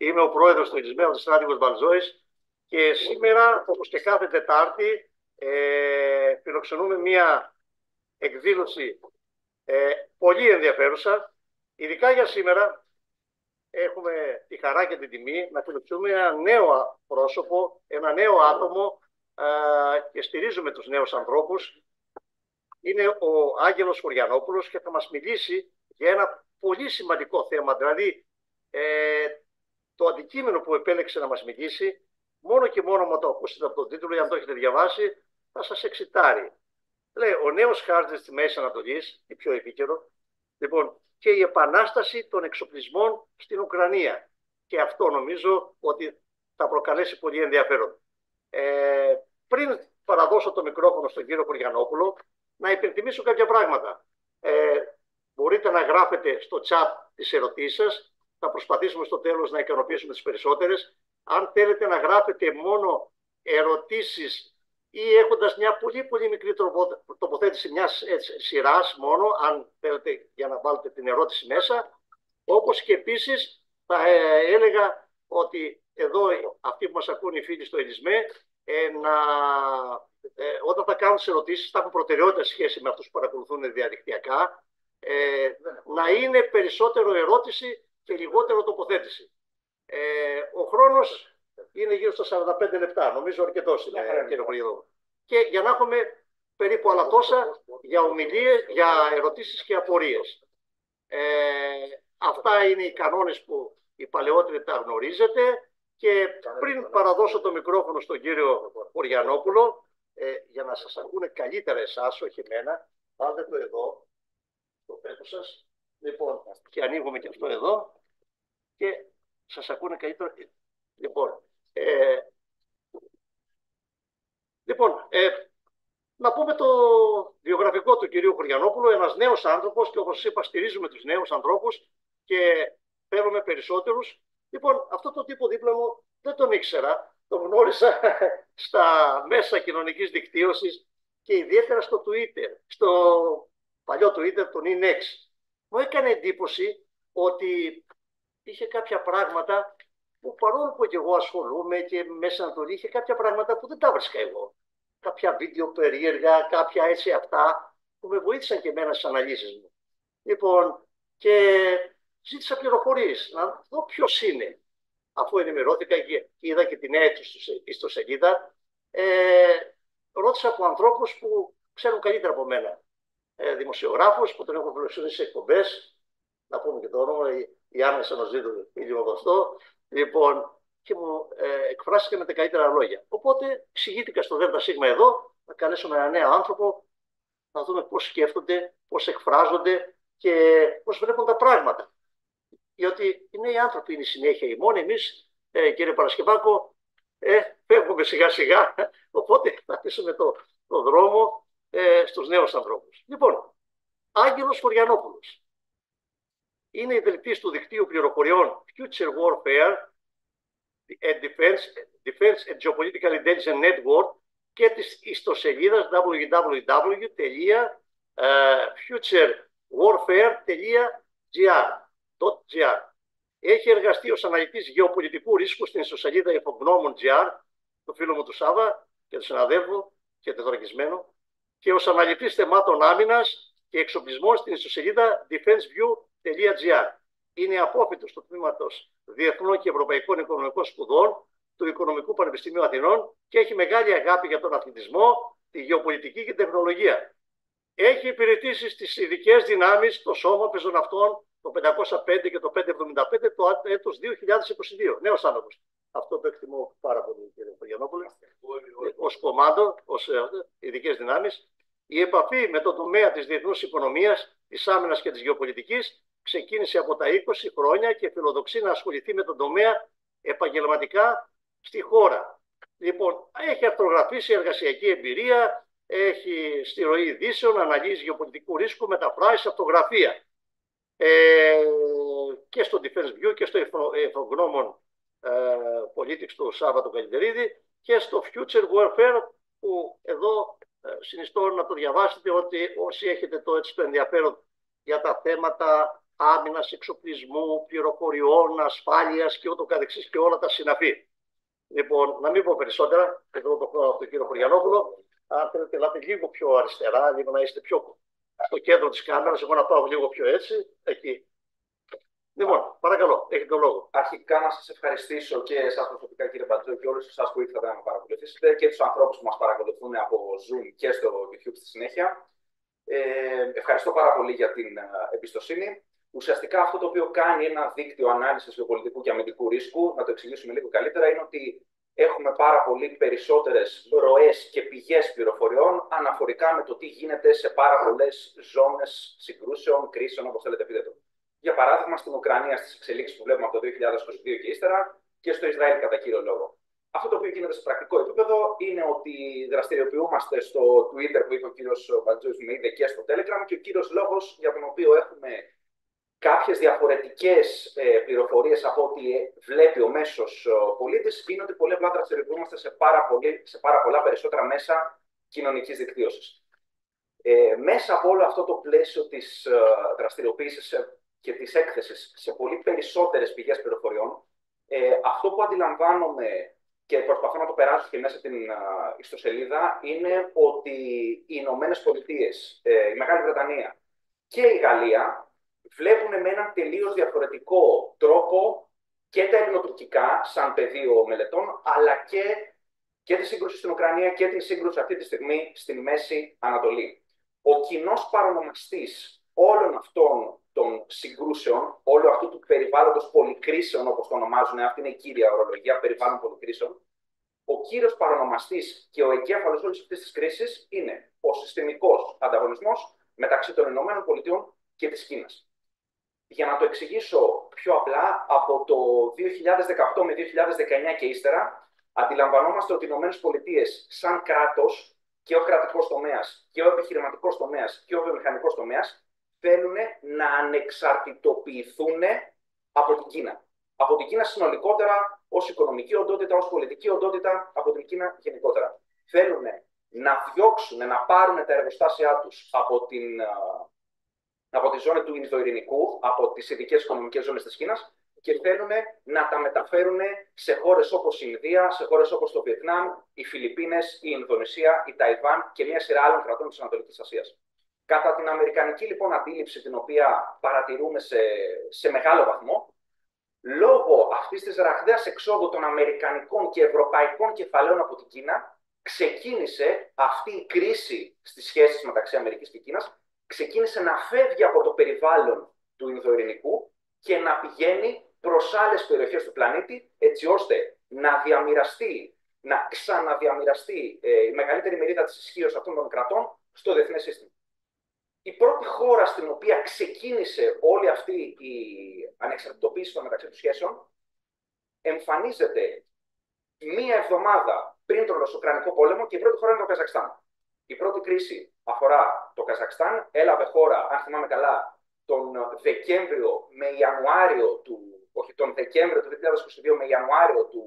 Είμαι ο πρόεδρος του Ελισμένου της Στράτηγος Βαλζόης και σήμερα, όπως και κάθε Τετάρτη, φιλοξενούμε μια εκδήλωση πολύ ενδιαφέρουσα. Ειδικά για σήμερα έχουμε τη χαρά και την τιμή να φιλοξενούμε ένα νέο πρόσωπο, ένα νέο άτομο και στηρίζουμε τους νέους ανθρώπους. Είναι ο Άγγελος Χωριανόπουλος και θα μας μιλήσει για ένα πολύ σημαντικό θέμα, δηλαδή το αντικείμενο που επέλεξε να μας μιλήσει, μόνο και μόνο με το ακούσετε από τον τίτλο, ή αν το έχετε διαβάσει, θα σας εξητάρει. Λέει, ο νέος χάρτης της Μέσης Ανατολής, ή πιο επίκαιρο, λοιπόν, και η επανάσταση των εξοπλισμών στην Ουκρανία. Και αυτό νομίζω ότι θα προκαλέσει πολύ ενδιαφέρον. Πριν παραδώσω το μικρόφωνο στον κύριο Χωριανόπουλο, να υπενθυμίσω κάποια πράγματα. Μπορείτε να γράφετε στο chat τις ερωτήσεις σας. Θα προσπαθήσουμε στο τέλος να ικανοποιήσουμε τις περισσότερες. Αν θέλετε να γράφετε μόνο ερωτήσεις ή έχοντας μια πολύ μικρή τοποθέτηση μιας σειράς μόνο, αν θέλετε, για να βάλετε την ερώτηση μέσα. Όπως και επίσης θα έλεγα ότι εδώ αυτοί που μας ακούν οι φίλοι στο Ελισμέ, όταν θα κάνουν τις ερωτήσεις, θα έχουν προτεραιότητα σχέση με αυτούς που παρακολουθούν διαδικτυακά, να είναι περισσότερο ερώτηση και λιγότερο τοποθέτηση. Ο χρόνος είναι γύρω στα 45 λεπτά, νομίζω αρκετός είναι, κύριε Χωριανόπουλο. Και για να έχουμε περίπου άλλα τόσα για ομιλίες, για ερωτήσεις και απορίες. Αυτά είναι οι κανόνες που οι παλαιότεροι τα γνωρίζετε. Και πριν παραδώσω το μικρόφωνο στον κύριο Χωριανόπουλο, για να σας ακούνε καλύτερα εσάς, όχι εμένα, βάλτε το εδώ, το πέτω σας. Λοιπόν, και ανοίγουμε και αυτό εδώ και σας ακούνε καλύτερα. Λοιπόν, να πούμε το βιογραφικό του κυρίου Χωριανόπουλου, ένας νέος άνθρωπος και όπως είπα στηρίζουμε τους νέους ανθρώπους και θέλουμε περισσότερους. Λοιπόν, αυτό το τύπο δίπλα μου δεν τον ήξερα, τον γνώρισα στα μέσα κοινωνικής δικτύωσης και ιδιαίτερα στο Twitter, στο παλιό Twitter, τον INEX. Μου έκανε εντύπωση ότι είχε κάποια πράγματα που παρόλο που και εγώ ασχολούμαι και μέσα Ανατολή, είχε κάποια πράγματα που δεν τα βρίσκα εγώ. Κάποια βίντεο περίεργα, κάποια έτσι αυτά που με βοήθησαν και εμένα στις αναλύσεις μου. Λοιπόν, και ζήτησα πληροφορίες, να δω ποιος είναι. Αφού ενημερώθηκα και είδα και τη νέα του ιστοσελίδα, ρώτησα από ανθρώπους που ξέρουν καλύτερα από μένα. Δημοσιογράφους που τον έχουν φιλοξενήσει σε εκπομπές, να πούμε και το όνομα, η Άννα Σανοζίδου, λίγο γνωστό. Λοιπόν, και μου εκφράστηκε με τα καλύτερα λόγια. Οπότε εξηγήθηκα στο ΔΣ εδώ, να καλέσουμε έναν νέο άνθρωπο, να δούμε πώς σκέφτονται, πώς εκφράζονται και πώς βλέπουν τα πράγματα. Διότι οι νέοι άνθρωποι είναι η συνέχεια οι μόνοι. Εμείς, κύριε Παρασκευάκο, φεύγουμε σιγά σιγά, οπότε θα αφήσουμε το δρόμο στους νέους ανθρώπους. Λοιπόν, Άγγελος Χωριανόπουλος είναι ιδρυτής του δικτύου πληροφοριών Future Warfare and Defense and Geopolitical Intelligence Network και της ιστοσελίδας www.futurewarfare.gr. Έχει εργαστεί ως αναλυτής γεωπολιτικού ρίσκου στην ιστοσελίδα Infognomon.gr, του φίλου μου του Σάβα και του συναδέλφου και τετραγισμένου, και ως αναλυτής θεμάτων άμυνας και εξοπλισμών στην ιστοσελίδα defenseview.gr. Είναι απόφοιτος του τμήματος Διεθνών και Ευρωπαϊκών Οικονομικών Σπουδών του Οικονομικού Πανεπιστημίου Αθηνών και έχει μεγάλη αγάπη για τον αθλητισμό, τη γεωπολιτική και τεχνολογία. Έχει υπηρετήσει στις ειδικές δυνάμεις, το Σώμα Πεζοναυτών, το 505 και το 575 το έτος 2022. Νέος άνθρωπος. Αυτό το εκτιμώ πάρα πολύ, κύριε Χωριανόπουλε. Ως κομμάντο, ως ειδικές δυνάμεις. Η επαφή με το τομέα της διεθνούς οικονομίας, της άμυνας και της γεωπολιτικής ξεκίνησε από τα 20 χρόνια και φιλοδοξεί να ασχοληθεί με τον τομέα επαγγελματικά στη χώρα. Λοιπόν, έχει αρθρογραφήσει εργασιακή εμπειρία, έχει στη ροή ειδήσεων, αναλύσει γεωπολιτικού ρίσκου, μεταφράσει, αυτογραφία. Και στο Defense View και στο Infognomon Politics του Σάββατο Καλυτερίδη και στο Future Warfare, που εδώ συνιστώ να το διαβάσετε, ότι όσοι έχετε το ενδιαφέρον για τα θέματα άμυνας, εξοπλισμού, πληροφοριών, ασφάλειας και ούτω καθεξής και όλα τα συναφή. Λοιπόν, να μην πω περισσότερα, εδώ το χρόνο από τον κύριο Χωριανόπουλο. Αν θέλετε, να είστε λίγο πιο αριστερά, λίγο να είστε πιο στο κέντρο της κάμερας, εγώ να πάω λίγο πιο έτσι, εκεί. Λοιπόν, παρακαλώ, έχετε τον λόγο. Αρχικά να σας ευχαριστήσω και εσάς προσωπικά, κύριε Μπατζό, και όλους εσάς που ήρθατε να με παρακολουθήσετε και τους ανθρώπους που μας παρακολουθούν από Zoom και στο YouTube στη συνέχεια. Ευχαριστώ πάρα πολύ για την εμπιστοσύνη. Ουσιαστικά αυτό το οποίο κάνει ένα δίκτυο ανάλυσης γεωπολιτικού και αμυντικού ρίσκου, να το εξηγήσουμε λίγο καλύτερα, είναι ότι έχουμε πάρα πολύ περισσότερες ροές και πηγές πληροφοριών αναφορικά με το τι γίνεται σε πάρα πολλές ζώνες συγκρούσεων, κρίσεων, όπως θέλετε πείτε το. Για παράδειγμα, στην Ουκρανία, στις εξελίξεις που βλέπουμε από το 2022 και ύστερα, και στο Ισραήλ κατά κύριο λόγο. Αυτό το οποίο γίνεται σε πρακτικό επίπεδο είναι ότι δραστηριοποιούμαστε στο Twitter που είπε ο κύριος Μπατζόης, με είδε, και στο Telegram, και ο κύριος λόγος για τον οποίο έχουμε κάποιες διαφορετικές πληροφορίες από ό,τι βλέπει ο μέσος πολίτης είναι ότι πολύ απλά δραστηριοποιούμαστε σε πάρα πολλά περισσότερα μέσα κοινωνικής δικτύωσης. Μέσα από όλο αυτό το πλαίσιο της δραστηριοποίησης και της έκθεσης σε πολύ περισσότερες πηγές πληροφοριών, αυτό που αντιλαμβάνομαι και προσπαθώ να το περάσω και μέσα στην ιστοσελίδα είναι ότι οι Ηνωμένες Πολιτείες, η Μεγάλη Βρετανία και η Γαλλία βλέπουν με έναν τελείως διαφορετικό τρόπο και τα ελληνοτουρκικά σαν πεδίο μελετών, αλλά και τη σύγκρουση στην Ουκρανία και τη σύγκρουση αυτή τη στιγμή στην Μέση Ανατολή. Ο κοινός παρονομαστής όλων αυτών των συγκρούσεων, όλου αυτού του περιβάλλοντος πολυκρίσεων, όπως το ονομάζουν, αυτή είναι η κύρια ορολογία, περιβάλλον πολυκρίσεων, ο κύριος παρονομαστής και ο εγκέφαλος όλης αυτής της κρίσης είναι ο συστημικός ανταγωνισμός μεταξύ των ΗΠΑ και της Κίνας. Για να το εξηγήσω πιο απλά, από το 2018 με 2019 και ύστερα, αντιλαμβανόμαστε ότι οι ΗΠΑ σαν κράτος, και ο κρατικός τομέας, και ο επιχειρηματικός τομέας, και ο βιομηχανικός τομέας, θέλουν να ανεξαρτητοποιηθούν από την Κίνα. Από την Κίνα συνολικότερα, ως οικονομική οντότητα, ως πολιτική οντότητα, από την Κίνα γενικότερα. Θέλουν να διώξουν, να πάρουν τα εργοστάσια τους από τη ζώνη του Ινδοειρηνικού, από τις ειδικές οικονομικές ζώνες της Κίνας, και θέλουν να τα μεταφέρουν σε χώρες όπως η Ινδία, σε χώρες όπως το Βιετνάμ, οι Φιλιππίνες, η Ινδονησία, η Ταϊβάν και μια σειρά άλλων κρατών της Ανατολικής Ασίας. Κατά την αμερικανική λοιπόν αντίληψη, την οποία παρατηρούμε σε μεγάλο βαθμό, λόγω αυτής της ραγδαίας εξόδου των αμερικανικών και ευρωπαϊκών κεφαλαίων από την Κίνα, ξεκίνησε αυτή η κρίση στις σχέσεις μεταξύ Αμερικής και Κίνας, ξεκίνησε να φεύγει από το περιβάλλον του Ινδοειρηνικού και να πηγαίνει προς άλλες περιοχές του πλανήτη, έτσι ώστε να διαμοιραστεί, να ξαναδιαμοιραστεί η μεγαλύτερη μερίδα της ισχύως αυτών των κρατών στο διεθνές σύστημα. Η πρώτη χώρα στην οποία ξεκίνησε όλη αυτή η ανεξαρτητοποίηση των μεταξύ των σχέσεων εμφανίζεται μία εβδομάδα πριν τον Ρωσο-Ουκρανικό πόλεμο, και η πρώτη χώρα είναι το Καζακστάν. Η πρώτη κρίση αφορά το Καζακστάν, έλαβε χώρα, αν θυμάμαι καλά, τον Δεκέμβριο με Ιανουάριο του, όχι τον Δεκέμβριο του 2022 με Ιανουάριο του,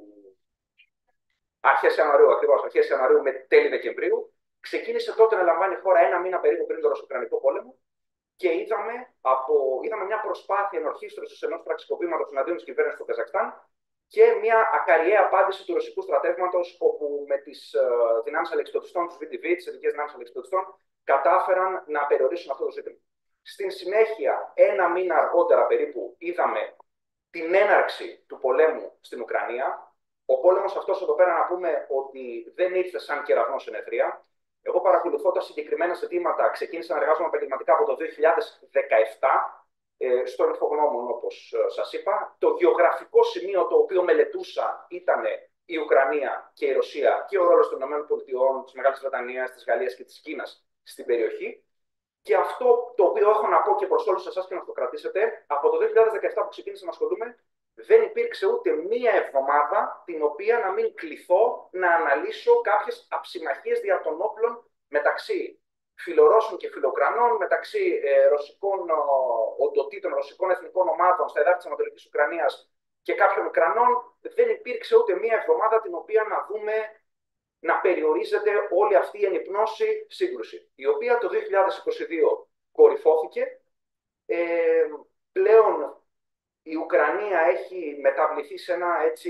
αρχές Ιανουαρίου ακριβώς, αρχές Ιανουαρίου με τέλη Δεκεμβρίου. Ξεκίνησε τότε να λαμβάνει χώρα ένα μήνα περίπου πριν τον Ρωσο-Ουκρανικό πόλεμο και είδαμε μια προσπάθεια ενορχήστρωσης ενός πραξικοπήματος εναντίον της κυβέρνησης του Καζακστάν και μια ακαριαία απάντηση του ρωσικού στρατεύματος, όπου με τις δυνάμεις αλεξιπτωτιστών, τους VTV, τις ειδικές δυνάμεις αλεξιπτωτιστών, κατάφεραν να περιορίσουν αυτό το ζήτημα. Στην συνέχεια, ένα μήνα αργότερα περίπου, είδαμε την έναρξη του πολέμου στην Ουκρανία. Ο πόλεμος αυτός εδώ πέρα να πούμε ότι δεν ήρθε σαν κεραυνός σε νεφρία. Εγώ παρακολουθώντας συγκεκριμένα ζητήματα, ξεκίνησα να εργάζομαι επαγγελματικά από το 2017 στον Ινφογνώμων, όπως σας είπα. Το γεωγραφικό σημείο το οποίο μελετούσα ήταν η Ουκρανία και η Ρωσία και ο ρόλος των ΗΠΑ, της Μεγάλης Βρετανίας, της Γαλλίας και της Κίνας στην περιοχή. Και αυτό το οποίο έχω να πω και προς όλους εσάς και να το κρατήσετε, από το 2017 που ξεκίνησα να ασχολούμαι, δεν υπήρξε ούτε μία εβδομάδα την οποία να μην κληθώ να αναλύσω κάποιες αψημαχίες δια των όπλων μεταξύ φιλορώσων και φιλοκρανών, μεταξύ ρωσικών οντοτήτων, ρωσικών εθνικών ομάδων στα εδάφη της Ανατολικής Ουκρανίας και κάποιων Ουκρανών. Δεν υπήρξε ούτε μία εβδομάδα την οποία να δούμε να περιορίζεται όλη αυτή η ενυπνώση σύγκρουση, η οποία το 2022 κορυφώθηκε πλέον η Ουκρανία έχει μεταβληθεί σε ένα έτσι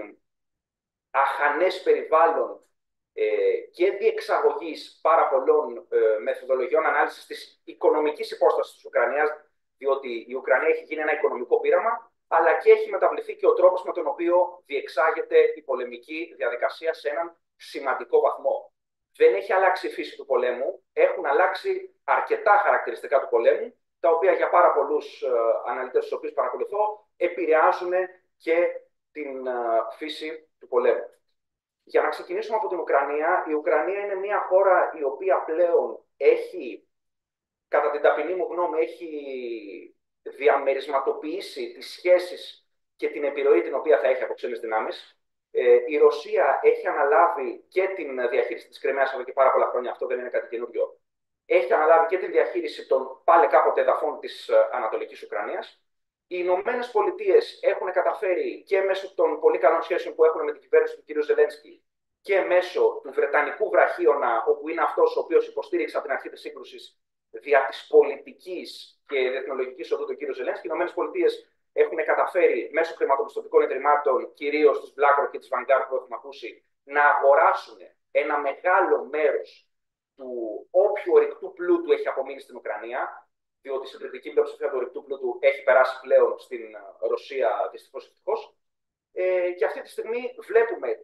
αχανές περιβάλλον και διεξαγωγής πάρα πολλών μεθοδολογιών ανάλυσης της οικονομικής υπόστασης της Ουκρανίας, διότι η Ουκρανία έχει γίνει ένα οικονομικό πείραμα, αλλά και έχει μεταβληθεί και ο τρόπος με τον οποίο διεξάγεται η πολεμική διαδικασία σε έναν σημαντικό βαθμό. Δεν έχει αλλάξει η φύση του πολέμου, έχουν αλλάξει αρκετά χαρακτηριστικά του πολέμου, τα οποία για πάρα πολλούς αναλυτές, τους οποίους παρακολουθώ, επηρεάζουν και την φύση του πολέμου. Για να ξεκινήσουμε από την Ουκρανία, η Ουκρανία είναι μια χώρα η οποία πλέον έχει, κατά την ταπεινή μου γνώμη, έχει διαμερισματοποιήσει τις σχέσεις και την επιρροή την οποία θα έχει από ξένες δυνάμεις. Η Ρωσία έχει αναλάβει και την διαχείριση της Κριμαίας εδώ και πάρα πολλά χρόνια, αυτό δεν είναι κάτι καινούριο. Έχει αναλάβει και την διαχείριση των πάλι κάποτε εδαφών της Ανατολικής Ουκρανίας. Οι Ηνωμένες Πολιτείες έχουν καταφέρει και μέσω των πολύ καλών σχέσεων που έχουν με την κυβέρνηση του κ. Ζελένσκι και μέσω του Βρετανικού βραχίωνα, όπου είναι αυτός ο οποίος υποστήριξε από την αρχή της σύγκρουσης δια της πολιτικής και διεθνολογικής οδού του κ. Ζελένσκι, οι Ηνωμένες Πολιτείες έχουν καταφέρει μέσω χρηματοπιστωτικών ιδρυμάτων, κυρίως της BlackRock και της Vanguard που έχουμε ακούσει, να αγοράσουν ένα μεγάλο μέρος του όποιου ορυκτού πλούτου έχει απομείνει στην Ουκρανία, διότι η συντριπτική πλειοψηφία του ορυκτού πλούτου έχει περάσει πλέον στην Ρωσία, δυστυχώς ευτυχώς. Και αυτή τη στιγμή βλέπουμε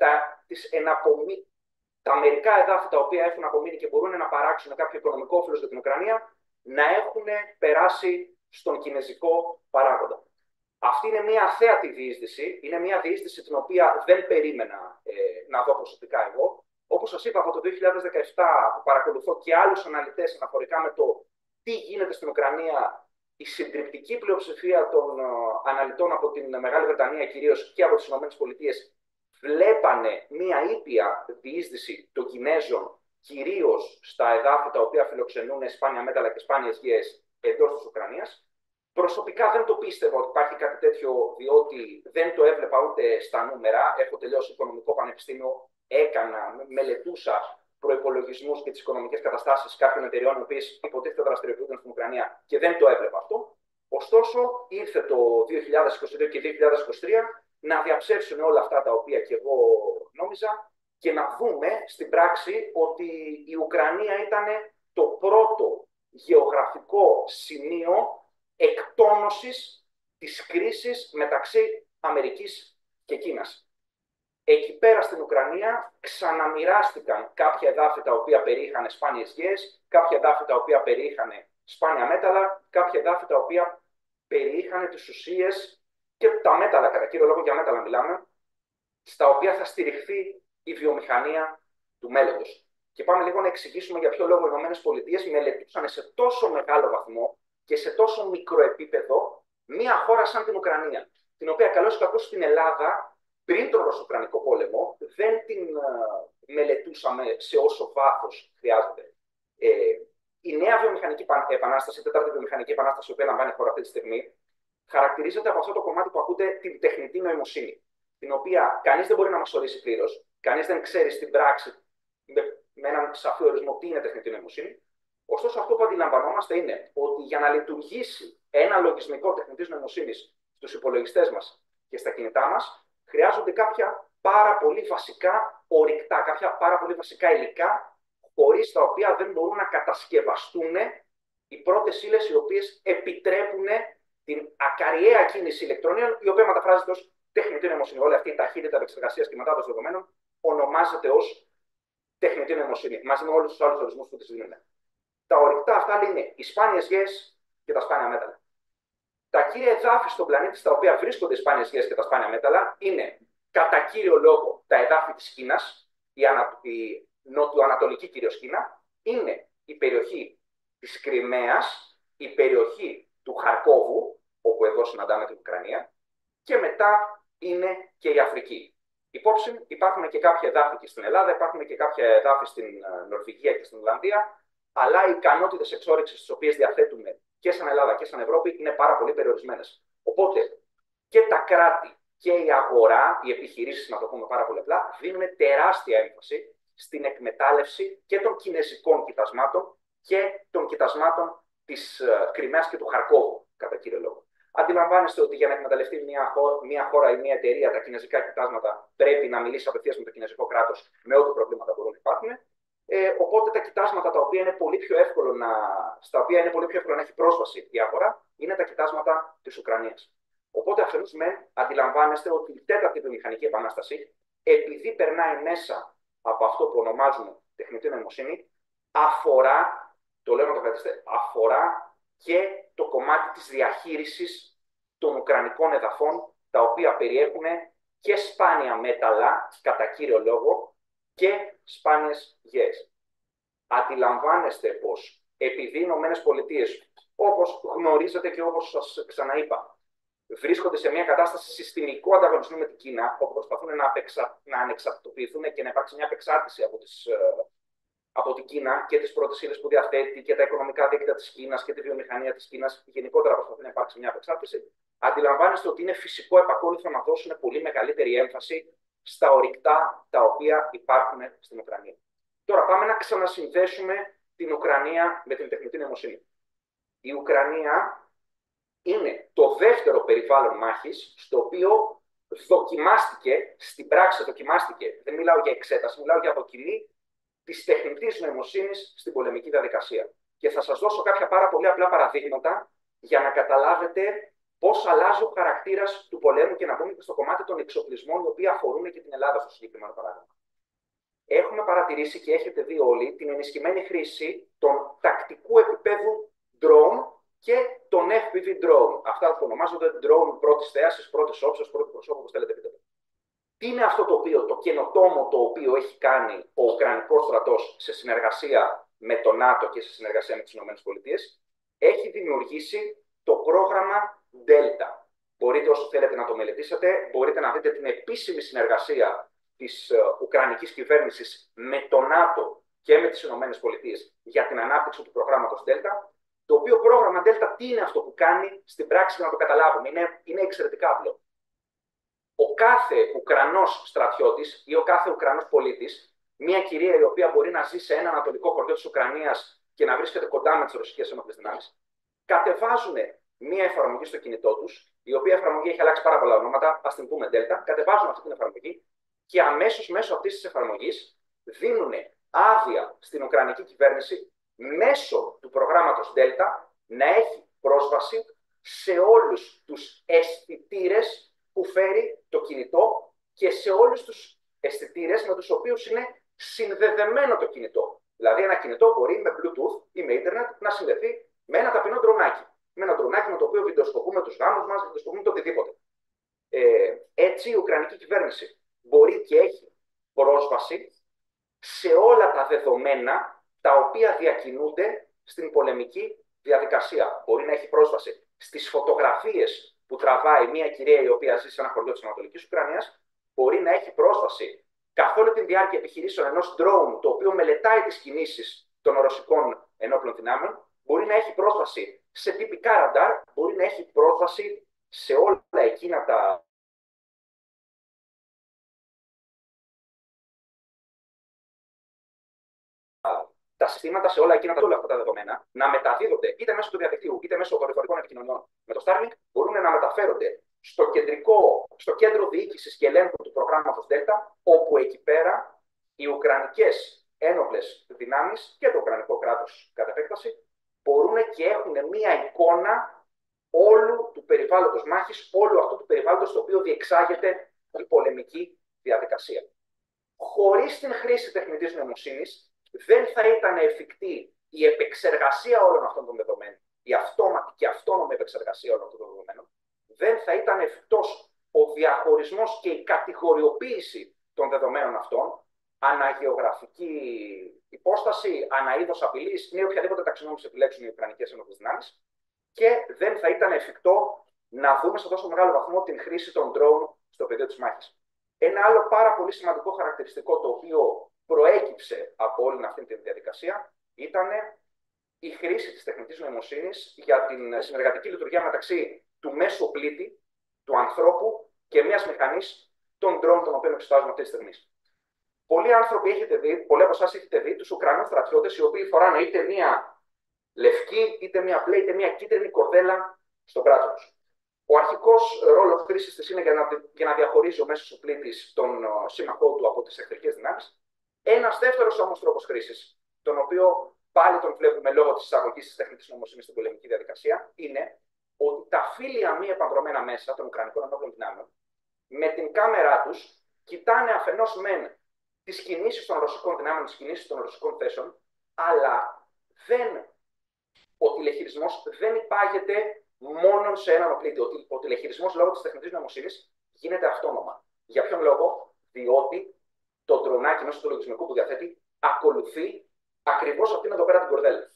τα μερικά εδάφη τα οποία έχουν απομείνει και μπορούν να παράξουν κάποιο οικονομικό όφελος για την Ουκρανία, να έχουν περάσει στον κινέζικο παράγοντα. Αυτή είναι μια αθέατη διείσδυση, είναι μια διείσδυση την οποία δεν περίμενα να δω προσωπικά εγώ. Όπως σας είπα, από το 2017 παρακολουθώ και άλλους αναλυτές αναφορικά με το τι γίνεται στην Ουκρανία. Η συντριπτική πλειοψηφία των αναλυτών από την Μεγάλη Βρετανία κυρίως και από τις ΗΠΑ βλέπανε μια ήπια διείσδυση των Κινέζων κυρίως στα εδάφη τα οποία φιλοξενούν σπάνια μέταλλα και σπάνιες γέες εντός της Ουκρανίας. Προσωπικά δεν το πίστευα ότι υπάρχει κάτι τέτοιο, διότι δεν το έβλεπα ούτε στα νούμερα. Έχω τελειώσει οικονομικό πανεπιστήμιο, μελετούσα προϋπολογισμούς και τις οικονομικές καταστάσεις κάποιων εταιριών, οι οποίες υποτίθεται δραστηριοποιούνται στην Ουκρανία και δεν το έβλεπα αυτό. Ωστόσο, ήρθε το 2022 και 2023 να διαψεύσουν όλα αυτά τα οποία και εγώ νόμιζα και να δούμε στην πράξη ότι η Ουκρανία ήταν το πρώτο γεωγραφικό σημείο εκτόνωσης της κρίσης μεταξύ Αμερικής και Κίνας. Εκεί πέρα στην Ουκρανία ξαναμοιράστηκαν κάποια εδάφη τα οποία περιείχαν σπάνιες γέες, κάποια εδάφη τα οποία περιείχαν σπάνια μέταλλα, κάποια εδάφη τα οποία περιείχαν τις ουσίες και τα μέταλλα, κατά κύριο λόγο για μέταλλα μιλάμε, στα οποία θα στηριχθεί η βιομηχανία του μέλλοντος. Και πάμε λίγο να εξηγήσουμε για ποιο λόγο οι ΗΠΑ μελετούσαν σε τόσο μεγάλο βαθμό και σε τόσο μικρό επίπεδο μία χώρα σαν την Ουκρανία, την οποία καλώς ή κακώς στην Ελλάδα, πριν τον Ρωσο-Ουκρανικό πόλεμο, δεν την μελετούσαμε σε όσο βάθος χρειάζεται. Η νέα βιομηχανική επανάσταση, η τέταρτη βιομηχανική επανάσταση, η οποία λαμβάνει χώρα αυτή τη στιγμή, χαρακτηρίζεται από αυτό το κομμάτι που ακούτε την τεχνητή νοημοσύνη, την οποία κανείς δεν μπορεί να μας ορίσει πλήρως, κανείς δεν ξέρει στην πράξη με έναν σαφή ορισμό τι είναι τεχνητή νοημοσύνη. Ωστόσο, αυτό που αντιλαμβανόμαστε είναι ότι για να λειτουργήσει ένα λογισμικό τεχνητής νοημοσύνης στους υπολογιστές μας και στα κινητά μας, χρειάζονται κάποια πάρα πολύ βασικά ορυκτά, κάποια πάρα πολύ βασικά υλικά, χωρίς τα οποία δεν μπορούν να κατασκευαστούν οι πρώτες ύλες οι οποίες επιτρέπουν την ακαριαία κίνηση ηλεκτρονίων, η οποία μεταφράζεται ως τεχνητή νοημοσύνη. Όλη αυτή η ταχύτητα επεξεργασίας και μετάδοση δεδομένων ονομάζεται ως τεχνητή νοημοσύνη, μαζί με όλους τους άλλους ορισμούς που της δίνουν. Τα ορυκτά αυτά είναι οι σπάνιες γέες και τα σπάνια μέταλλα. Τα κύρια εδάφη στον πλανήτη στα οποία βρίσκονται οι σπάνιες γέες και τα σπάνια μέταλλα είναι κατά κύριο λόγο τα εδάφη της Κίνας, η νοτιοανατολική κυρίως Κίνα, είναι η περιοχή της Κριμαίας, η περιοχή του Χαρκόβου, όπου εδώ συναντάμε την Ουκρανία, και μετά είναι και η Αφρική. Υπόψη υπάρχουν και κάποια εδάφη και στην Ελλάδα, υπάρχουν και κάποια εδάφη στην Νορβηγία και στην Ιρλανδία, αλλά οι ικανότητες εξόρυξης τις οποίες διαθέτουμε και σαν Ελλάδα και σαν Ευρώπη είναι πάρα πολύ περιορισμένες. Οπότε και τα κράτη και η αγορά, οι επιχειρήσεις, να το πούμε πάρα πολύ απλά, δίνουν τεράστια έμφαση στην εκμετάλλευση και των κινέζικων κοιτασμάτων και των κοιτασμάτων της Κριμαίας και του Χαρκόβου, κατά κύριο λόγο. Αντιλαμβάνεστε ότι για να εκμεταλλευτεί μια χώρα ή μια εταιρεία τα κινέζικα κοιτάσματα πρέπει να μιλήσει απευθείας με το κινέζικο κράτος με ό,τι προβλήματα μπορούν να υπάρχουν. Οπότε τα κοιτάσματα στα οποία είναι πολύ πιο εύκολο να έχει πρόσβαση η αγορά είναι τα κοιτάσματα της Ουκρανίας. Οπότε αφενός αντιλαμβάνεστε ότι η τέταρτη βιομηχανική επανάσταση, επειδή περνάει μέσα από αυτό που ονομάζουμε τεχνητή νοημοσύνη, αφορά, το λέω να το κρατήσετε, αφορά και το κομμάτι της διαχείρισης των ουκρανικών εδαφών, τα οποία περιέχουν και σπάνια μέταλλα, κατά κύριο λόγο, και σπάνιες γέες. Αντιλαμβάνεστε πως επειδή οι Ηνωμένες Πολιτείες, όπως γνωρίζετε και όπως σας ξαναείπα, βρίσκονται σε μια κατάσταση συστημικού ανταγωνισμού με την Κίνα, όπου προσπαθούν να ανεξαρτητοποιηθούν και να υπάρξει μια απεξάρτηση από την Κίνα και τις πρώτες ύλες που διαθέτει και τα οικονομικά δίκτυα της Κίνας και τη βιομηχανία της Κίνας, γενικότερα προσπαθούν να υπάρξει μια απεξάρτηση. Αντιλαμβάνεστε ότι είναι φυσικό επακόλουθο να δώσουν πολύ μεγαλύτερη έμφαση στα ορυκτά τα οποία υπάρχουν στην Ουκρανία. Τώρα πάμε να ξανασυνδέσουμε την Ουκρανία με την τεχνητή νοημοσύνη. Η Ουκρανία είναι το δεύτερο περιβάλλον μάχης στο οποίο δοκιμάστηκε, στην πράξη δοκιμάστηκε, δεν μιλάω για εξέταση, μιλάω για δοκιμή της τεχνητής νοημοσύνης στην πολεμική διαδικασία. Και θα σας δώσω κάποια πάρα πολύ απλά παραδείγματα για να καταλάβετε πώς αλλάζει ο χαρακτήρας του πολέμου και να μπούμε και στο κομμάτι των εξοπλισμών, οι οποίοι αφορούν και την Ελλάδα στο συγκεκριμένο παράδειγμα. Έχουμε παρατηρήσει και έχετε δει όλοι την ενισχυμένη χρήση των τακτικού επίπεδου drone και των FPV drone. Αυτά που ονομάζονται drone πρώτης θέασης, πρώτης όψης, πρώτου προσώπου, όπως θέλετε πείτε. Τι είναι αυτό το καινοτόμο το οποίο έχει κάνει ο Ουκρανικός στρατός σε συνεργασία με το ΝΑΤΟ και σε συνεργασία με τις ΗΠΑ? Έχει δημιουργήσει το πρόγραμμα Delta. Μπορείτε όσο θέλετε να το μελετήσετε, μπορείτε να δείτε την επίσημη συνεργασία της Ουκρανικής κυβέρνησης με το ΝΑΤΟ και με τις ΗΠΑ για την ανάπτυξη του προγράμματος Delta. Το οποίο πρόγραμμα Delta τι είναι αυτό που κάνει στην πράξη, να το καταλάβουμε. Είναι εξαιρετικά απλό. Ο κάθε Ουκρανός στρατιώτης ή ο κάθε Ουκρανός πολίτης, μια κυρία η οποία μπορεί να ζει σε ένα ανατολικό χωριό της Ουκρανίας και να βρίσκεται κοντά με τις ρωσικές ενόπλες δυνάμεις, κατεβάζουν μια εφαρμογή στο κινητό τους, η οποία εφαρμογή έχει αλλάξει πάρα πολλά ονόματα, ας την πούμε Delta, κατεβάζουν αυτή την εφαρμογή και αμέσως μέσω αυτής της εφαρμογής δίνουν άδεια στην Ουκρανική κυβέρνηση μέσω του προγράμματος Delta να έχει πρόσβαση σε όλους τους αισθητήρες που φέρει το κινητό και σε όλους τους αισθητήρες με τους οποίους είναι συνδεδεμένο το κινητό. Δηλαδή ένα κινητό μπορεί με Bluetooth ή με Ιντερνετ να συνδεθεί με ένα ταπεινό ντρονάκι. Με ένα ντρονάκι με το οποίο βιντεοσκοπούμε τους γάμους μας, βιντεοσκοπούμε το οτιδήποτε. Έτσι η Ουκρανική κυβέρνηση μπορεί και έχει πρόσβαση σε όλα τα δεδομένα τα οποία διακινούνται στην πολεμική διαδικασία. Μπορεί να έχει πρόσβαση στις φωτογραφίες που τραβάει μια κυρία η οποία ζει σε ένα χωριό της Ανατολικής Ουκρανίας, μπορεί να έχει πρόσβαση καθ' όλη τη διάρκεια επιχειρήσεων ενός drone το οποίο μελετάει τις κινήσεις των ρωσικών ενόπλων δυνάμεων, μπορεί να έχει πρόσβαση σε τυπικά ραντάρ, μπορεί να έχει πρόσβαση σε όλα εκείνα τα συστήματα, σε όλα εκείνα όλα αυτά τα δεδομένα να μεταδίδονται είτε μέσω του διαδικτύου είτε μέσω δορυφορικών επικοινωνιών με το Starlink, μπορούν να μεταφέρονται στο κέντρο διοίκησης και ελέγχου του προγράμματος Delta, όπου εκεί πέρα οι Ουκρανικές ένοπλες δυνάμεις και το Ουκρανικό κράτος κατ' επέκταση μπορούν και έχουν μία εικόνα όλου του περιβάλλοντος μάχης, όλου αυτού του περιβάλλοντος στο οποίο διεξάγεται η πολεμική διαδικασία. Χωρίς την χρήση τεχνητής νοημοσύνης, δεν θα ήταν εφικτή η επεξεργασία όλων αυτών των δεδομένων, η αυτόματη και αυτόνομη επεξεργασία όλων αυτών των δεδομένων, δεν θα ήταν εφικτός ο διαχωρισμός και η κατηγοριοποίηση των δεδομένων αυτών, αναγεωγραφική υπόσταση, αναείδος απειλής ή οποιαδήποτε ταξινόμηση επιλέξουν οι Ουκρανικές ενόπλες δυνάμεις, και δεν θα ήταν εφικτό να δούμε σε τόσο μεγάλο βαθμό την χρήση των drone στο πεδίο της μάχης. Ένα άλλο πάρα πολύ σημαντικό χαρακτηριστικό το οποίο προέκυψε από όλη αυτή τη διαδικασία ήταν η χρήση της τεχνητής νοημοσύνης για την συνεργατική λειτουργία μεταξύ του μέσου πλήτη, του ανθρώπου και μιας μηχανής, των drone των οποίων εξετάζουμε αυτή τη στιγμή. Πολλοί άνθρωποι έχετε δει, πολλοί από εσάς έχετε δει τους Ουκρανούς στρατιώτες οι οποίοι φοράνε είτε μία λευκή, είτε μία μπλε, είτε μία κίτρινη κορδέλα στο μπράτσο τους. Ο αρχικός ρόλος χρήσης της είναι για να διαχωρίζει ο μέσος ο πλήτης τον σύμμαχό του από τις εχθρικές δυνάμεις. Ένας δεύτερος όμως τρόπος χρήσης, τον οποίο πάλι τον βλέπουμε λόγω της εισαγωγής της τεχνητής νοημοσύνης στην πολεμική διαδικασία, είναι ότι τα φύλλα μη επανδρομένα μέσα των Ουκρανικών ενόπλων δυνάμεων, με την κάμερά τους, κοιτάνε αφενός μεν τις κινήσεις των ρωσικών δυνάμεων, τις κινήσεις των ρωσικών θέσεων, αλλά ο τηλεχειρισμός δεν υπάγεται μόνο σε έναν οπλίτη. Ο τηλεχειρισμός λόγω της τεχνητής νοημοσύνης γίνεται αυτόνομα. Για ποιον λόγο? Διότι το ντρονάκι μέσω του λογισμικού που διαθέτει ακολουθεί ακριβώς αυτήν εδώ πέρα την κορδέλα.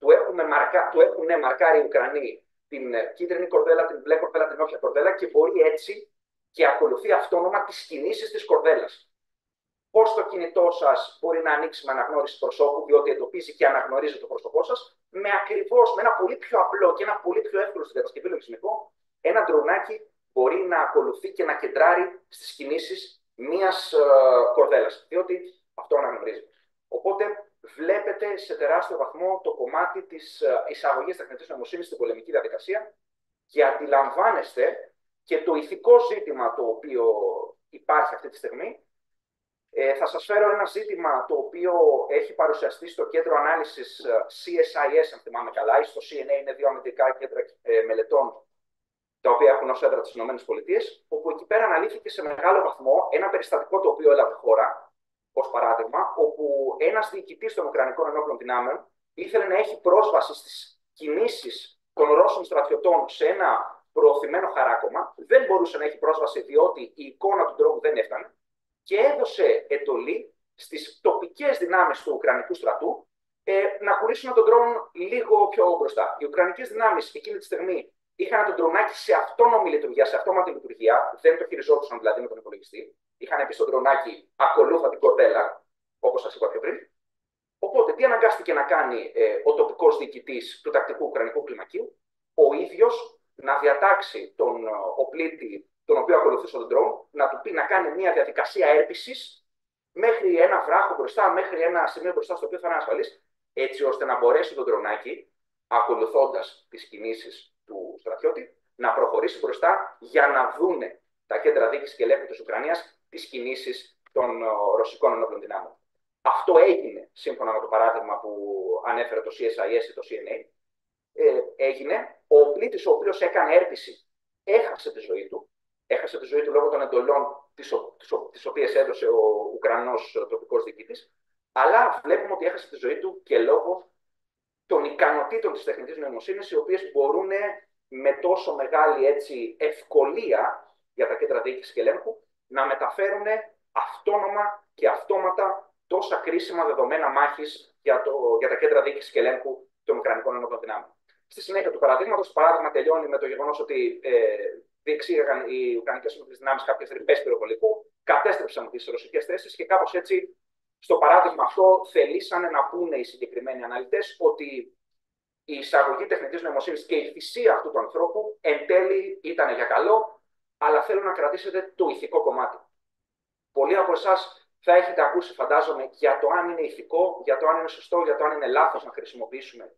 Του έχουν μαρκάρει οι Ουκρανοί την κίτρινη κορδέλα, την μπλε κορδέλα, την όποια κορδέλα και μπορεί έτσι και ακολουθεί αυτόνομα τις κινήσεις της κορδέλας. Πώς το κινητό σας μπορεί να ανοίξει με αναγνώριση προσώπου, διότι εντοπίζει και αναγνωρίζει το πρόσωπό σας, με ένα πολύ πιο απλό και ένα πολύ πιο εύκολο στην κατασκευή λογισμικό, ένα ντρονάκι μπορεί να ακολουθεί και να κεντράρει στις κινήσεις μιας κορδέλας, διότι αυτό αναγνωρίζει. Οπότε βλέπετε σε τεράστιο βαθμό το κομμάτι της εισαγωγής τεχνητής νοημοσύνης στην πολεμική διαδικασία και αντιλαμβάνεστε και το ηθικό ζήτημα το οποίο υπάρχει αυτή τη στιγμή. Θα σας φέρω ένα ζήτημα το οποίο έχει παρουσιαστεί στο κέντρο ανάλυσης CSIS, αν θυμάμαι καλά, ή στο CNA, είναι δύο αμυντικά κέντρα μελετών, τα οποία έχουν ως έδρα τις ΗΠΑ, όπου εκεί πέρα αναλύθηκε σε μεγάλο βαθμό ένα περιστατικό το οποίο έλαβε χώρα, ως παράδειγμα, όπου ένας διοικητής των Ουκρανικών ενόπλων δυνάμεων ήθελε να έχει πρόσβαση στις κινήσεις των Ρώσων στρατιωτών σε ένα προωθημένο χαράκωμα, δεν μπορούσε να έχει πρόσβαση διότι η εικόνα του ντρόουν δεν έφτανε, και έδωσε εντολή στις τοπικές δυνάμεις του Ουκρανικού στρατού να κουρίσουν τον ντρόουν λίγο πιο μπροστά. Οι Ουκρανικές δυνάμεις εκείνη τη στιγμή είχαν τον ντρονάκι σε αυτόνομη λειτουργία, σε αυτόματη λειτουργία, δεν το χειριζόντουσαν δηλαδή με τον υπολογιστή. Είχαν πει στον ντρονάκι ακολούθα την κορδέλα, όπως σας είπα πιο πριν. Οπότε, τι αναγκάστηκε να κάνει ο τοπικός διοικητής του τακτικού Ουκρανικού κλιμακίου? Ο ίδιος να διατάξει τον οπλίτη, τον οποίο ακολουθούσε τον drone, να του πει να κάνει μια διαδικασία έρπισης μέχρι ένα βράχο μπροστά, μέχρι ένα σημείο μπροστά στο οποίο θα είναι ασφαλής, έτσι ώστε να μπορέσει το ντρονάκι, ακολουθώντας τις κινήσεις του στρατιώτη, να προχωρήσει μπροστά για να δούνε τα κέντρα δίκης και ελέγχου της Ουκρανίας τις κινήσεις των ρωσικών ενόπλων δυνάμεων. Αυτό έγινε σύμφωνα με το παράδειγμα που ανέφερε το CSIS ή το CNA. Έγινε. Ο πλήτης ο οποίος έκανε έρπιση έχασε τη ζωή του. Έχασε τη ζωή του λόγω των εντολών τις οποίες έδωσε ο Ουκρανός τοπικός διοικητής. Αλλά βλέπουμε ότι έχασε τη ζωή του και λόγω των ικανοτήτων της τεχνητής νοημοσύνης, οι οποίες μπορούν με τόσο μεγάλη ευκολία για τα κέντρα διοίκησης και ελέγχου να μεταφέρουν αυτόνομα και αυτόματα τόσα κρίσιμα δεδομένα μάχης για τα κέντρα διοίκησης και ελέγχου των Ουκρανικών ενόπλων δυνάμεων. Στη συνέχεια του παραδείγματος, το παράδειγμα τελειώνει με το γεγονός ότι διεξήγαγαν οι Ουκρανικές ενόπλες δυνάμεις κάποιες ρηπές πυροβολικού, κατέστρεψαν τις ρωσικές θέσεις και κάπως έτσι, στο παράδειγμα αυτό, θελήσανε να πούνε οι συγκεκριμένοι αναλυτές ότι η εισαγωγή τεχνητής νοημοσύνης και η θυσία αυτού του ανθρώπου εν τέλει ήταν για καλό, αλλά θέλω να κρατήσετε το ηθικό κομμάτι. Πολλοί από εσάς θα έχετε ακούσει, φαντάζομαι, για το αν είναι ηθικό, για το αν είναι σωστό, για το αν είναι λάθος να χρησιμοποιήσουμε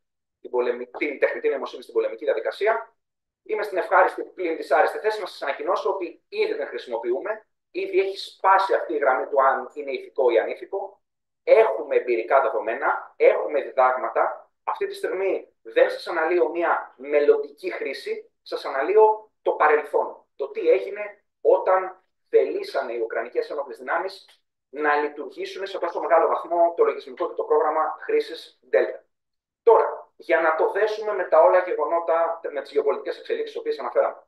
την τεχνητή νοημοσύνη στην πολεμική διαδικασία. Είμαι στην ευχάριστη πλην δυσάρεστη θέση να σας ανακοινώσω ότι ήδη δεν χρησιμοποιούμε, ήδη έχει σπάσει αυτή η γραμμή του αν είναι ηθικό ή ανήθικο. Έχουμε εμπειρικά δεδομένα, έχουμε διδάγματα. Αυτή τη στιγμή δεν σας αναλύω μια μελλοντική χρήση, σας αναλύω το παρελθόν. Το τι έγινε όταν θελήσανε οι Ουκρανικές ενόπλες δυνάμεις να λειτουργήσουν σε τόσο μεγάλο βαθμό το λογισμικό και το πρόγραμμα χρήσης Delta. Τώρα, για να το δέσουμε με τα όλα γεγονότα, με τις γεωπολιτικές εξελίξεις τις οποίες αναφέραμε.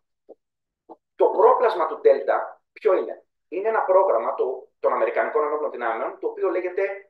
Το πρόπλασμα του Delta ποιο είναι? Είναι ένα πρόγραμμα των Αμερικανικών ενόπλων δυνάμεων, το οποίο λέγεται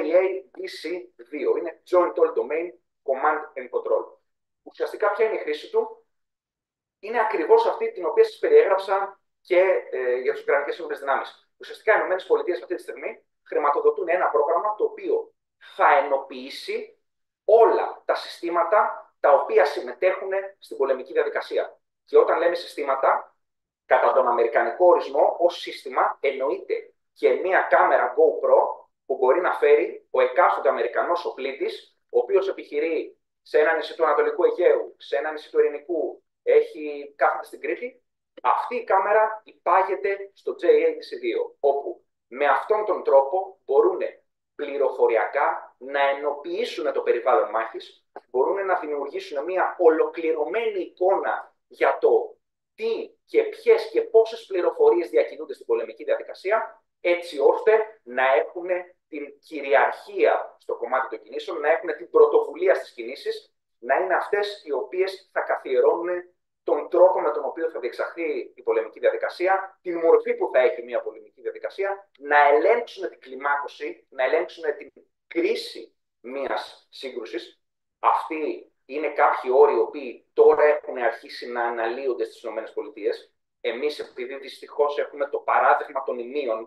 JADC2. Είναι Joint All Domain Command and Control. Ουσιαστικά ποια είναι η χρήση του? Είναι ακριβώς αυτή την οποία σας περιέγραψα και για τις Ουκρανικές ενόπλες δυνάμεις. Ουσιαστικά οι ΗΠΑ αυτή τη στιγμή χρηματοδοτούν ένα πρόγραμμα το οποίο θα ενοποιήσει όλα τα συστήματα τα οποία συμμετέχουν στην πολεμική διαδικασία. Και όταν λέμε συστήματα, κατά τον αμερικανικό ορισμό, ως σύστημα εννοείται και μία κάμερα GoPro που μπορεί να φέρει ο εκάστοτε Αμερικανός οπλίτης, ο οποίος επιχειρεί σε ένα νησί του Ανατολικού Αιγαίου, σε ένα νησί του Ειρηνικού, κάθεται στην Κρήτη. Αυτή η κάμερα υπάγεται στο JADC2, όπου με αυτόν τον τρόπο μπορούν πληροφοριακά να ενοποιήσουν το περιβάλλον μάχης, μπορούν να δημιουργήσουν μια ολοκληρωμένη εικόνα για το τι και ποιες και πόσες πληροφορίες διακινούνται στην πολεμική διαδικασία, έτσι ώστε να έχουν την κυριαρχία στο κομμάτι των κινήσεων, να έχουν την πρωτοβουλία στις κινήσεις, να είναι αυτές οι οποίες θα καθιερώνουν τον τρόπο με τον οποίο θα διεξαχθεί η πολεμική διαδικασία, την μορφή που θα έχει μια πολεμική διαδικασία, να ελέγξουν την κλιμάκωση, να ελέγξουν την κρίση μιας σύγκρουσης. Αυτοί είναι κάποιοι όροι οι οποίοι τώρα έχουν αρχίσει να αναλύονται στις ΗΠΑ. Εμείς, επειδή δυστυχώς έχουμε το παράδειγμα των ημείων,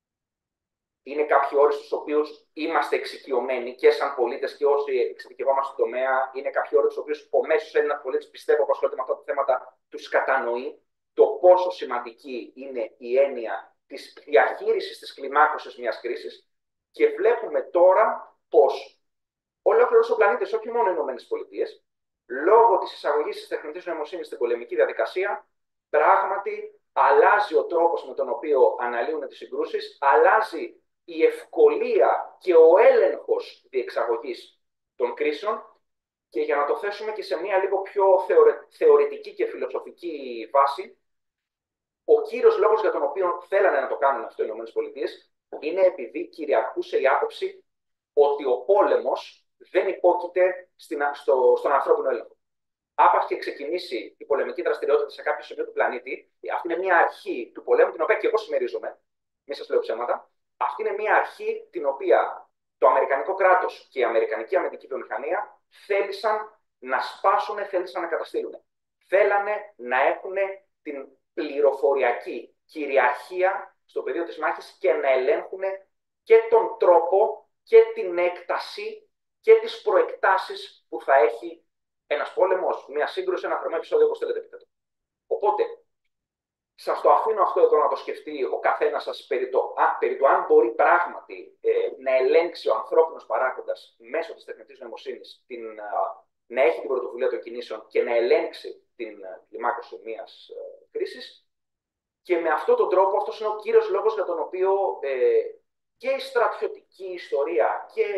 είναι κάποιοι όροι στους οποίους είμαστε εξοικειωμένοι και σαν πολίτες και όσοι εξειδικευόμαστε στον τομέα. Είναι κάποιοι όροι στους οποίους ο μέσος Έλληνας πολίτης, πιστεύω, που ασχολείται με αυτά τα θέματα, τους κατανοεί το πόσο σημαντική είναι η έννοια της διαχείρισης της κλιμάκωσης μιας κρίσης. Και βλέπουμε τώρα πως ολόκληρος ο πλανήτης, όχι μόνο οι ΗΠΑ, λόγω της εισαγωγής της τεχνητής νοημοσύνης στην πολεμική διαδικασία, πράγματι αλλάζει ο τρόπος με τον οποίο αναλύουν τις συγκρούσεις, αλλάζει η ευκολία και ο έλεγχος διεξαγωγής των κρίσεων. Και για να το θέσουμε και σε μια λίγο πιο θεωρητική και φιλοσοφική βάση, ο κύριος λόγος για τον οποίο θέλανε να το κάνουν αυτό οι ΗΠΑ είναι επειδή κυριαρχούσε η άποψη ότι ο πόλεμος δεν υπόκειται στον ανθρώπινο έλεγχο. Άπαξ και ξεκινήσει η πολεμική δραστηριότητα σε κάποιο σημείο του πλανήτη, αυτή είναι μια αρχή του πολέμου, την οποία και εγώ συμμερίζομαι, μη σας λέω ψέματα. Αυτή είναι μια αρχή την οποία το Αμερικανικό κράτος και η Αμερικανική αμυντική βιομηχανία θέλησαν να σπάσουν, θέλησαν να καταστήλουν. Θέλανε να έχουν την πληροφοριακή κυριαρχία στο πεδίο της μάχης και να ελέγχουν και τον τρόπο και την έκταση και τις προεκτάσεις που θα έχει ένας πόλεμος, μια σύγκρουση, ένα χρωμό επεισόδιο, όπως θέλετε πείτε το. Οπότε, σας το αφήνω αυτό εδώ να το σκεφτεί ο καθένας σας περί το αν μπορεί πράγματι να ελέγξει ο ανθρώπινος παράγοντας μέσω της τεχνητής νοημοσύνης, να έχει την πρωτοβουλία των κινήσεων και να ελέγξει την κλιμάκωση μιας κρίσης. Και με αυτόν τον τρόπο, αυτός είναι ο κύριος λόγος για τον οποίο και η στρατιωτική ιστορία και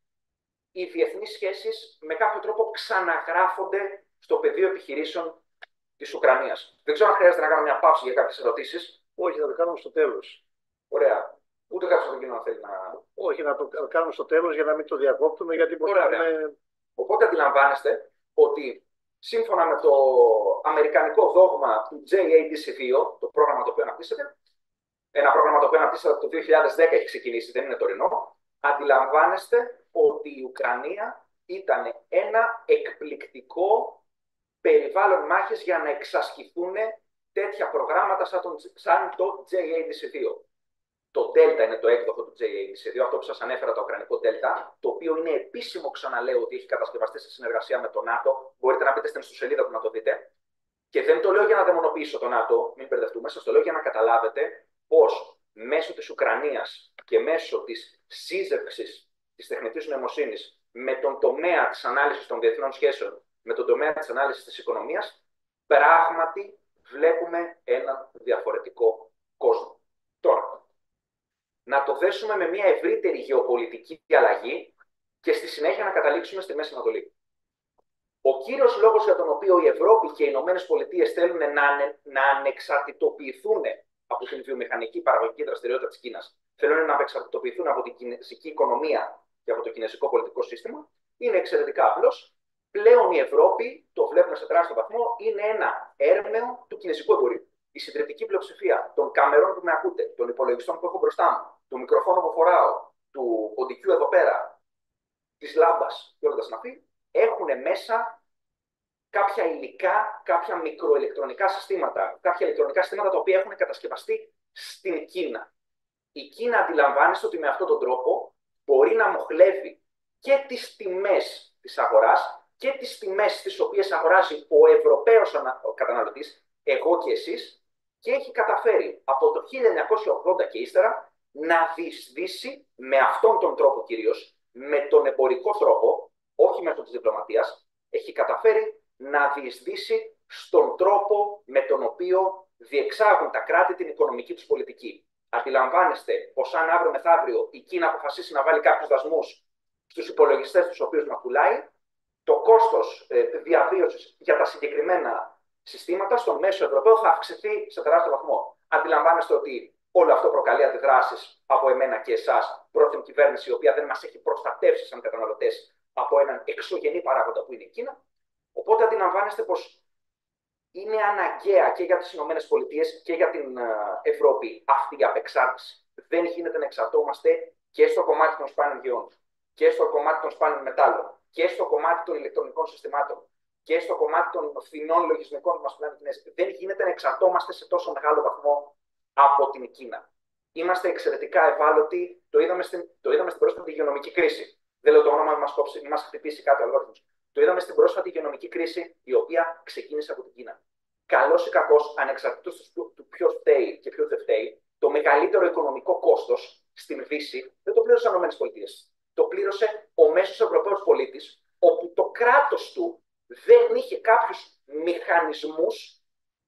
οι διεθνείς σχέσεις με κάποιο τρόπο ξαναγράφονται στο πεδίο επιχειρήσεων της Ουκρανίας. Δεν ξέρω αν χρειάζεται να κάνω μια παύση για κάποιες ερωτήσεις. Όχι, να το κάνουμε στο τέλος. Ωραία. Ούτε κάποιος από εκείνο θέλει να. Όχι, να το κάνουμε στο τέλος για να μην το διακόπτουμε, γιατί μπορεί να είναι. Οπότε αντιλαμβάνεστε ότι σύμφωνα με το αμερικανικό δόγμα του JADC2, το πρόγραμμα το οποίο αναπτύσσεται, ένα πρόγραμμα το οποίο αναπτύσσεται το 2010 έχει ξεκινήσει, δεν είναι τωρινό, αντιλαμβάνεστε ότι η Ουκρανία ήταν ένα εκπληκτικό περιβάλλον μάχης για να εξασκηθούν τέτοια προγράμματα σαν το JADC2. Το Delta είναι το έκδοχο του JADC2, αυτό που σας ανέφερα, το ουκρανικό Delta, το οποίο είναι επίσημο, ξαναλέω, ότι έχει κατασκευαστεί σε συνεργασία με το ΝΑΤΟ. Μπορείτε να μπείτε στην ιστοσελίδα του να το δείτε. Και δεν το λέω για να δαιμονοποιήσω το ΝΑΤΟ, μην μπερδευτούμε, σας το λέω για να καταλάβετε πως μέσω της Ουκρανίας και μέσω της σύζευξης της τεχνητής νοημοσύνης με τον τομέα της ανάλυσης των διεθνών σχέσεων, με τον τομέα της ανάλυσης της οικονομίας, πράγματι βλέπουμε έναν διαφορετικό κόσμο. Τώρα, να το δέσουμε με μια ευρύτερη γεωπολιτική αλλαγή και στη συνέχεια να καταλήξουμε στη Μέση Ανατολή. Ο κύριος λόγος για τον οποίο η Ευρώπη και οι Ηνωμένες Πολιτείες θέλουν να ανεξαρτητοποιηθούν από την βιομηχανική παραγωγική δραστηριότητα της Κίνας, θέλουν να απεξαρτητοποιηθούν από την κινέζικη οικονομία και από το κινέζικο πολιτικό σύστημα, είναι εξαιρετικά απλός. Πλέον η Ευρώπη, το βλέπουμε σε τεράστιο βαθμό, είναι ένα έρμεο του κινέζικου εμπορίου. Η συντριπτική πλειοψηφία των κάμερων που με ακούτε, των υπολογιστών που έχω μπροστά μου, του μικροφόνου που φοράω, του ποντικού εδώ πέρα, της λάμπας και όλα τα συναφή, έχουν μέσα κάποια υλικά, κάποια μικροηλεκτρονικά συστήματα, κάποια ηλεκτρονικά συστήματα τα οποία έχουν κατασκευαστεί στην Κίνα. Η Κίνα αντιλαμβάνεται ότι με αυτόν τον τρόπο μπορεί να μοχλεύει και τις τιμές της αγοράς και τις τιμές τις οποίες αγοράζει ο Ευρωπαίος καταναλωτής, εγώ και εσείς, και έχει καταφέρει από το 1980 και ύστερα να διεισδύσει με αυτόν τον τρόπο κυρίως, με τον εμπορικό τρόπο, όχι μέσω της διπλωματίας, έχει καταφέρει να διεισδύσει στον τρόπο με τον οποίο διεξάγουν τα κράτη την οικονομική τους πολιτική. Αντιλαμβάνεστε πως αν αύριο μεθαύριο η Κίνα αποφασίσει να βάλει κάποιους δασμούς στους υπολογιστές τους οποίους να πουλάει, το κόστος διαβίωσης για τα συγκεκριμένα συστήματα στον μέσο Ευρωπαίο θα αυξηθεί σε τεράστιο βαθμό. Αντιλαμβάνεστε ότι όλο αυτό προκαλεί αντιδράσεις από εμένα και εσάς προς την κυβέρνηση, η οποία δεν μας έχει προστατεύσει σαν καταναλωτές από έναν εξωγενή παράγοντα που είναι η Κίνα. Οπότε αντιλαμβάνεστε πως είναι αναγκαία και για τις ΗΠΑ και για την Ευρώπη αυτή η απεξάρτηση. Δεν γίνεται να εξαρτώμαστε και στο κομμάτι των σπάνιων γεών, και στο κομμάτι των σπάνιων μετάλλων, και στο κομμάτι των ηλεκτρονικών συστημάτων, και στο κομμάτι των φθηνών λογισμικών που μας πουλάνε την Κίνα. Δεν γίνεται να εξαρτώμαστε σε τόσο μεγάλο βαθμό από την Κίνα. Είμαστε εξαιρετικά ευάλωτοι. Το είδαμε στην πρόσφατη υγειονομική κρίση. Δεν λέω το όνομα, μην μας χτυπήσει κάτι ο αλγόριθμος. Το είδαμε στην πρόσφατη υγειονομική κρίση, η οποία ξεκίνησε από την Κίνα. Καλώς ή κακώς, ανεξαρτήτως του ποιος φταίει και ποιος δεν φταίει, το μεγαλύτερο οικονομικό κόστος στην Δύση δεν το πλήρωσαν οι ΗΠΑ. Το πλήρωσε ο μέσος Ευρωπαίος πολίτης, όπου το κράτος του δεν είχε κάποιους μηχανισμούς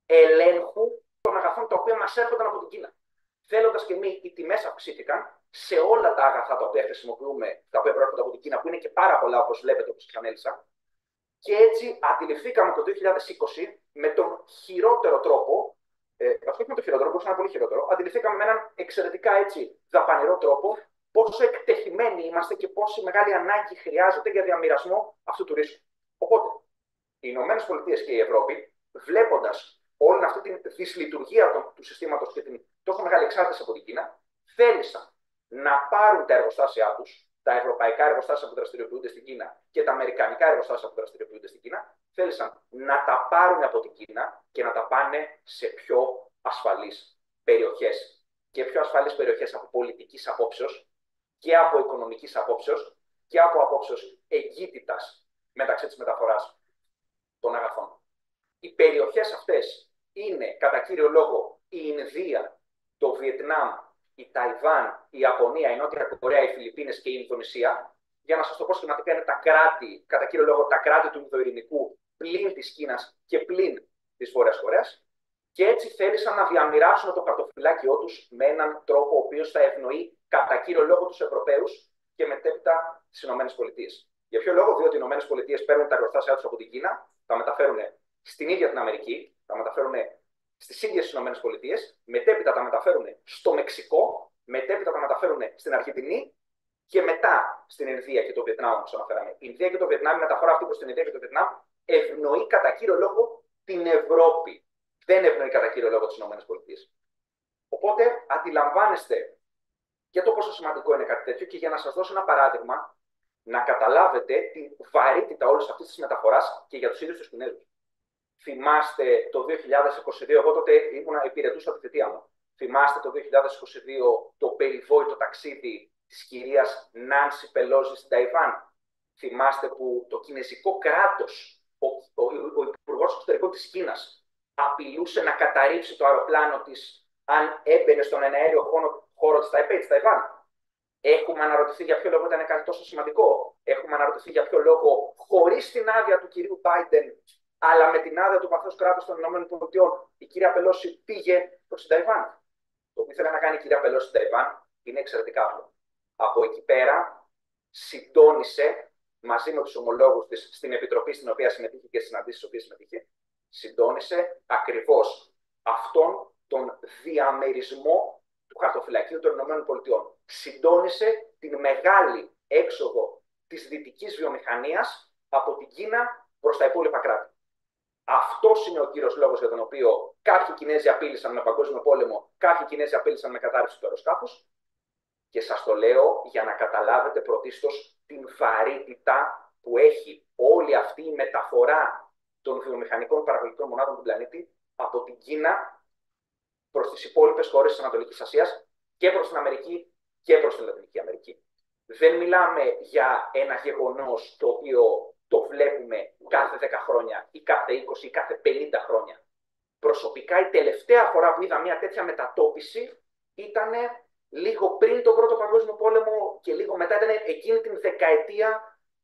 ελέγχου των αγαθών τα οποία μας έρχονταν από την Κίνα. Θέλοντας και εμείς, οι τιμές αυξήθηκαν σε όλα τα αγαθά τα οποία χρησιμοποιούμε, τα οποία προέρχονται από την Κίνα, που είναι και πάρα πολλά, όπως βλέπετε, όπως ξανέλησα. Και έτσι αντιληφθήκαμε το 2020 με τον χειρότερο τρόπο, αυτό με το χειρότερο, μπορούσε να είναι πολύ χειρότερο, αντιληφθήκαμε με έναν εξαιρετικά έτσι δαπανηρό τρόπο πόσο εκτεθειμένοι είμαστε και πόση μεγάλη ανάγκη χρειάζεται για διαμοιρασμό αυτού του ρίσκου. Οπότε, οι ΗΠΑ και η Ευρώπη, βλέποντας όλη αυτή τη δυσλειτουργία του συστήματος και την τόσο μεγάλη εξάρτηση από την Κίνα, θέλησαν να πάρουν τα εργοστάσια τους, τα ευρωπαϊκά εργοστάσια που δραστηριοποιούνται στην Κίνα και τα αμερικανικά εργοστάσια που δραστηριοποιούνται στην Κίνα, θέλησαν να τα πάρουν από την Κίνα και να τα πάνε σε πιο ασφαλείς περιοχές. Και πιο ασφαλείς περιοχές από πολιτικής απόψεως και από οικονομικής απόψεως και από απόψεως εγκύτητας μεταξύ της μεταφοράς των αγαθών. Οι περιοχές αυτές είναι κατά κύριο λόγο η Ινδία, το Βιετνάμ, η Ταϊβάν, η Ιαπωνία, η Νότια Κορέα, οι Φιλιππίνες και η Ινδονησία. Για να σας το πω σχηματικά, είναι τα κράτη, κατά κύριο λόγο τα κράτη του Ινδοειρηνικού, πλην της Κίνας και πλην της Βόρειας Κορέας. Και έτσι θέλησαν να διαμοιράσουν το χαρτοφυλάκιό τους με έναν τρόπο ο οποίος θα ευνοεί κατά κύριο λόγο τους Ευρωπαίους και μετέπειτα τις ΗΠΑ. Για ποιο λόγο? Διότι οι ΗΠΑ παίρνουν τα εργοστάσια τους από την Κίνα, τα μεταφέρουν στην ίδια την Αμερική, τα μεταφέρουν στις ίδιες τις ΗΠΑ, μετέπειτα τα μεταφέρουν στο Μεξικό, μετέπειτα τα μεταφέρουν στην Αργεντινή και μετά στην Ινδία και το Βιετνάμ, όπως αναφέραμε. Η Ινδία και το Βιετνάμ, η μεταφορά αυτή προς την Ινδία και το Βιετνάμ ευνοεί κατά κύριο λόγο την Ευρώπη. Δεν ευνοεί κατά κύριο λόγο τις ΗΠΑ. Οπότε αντιλαμβάνεστε για το πόσο σημαντικό είναι κάτι τέτοιο και για να σας δώσω ένα παράδειγμα, να καταλάβετε τη βαρύτητα όλης αυτής της μεταφοράς και για τους ίδιους τους Κινέζους. Θυμάστε το 2022, εγώ τότε υπηρετούσα τη θητεία μου. Θυμάστε το 2022 το περιβόητο ταξίδι της κυρίας Νάνσι Πελόζη στην Ταϊβάν. Θυμάστε που το κινέζικο κράτος, ο υπουργός εξωτερικών της Κίνας, απειλούσε να καταρρίψει το αεροπλάνο της αν έμπαινε στον εναέριο χώρο της Ταϊπέη, της Ταϊβάν. Έχουμε αναρωτηθεί για ποιο λόγο ήταν κάτι τόσο σημαντικό. Έχουμε αναρωτηθεί για ποιο λόγο, χωρίς την άδεια του κυρίου Biden, αλλά με την άδεια του παθούς κράτους των ΗΠΑ, η κυρία Πελόση πήγε προς την Ταϊβάν. Το που ήθελε να κάνει η κυρία Πελόση στην Ταϊβάν είναι εξαιρετικά απλό. Από εκεί πέρα συντόνισε μαζί με τους ομολόγους της στην επιτροπή στην οποία συμμετείχε και στις συναντήσεις στις οποίες συμμετείχε, συντόνισε ακριβώς αυτόν τον διαμερισμό του χαρτοφυλακίου των ΗΠΑ. Συντόνισε την μεγάλη έξοδο της δυτικής βιομηχανίας από την Κίνα προς τα υπόλοιπα κράτη. Αυτός είναι ο κύριος λόγος για τον οποίο κάποιοι Κινέζοι απείλησαν με παγκόσμιο πόλεμο, κάποιοι Κινέζοι απείλησαν με κατάρρευση του αεροσκάφους. Και σας το λέω για να καταλάβετε πρωτίστως την βαρύτητα που έχει όλη αυτή η μεταφορά των βιομηχανικών παραγωγικών μονάδων του πλανήτη από την Κίνα προς τις υπόλοιπες χώρες της Ανατολικής Ασίας και προς την Αμερική και προς την Λατινική Αμερική. Δεν μιλάμε για ένα γεγονός το οποίο το βλέπουμε κάθε 10 χρόνια ή κάθε 20 ή κάθε 50 χρόνια. Προσωπικά η τελευταία φορά που είδα μια τέτοια μετατόπιση ήταν λίγο πριν τον Πρώτο Παγκόσμιο Πόλεμο και λίγο μετά, ήταν εκείνη την δεκαετία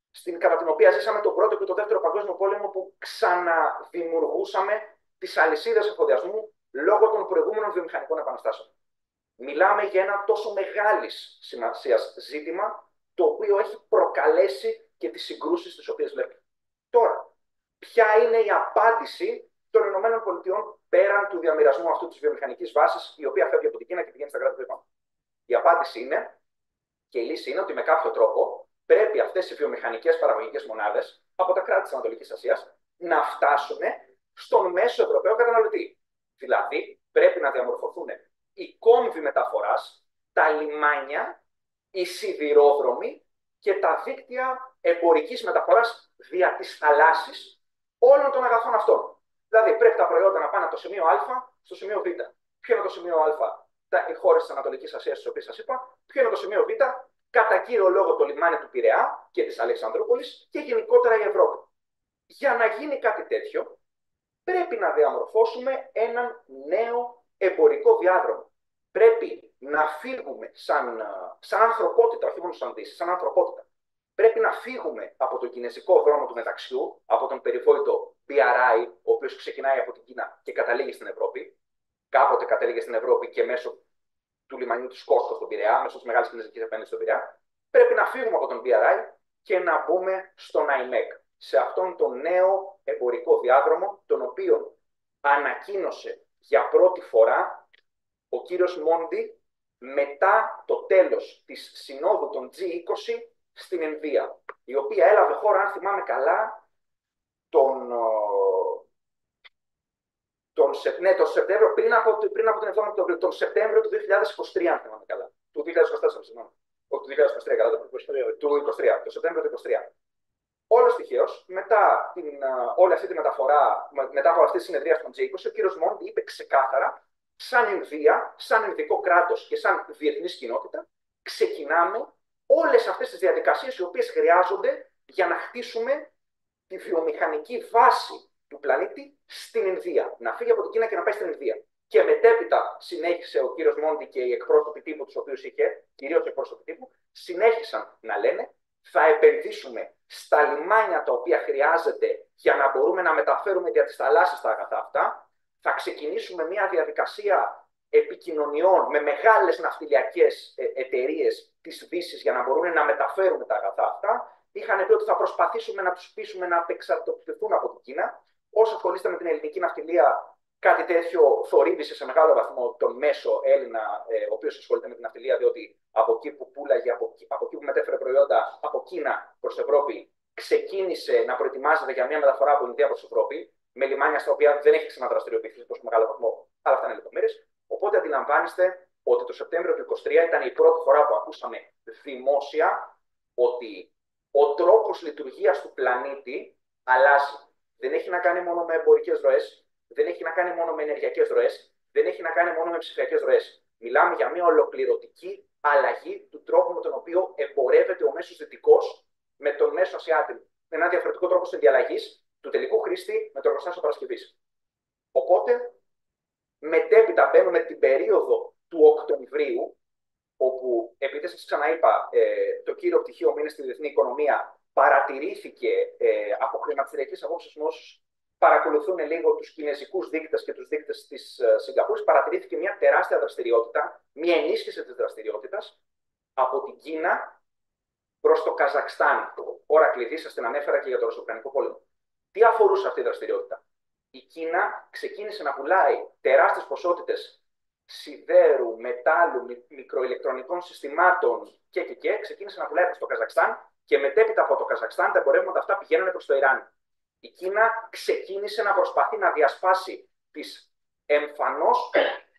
κατά την οποία ζήσαμε τον Πρώτο και τον Δεύτερο Παγκόσμιο Πόλεμο, που ξαναδημιουργούσαμε τις αλυσίδες εφοδιασμού λόγω των προηγούμενων βιομηχανικών επαναστάσεων. Μιλάμε για ένα τόσο μεγάλης σημασίας ζήτημα, το οποίο έχει προκαλέσει και τις συγκρούσεις τις οποίες βλέπουμε. Τώρα, ποια είναι η απάντηση των ΗΠΑ πέραν του διαμοιρασμού αυτού της βιομηχανικής βάσης, η οποία φεύγει από την Κίνα και πηγαίνει στα κράτη που είπαμε? Η απάντηση είναι, και η λύση είναι, ότι με κάποιο τρόπο πρέπει αυτές οι βιομηχανικές παραγωγικές μονάδες από τα κράτη της Ανατολικής Ασίας να φτάσουν στον μέσο Ευρωπαίο καταναλωτή. Δηλαδή, πρέπει να διαμορφωθούν οι κόμβοι μεταφοράς, τα λιμάνια, οι σιδηρόδρομοι και τα δίκτυα εμπορικής μεταφοράς δια της θαλάσσης όλων των αγαθών αυτών. Δηλαδή, πρέπει τα προϊόντα να πάνε από το σημείο Α στο σημείο Β. Ποιο είναι το σημείο Α? Οι χώρες της Ανατολικής Ασίας, τις οποίες σας είπα. Ποιο είναι το σημείο Β? Κατά κύριο λόγο το λιμάνι του Πειραιά και της Αλεξανδρούπολης και γενικότερα η Ευρώπη. Για να γίνει κάτι τέτοιο, πρέπει να διαμορφώσουμε έναν νέο εμπορικό διάδρομο. Πρέπει να φύγουμε σαν ανθρωπότητα, όχι μόνο σαν Δύση, σαν ανθρωπότητα. Πρέπει να φύγουμε από τον κινέζικο δρόμο του μεταξιού, από τον περιβόητο BRI, ο οποίος ξεκινάει από την Κίνα και καταλήγει στην Ευρώπη. Κάποτε κατέληγε στην Ευρώπη και μέσω του λιμανιού του Σκόσκο στον Πειραιά, μέσω της μεγάλης κινέζικης επένδυσης στον Πειραιά. Πρέπει να φύγουμε από τον BRI και να μπούμε στον IMEC, σε αυτόν τον νέο εμπορικό διάδρομο, τον οποίο ανακοίνωσε για πρώτη φορά ο κύριος Μόντι μετά το τέλος της συνόδου των G20 στην Ινδία, η οποία έλαβε χώρα, αν θυμάμαι καλά, τον Σεπτέμβριο, πριν από την 7η Οκτωβρίου, τον Σεπτέμβριο του 2023, αν θυμάμαι καλά. Του 2024, συγγνώμη. Όχι του 2023, καλά, του 2023, το Σεπτέμβριο του 2023. Όλος τυχαίως, μετά όλη αυτή τη μεταφορά, μετά από αυτή τη συνεδρία των G20, ο κύριος Μόντι είπε ξεκάθαρα, σαν Ινδία, σαν Ινδικό κράτος και σαν διεθνής κοινότητα, ξεκινάμε όλες αυτές τις διαδικασίες οι οποίες χρειάζονται για να χτίσουμε τη βιομηχανική βάση του πλανήτη στην Ινδία. Να φύγει από την Κίνα και να πάει στην Ινδία. Και μετέπειτα συνέχισε ο κύριος Μόντι και οι εκπρόσωποι τύπου, τους οποίους είχε, κυρίως οι εκπρόσωποι τύπου, συνέχισαν να λένε, θα επενδύσουμε στα λιμάνια τα οποία χρειάζεται για να μπορούμε να μεταφέρουμε δια της θαλάσσης τα αγαθά αυτά. Θα ξεκινήσουμε μια διαδικασία επικοινωνιών με μεγάλες ναυτιλιακές εταιρείες της Δύσης για να μπορούν να μεταφέρουμε τα αγαθά αυτά. Είχαν πει ότι θα προσπαθήσουμε να τους πείσουμε να απεξαρτηθούν από την Κίνα. Όσο ασχολείστε με την ελληνική ναυτιλία, κάτι τέτοιο θορύβησε σε μεγάλο βαθμό τον μέσο Έλληνα, ο οποίος ασχολείται με την ναυτιλία, διότι από εκεί που πούλαγε, από εκεί που μετέφερε προϊόντα από Κίνα προς Ευρώπη, ξεκίνησε να προετοιμάζεται για μια μεταφορά από Ινδία προς Ευρώπη, με λιμάνια στα οποία δεν έχει ξαναδραστηριοποιηθεί σε τόσο μεγάλο βαθμό, αλλά αυτά είναι λεπτομέρειες. Οπότε αντιλαμβάνεστε ότι το Σεπτέμβριο του 2023 ήταν η πρώτη φορά που ακούσαμε δημόσια ότι ο τρόπος λειτουργίας του πλανήτη αλλάζει. Δεν έχει να κάνει μόνο με εμπορικές ροές, δεν έχει να κάνει μόνο με ενεργειακές ροές, δεν έχει να κάνει μόνο με ψηφιακές ροές. Μιλάμε για μια ολοκληρωτική αλλαγή του τρόπου με τον οποίο εμπορεύεται ο μέσος δυτικός με τον μέσο Ασιάτη. Με ένα διαφορετικό τρόπο συνδιαλλαγής του τελικού χρήστη με το εργοστάσιο παρασκευής. Οπότε, μετέπειτα μπαίνουμε την περίοδο του Οκτωβρίου, όπου, επειδή σας ξαναείπα, το κύριο πτυχίο μήνες στη διεθνή οικονομία παρατηρήθηκε από χρηματιστηριακές απόψεις με όσους παρακολουθούν λίγο τους κινέζικους δείκτες και τους δείκτες της Σιγκαπούρης, παρατηρήθηκε μια τεράστια δραστηριότητα, μια ενίσχυση της δραστηριότητας από την Κίνα προς το Καζακστάν. Ώρα κλειδί, σας την ανέφερα και για το Ρωσο-Ουκρανικό πόλεμο. Τι αφορούσε αυτή η δραστηριότητα? Η Κίνα ξεκίνησε να πουλάει τεράστιες ποσότητες σιδέρου, μετάλλου, μικροηλεκτρονικών συστημάτων και ξεκίνησε να πουλάει προς το Καζακστάν και μετέπειτα από το Καζακστάν τα εμπορεύματα αυτά πηγαίνουν προς το Ιράν. Η Κίνα ξεκίνησε να προσπαθεί να διασπάσει τις εμφανώς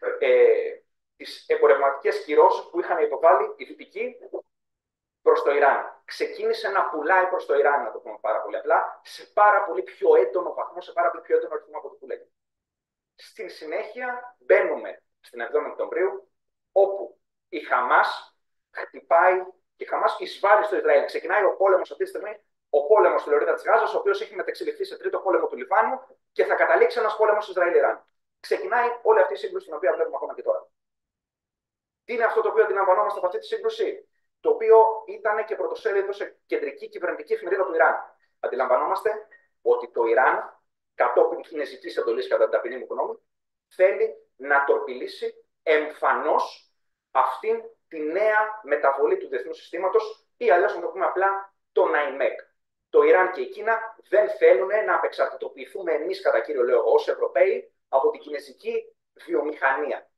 τις εμπορευματικές κυρώσεις που είχαν υποβάλει οι δυτικοί προς το Ιράν. Ξεκίνησε να πουλάει προς το Ιράν, να το πούμε πάρα πολύ απλά, σε πάρα πολύ πιο έντονο βαθμό, σε πάρα πολύ πιο έντονο αριθμό από το που λέγεται. Στην συνέχεια μπαίνουμε στην 7η Οκτωβρίου, όπου η Χαμάς χτυπάει, η Χαμάς εισβάλλει στο Ισραήλ. Ξεκινάει ο πόλεμος αυτή τη στιγμή, ο πόλεμος στη Λωρίδα της Γάζας, ο οποίος έχει μεταξελιχθεί σε τρίτο πόλεμο του Λιβάνου και θα καταλήξει ένας πόλεμος Ισραήλ-Ιράν. Ξεκινάει όλη αυτή η σύγκρουση την οποία βλέπουμε ακόμα και τώρα. Τι είναι αυτό το οποίο αντιλαμβανόμαστε από αυτή τη σύγκρουση? το οποίο ήταν και πρωτοσέλιδο σε κεντρική κυβερνητική εφημερίδα του Ιράν. Αντιλαμβανόμαστε ότι το Ιράν, κατόπιν κινέζικης εντολής, κατά την ταπεινή μου γνώμη, θέλει να τορπιλήσει εμφανώς αυτήν τη νέα μεταβολή του διεθνούς συστήματος, ή αλλιώς να το πούμε απλά τον ΑΙΜΕΚ. Το Ιράν και η Κίνα δεν θέλουν να απεξαρτητοποιηθούμε εμείς, κατά κύριο λόγο, ως Ευρωπαίοι, από την κινέζικη βιομηχανία.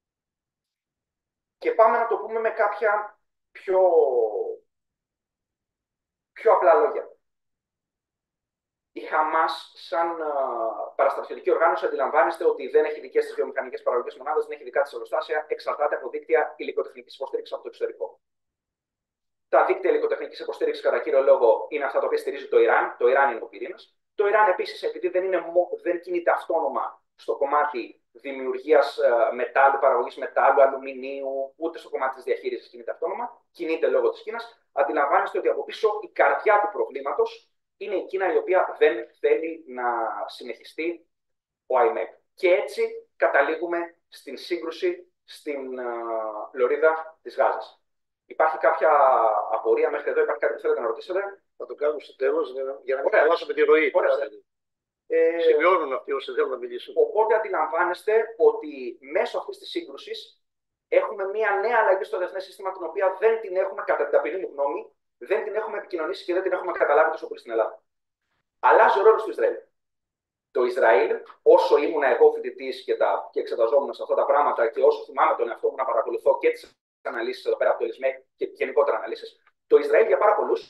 Και πάμε να το πούμε με κάποια πιο απλά λόγια. Η Χαμάς, σαν παραστρατιωτική οργάνωση, αντιλαμβάνεστε ότι δεν έχει δικές της βιομηχανικές παραγωγικές μονάδες, δεν έχει δικά της εργοστάσια, εξαρτάται από δίκτυα υλικοτεχνικής υποστήριξης από το εξωτερικό. Τα δίκτυα υλικοτεχνικής υποστήριξης, κατά κύριο λόγο, είναι αυτά τα οποία στηρίζει το Ιράν. Το Ιράν είναι ο πυρήνας. Το Ιράν, επίσης, επειδή δεν κινείται αυτόνομα στο κομμάτι δημιουργίας μετάλλου, παραγωγής μετάλλου, αλουμινίου, ούτε στο κομμάτι της διαχείρισης κινείται αυτόνομα, κινείται λόγω της Κίνας. Αντιλαμβάνεστε ότι από πίσω η καρδιά του προβλήματος είναι η Κίνα, η οποία δεν θέλει να συνεχιστεί ο ΑΙΜΕΚ. Και έτσι καταλήγουμε στην σύγκρουση στην λωρίδα της Γάζας. Υπάρχει κάποια απορία μέχρι εδώ, υπάρχει κάτι που θέλετε να ρωτήσετε? Θα το κάνουμε στο τέλος για να μην χαλάσουμε τη ροή. Σημειώνουν αυτοί όσοι θέλουν να μιλήσουν. Οπότε αντιλαμβάνεστε ότι μέσω αυτής της σύγκρουσης έχουμε μια νέα αλλαγή στο διεθνές σύστημα, την οποία δεν την έχουμε, κατά την ταπεινή μου γνώμη, δεν την έχουμε επικοινωνήσει και δεν την έχουμε καταλάβει τόσο πολύ στην Ελλάδα. Αλλάζει ο ρόλος του Ισραήλ. Το Ισραήλ, όσο ήμουν εγώ φοιτητής και εξεταζόμουν σε αυτά τα πράγματα και όσο θυμάμαι τον εαυτό μου να παρακολουθώ και τις αναλύσεις εδώ πέρα από το ΕΛΣΜΕ και γενικότερα αναλύσεις, το Ισραήλ για πάρα πολλούς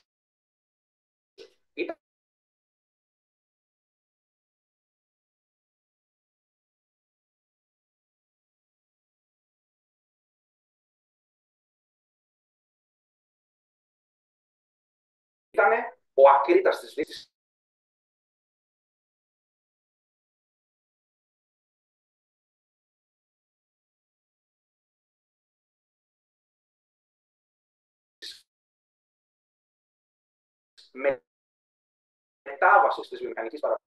ήταν ο ακρίτας της Δύσης. Μετάβασης της βιομηχανικής παραγωγής.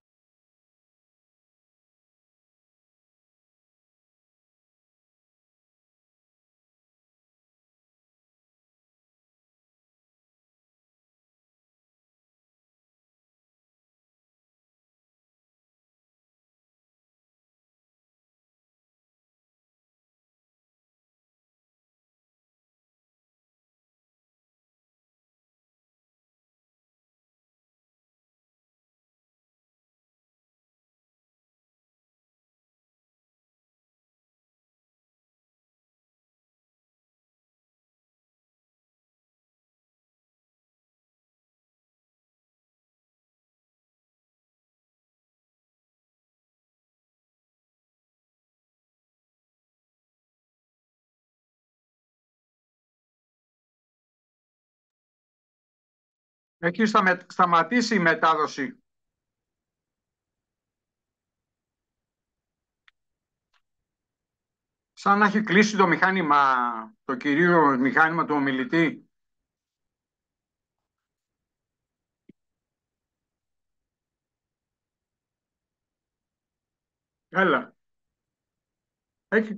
Έχει σταματήσει η μετάδοση. Σαν να έχει κλείσει το μηχάνημα, το κυρίω μηχάνημα του ομιλητή. Έλα. Έχει.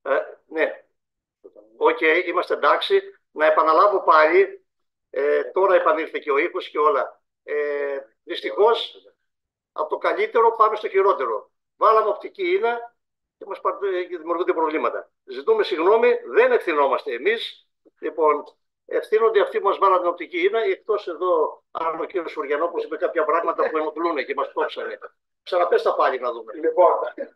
Ναι, οκ, είμαστε εντάξει. Να επαναλάβω πάλι, τώρα επανήλθε και ο ήχος και όλα. Δυστυχώς, από το καλύτερο πάμε στο χειρότερο. Βάλαμε οπτική ίνα και μας δημιουργούνται προβλήματα. Ζητούμε συγγνώμη, δεν ευθυνόμαστε εμείς. Λοιπόν, ευθύνονται αυτοί που μας βάλαν την οπτική ίνα, εκτός εδώ, αν ο κ. Σουριανόπουλος είπε κάποια πράγματα που ενοχλούν και μας κόψανε. Ξαναπες τα πάλι να δούμε. Λοιπόν,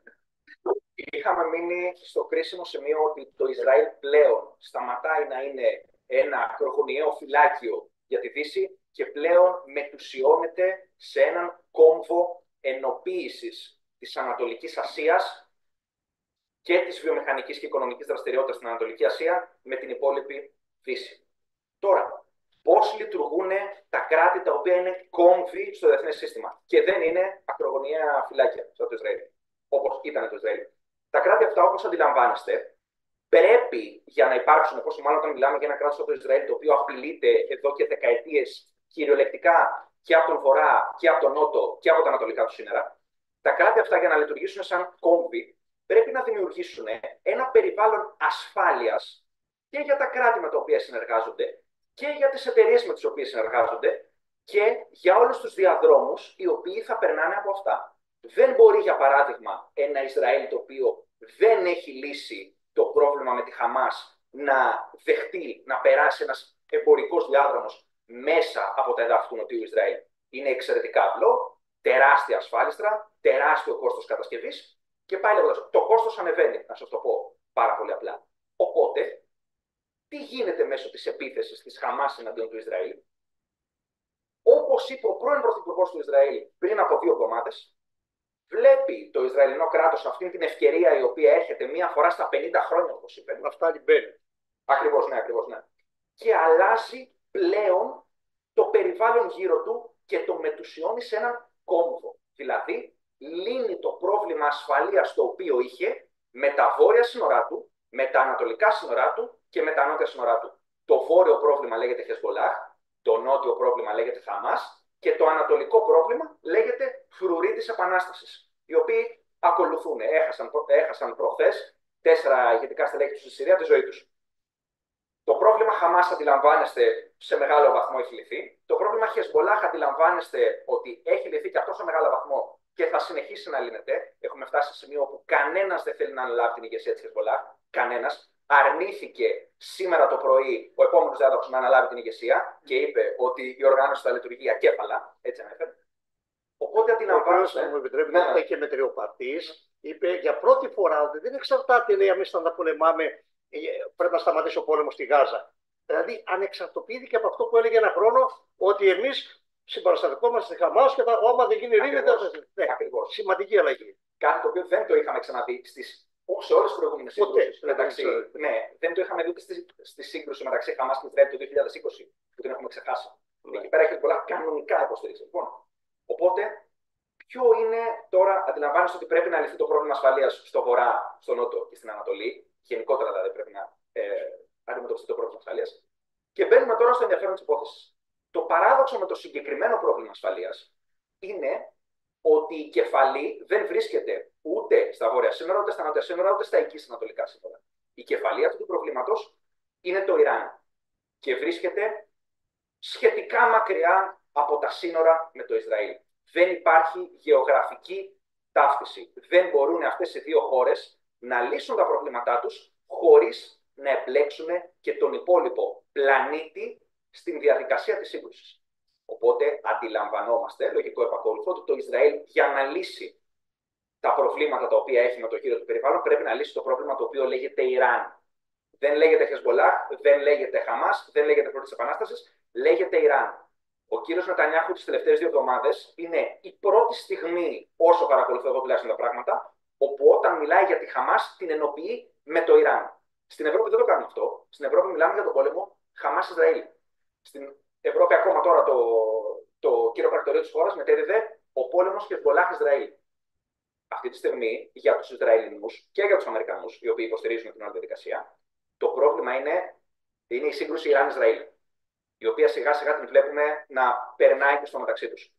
είχαμε μείνει στο κρίσιμο σημείο ότι το Ισραήλ πλέον σταματάει να είναι ένα ακρογωνιαίο φυλάκιο για τη Δύση και πλέον μετουσιώνεται σε έναν κόμβο ενοποίησης της Ανατολικής Ασίας και της βιομηχανικής και οικονομικής δραστηριότητας στην Ανατολική Ασία με την υπόλοιπη Δύση. Τώρα, πώς λειτουργούν τα κράτη τα οποία είναι κόμβοι στο διεθνές σύστημα και δεν είναι ακρογωνιαία φυλάκια σαν το Ισραήλ, όπως ήταν το Ισραήλ. Τα κράτη αυτά, όπως αντιλαμβάνεστε, πρέπει για να υπάρξουν, πόσο μάλλον όταν μιλάμε για ένα κράτος όπως το Ισραήλ, το οποίο απειλείται εδώ και δεκαετίες κυριολεκτικά και από τον Βορρά και από τον Νότο και από τα ανατολικά του σύνορα, τα κράτη αυτά για να λειτουργήσουν σαν κόμβοι πρέπει να δημιουργήσουν ένα περιβάλλον ασφάλειας και για τα κράτη με τα οποία συνεργάζονται και για τις εταιρείες με τις οποίες συνεργάζονται και για όλους τους διαδρόμους οι οποίοι θα περνάνε από αυτά. Δεν μπορεί, για παράδειγμα, ένα Ισραήλ το οποίο δεν έχει λύσει το πρόβλημα με τη Χαμάς να δεχτεί να περάσει ένας εμπορικός διάδρομος μέσα από τα εδάφη του Νοτιού Ισραήλ. Είναι εξαιρετικά απλό, τεράστια ασφάλιστρα, τεράστιο κόστος κατασκευής και πάλι λέγοντας, το κόστος ανεβαίνει, να σας το πω πάρα πολύ απλά. Οπότε, τι γίνεται μέσω της επίθεσης της Χαμάς εναντίον του Ισραήλ? Όπως είπε ο πρώην Πρωθυπουργός του Ισραήλ πριν από 2 εβδομάδες, βλέπει το Ισραηλινό κράτος αυτή την ευκαιρία η οποία έρχεται μία φορά στα 50 χρόνια, όπως είπε. Να φτάνει μπαίνει. Ακριβώς, ναι. Και αλλάζει πλέον το περιβάλλον γύρω του και το μετουσιώνει σε έναν κόμβο. Δηλαδή, λύνει το πρόβλημα ασφαλείας το οποίο είχε με τα βόρεια σύνορά του, με τα ανατολικά σύνορά του και με τα νότια σύνορά του. Το βόρειο πρόβλημα λέγεται Χεσμπολάχ, το νότιο πρόβλημα λέγεται Χαμάς και το ανατολικό πρόβλημα λέγεται φρουροί της Επανάστασης, οι οποίοι ακολουθούν. Έχασαν προχθές 4 ηγετικά στελέχη τους στη Συρία τη ζωή τους. Το πρόβλημα Χαμάς, αντιλαμβάνεστε, σε μεγάλο βαθμό έχει λυθεί. Το πρόβλημα Χεσμπολάχ, αντιλαμβάνεστε ότι έχει λυθεί και αυτό σε μεγάλο βαθμό και θα συνεχίσει να λύνεται. Έχουμε φτάσει σε σημείο όπου κανένας δεν θέλει να αναλάβει την ηγεσία της Χεσμπολάχ. Κανένας. Αρνήθηκε σήμερα το πρωί ο επόμενος διάδοχος να αναλάβει την ηγεσία και είπε ότι η οργάνωση θα λειτουργεί ακέφαλα. Έτσι ανέφερε. Οπότε αντιλαμβάνεστε. Αν μου επιτρέπετε, και μετριοπαθής, είπε για πρώτη φορά ότι δεν εξαρτάται, λέει, εμείς να τα πολεμάμε, πρέπει να σταματήσει ο πόλεμος στη Γάζα. Δηλαδή, ανεξαρτοποιήθηκε από αυτό που έλεγε ένα χρόνο, ότι εμείς συμπαραστατευόμαστε στη Χαμάς και άμα δεν γίνει ειρήνη, δεν. Ακριβώς. Σημαντική αλλαγή. Κάτι το οποίο δεν το είχαμε ξαναδεί σε όλες τις προηγούμενες σύγκρουσεις. Ναι, δεν το είχαμε δει στη σύγκρουση μεταξύ Χαμάς και Ισραήλ το 2020, που την έχουμε ξεχάσει. Ναι. Εκεί πέρα έχει πολλά κανονικά υποστήριξη. Λοιπόν, οπότε, ποιο είναι τώρα, αντιλαμβάνεστε ότι πρέπει να λυθεί το πρόβλημα ασφαλείας στο Βορρά, στο Νότο και στην Ανατολή. Γενικότερα δηλαδή πρέπει να αντιμετωπιστεί το πρόβλημα ασφαλείας. Και μπαίνουμε τώρα στο ενδιαφέρον της υπόθεσης. Το παράδοξο με το συγκεκριμένο πρόβλημα ασφαλείας είναι ότι η κεφαλή δεν βρίσκεται ούτε στα βόρεια σύνορα, ούτε στα νότια σύνορα, ούτε στα εκείς ανατολικά σύνορα. Η κεφαλή αυτού του προβλήματος είναι το Ιράν και βρίσκεται σχετικά μακριά από τα σύνορα με το Ισραήλ. Δεν υπάρχει γεωγραφική ταύτιση. Δεν μπορούν αυτές οι δύο χώρες να λύσουν τα προβλήματά τους χωρίς να εμπλέξουν και τον υπόλοιπο πλανήτη στην διαδικασία της σύγκρουσης. Οπότε αντιλαμβανόμαστε, λογικό επακόλουθο, ότι το Ισραήλ για να λύσει τα προβλήματα τα οποία έχει με το γύρο του περιβάλλον πρέπει να λύσει το πρόβλημα το οποίο λέγεται Ιράν. Δεν λέγεται Χεσμπολάχ, δεν λέγεται Χαμάς, δεν λέγεται Φρουροί της Επανάστασης, λέγεται Ιράν. Ο κύριος Νετανιάχου τις τελευταίες 2 εβδομάδες είναι η πρώτη στιγμή, όσο παρακολουθώ εγώ τουλάχιστον τα πράγματα, όπου όταν μιλάει για τη Χαμάς την ενοποιεί με το Ιράν. Στην Ευρώπη δεν το κάνουμε αυτό. Στην Ευρώπη μιλάμε για τον πόλεμο Χαμάς-Ισραήλ. Στην Ευρώπη ακόμα τώρα το κύριο πρακτορείο της χώρας μετέδιδε ο πόλεμος Χεσμπολάχ-Ισραήλ. Αυτή τη στιγμή για τους Ισραηλινούς και για τους Αμερικανούς, οι οποίοι υποστηρίζουν την όλη διαδικασία, το πρόβλημα είναι η σύγκρουση Ιράν-Ισραήλ, η οποία σιγά σιγά την βλέπουμε να περνάει και στο μεταξύ τους.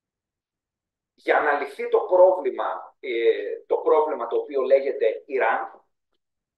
Για να λυθεί το πρόβλημα το οποίο λέγεται Ιράν,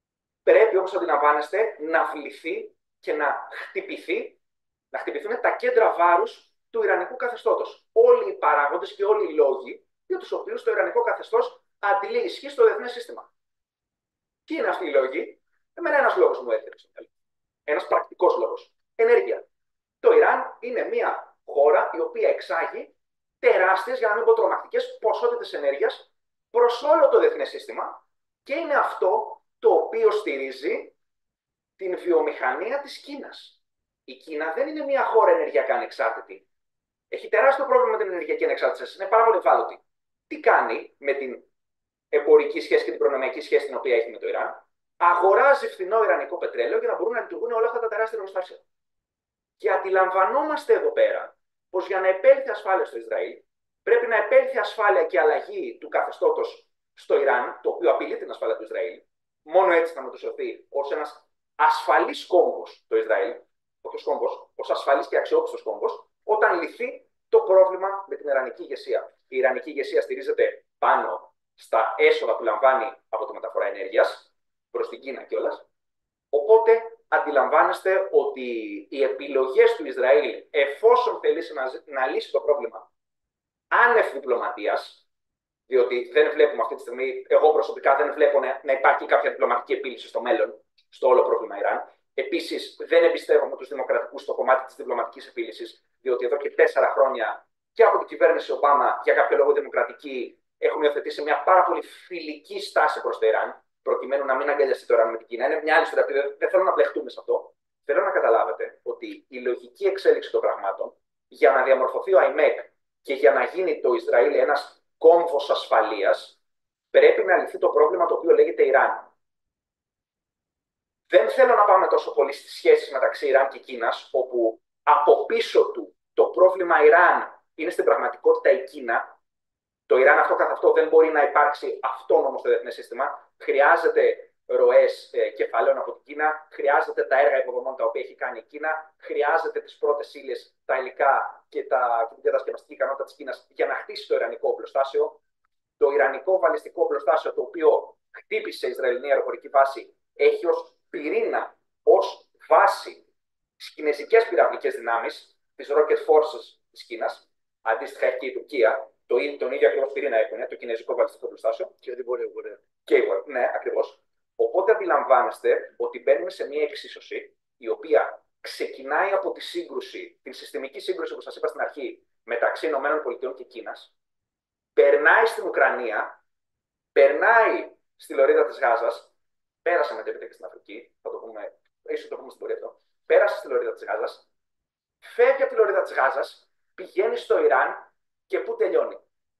πρέπει, όπως αντιλαμβάνεστε, να βληθεί και να χτυπηθεί, να χτυπηθούν τα κέντρα βάρους του Ιρανικού καθεστώτος. Όλοι οι παράγοντες και όλοι οι λόγοι για τους οποίους το Ιρανικό καθεστώς αντιλεί ισχύ στο διεθνές σύστημα. Τι είναι αυτοί οι λόγοι? Εμένα ένας λόγος μου έρχεται στο μυαλό. Ένας πρακτικός λόγος. Ενέργεια. Το Ιράν είναι μια χώρα η οποία εξάγει τεράστιες, για να μην πω τρομακτικές, ποσότητες ενέργειας προς όλο το διεθνές σύστημα και είναι αυτό το οποίο στηρίζει την βιομηχανία της Κίνας. Η Κίνα δεν είναι μια χώρα ενεργειακά ανεξάρτητη. Έχει τεράστιο πρόβλημα με την ενεργειακή ανεξάρτηση. Είναι πάρα πολύ ευάλωτη. Τι κάνει με την εμπορική σχέση και την προνομιακή σχέση την οποία έχει με το Ιράν? Αγοράζει φθηνό ιρανικό πετρέλαιο για να μπορούν να λειτουργούν όλα αυτά τα τεράστια εργοστάσια. Και αντιλαμβανόμαστε εδώ πέρα πως για να επέλθει ασφάλεια στο Ισραήλ, πρέπει να επέλθει ασφάλεια και αλλαγή του καθεστώτος στο Ιράν, το οποίο απειλεί την ασφάλεια του Ισραήλ. Μόνο έτσι θα μετουσιωθεί ως ένας ασφαλής κόμβος το Ισραήλ, όχι ως κόμβος, ως ασφαλής και αξιόπιστος κόμβος, όταν λυθεί το πρόβλημα με την ιρανική ηγεσία. Η ιρανική ηγεσία στηρίζεται πάνω στα έσοδα που λαμβάνει από τη μεταφορά ενέργειας προς την Κίνα κιόλας. Οπότε αντιλαμβάνεστε ότι οι επιλογές του Ισραήλ, εφόσον θελήσει να λύσει το πρόβλημα άνευ διπλωματίας, διότι δεν βλέπουμε αυτή τη στιγμή, εγώ προσωπικά δεν βλέπω να υπάρχει κάποια διπλωματική επίλυση στο μέλλον, στο όλο πρόβλημα Ιράν. Επίσης, δεν εμπιστεύομαι τους δημοκρατικούς στο κομμάτι της διπλωματικής επίλυσης, διότι εδώ και 4 χρόνια και από την κυβέρνηση Ομπάμα, για κάποιο λόγο δημοκρατική, έχουν υιοθετήσει μια πάρα πολύ φιλική στάση προς το Ιράν, προκειμένου να μην αγκαλιαστεί το Ιράν με την Κίνα. Είναι μια άλλη ιστορία. Δεν θέλω να μπλεχτούμε σε αυτό. Θέλω να καταλάβετε ότι η λογική εξέλιξη των πραγμάτων για να διαμορφωθεί ο ΑΙΜΕΚ και για να γίνει το Ισραήλ ένας κόμβος ασφαλείας, πρέπει να λυθεί το πρόβλημα το οποίο λέγεται Ιράν. Δεν θέλω να πάμε τόσο πολύ στις σχέσεις μεταξύ Ιράν και Κίνας, όπου από πίσω του το πρόβλημα Ιράν είναι στην πραγματικότητα η Κίνα. Το Ιράν αυτό καθ' αυτό δεν μπορεί να υπάρξει αυτόνομο στο διεθνές σύστημα. Χρειάζεται ροές κεφαλαίων από την Κίνα, χρειάζεται τα έργα υποδομών τα οποία έχει κάνει η Κίνα, χρειάζεται τις πρώτες ύλες, τα υλικά και την κατασκευαστική ικανότητα της Κίνας για να χτίσει το ιρανικό οπλοστάσιο. Το ιρανικό βαλιστικό οπλοστάσιο, το οποίο χτύπησε η Ισραηλινή αεροπορική βάση, έχει ως πυρήνα, ως βάση τις κινέζικες πυραυλικές δυνάμεις, τις Rocket Forces της Κίνας. Αντίστοιχα έχει και η Τουρκία. Τον ίδιο ακριβώς πυρήνα έχουν, το κινέζικο βαλιστικό οπλοστάσιο. Και την Βόρεια Κορέα. Ναι, ακριβώς. Οπότε αντιλαμβάνεστε ότι μπαίνουμε σε μια εξίσωση η οποία ξεκινάει από τη σύγκρουση, την συστημική σύγκρουση που σας είπα στην αρχή, μεταξύ ΗΠΑ και Κίνας, περνάει στην Ουκρανία, περνάει στη λωρίδα της Γάζας, πέρασε μετέπειτα και στην Αφρική, θα το πούμε, ίσως το πούμε στην πορεία αυτό, πέρασε στη λωρίδα της Γάζας, φεύγει από τη λωρίδα της Γάζας, πηγαίνει στο Ιράν και πού τελειώνει?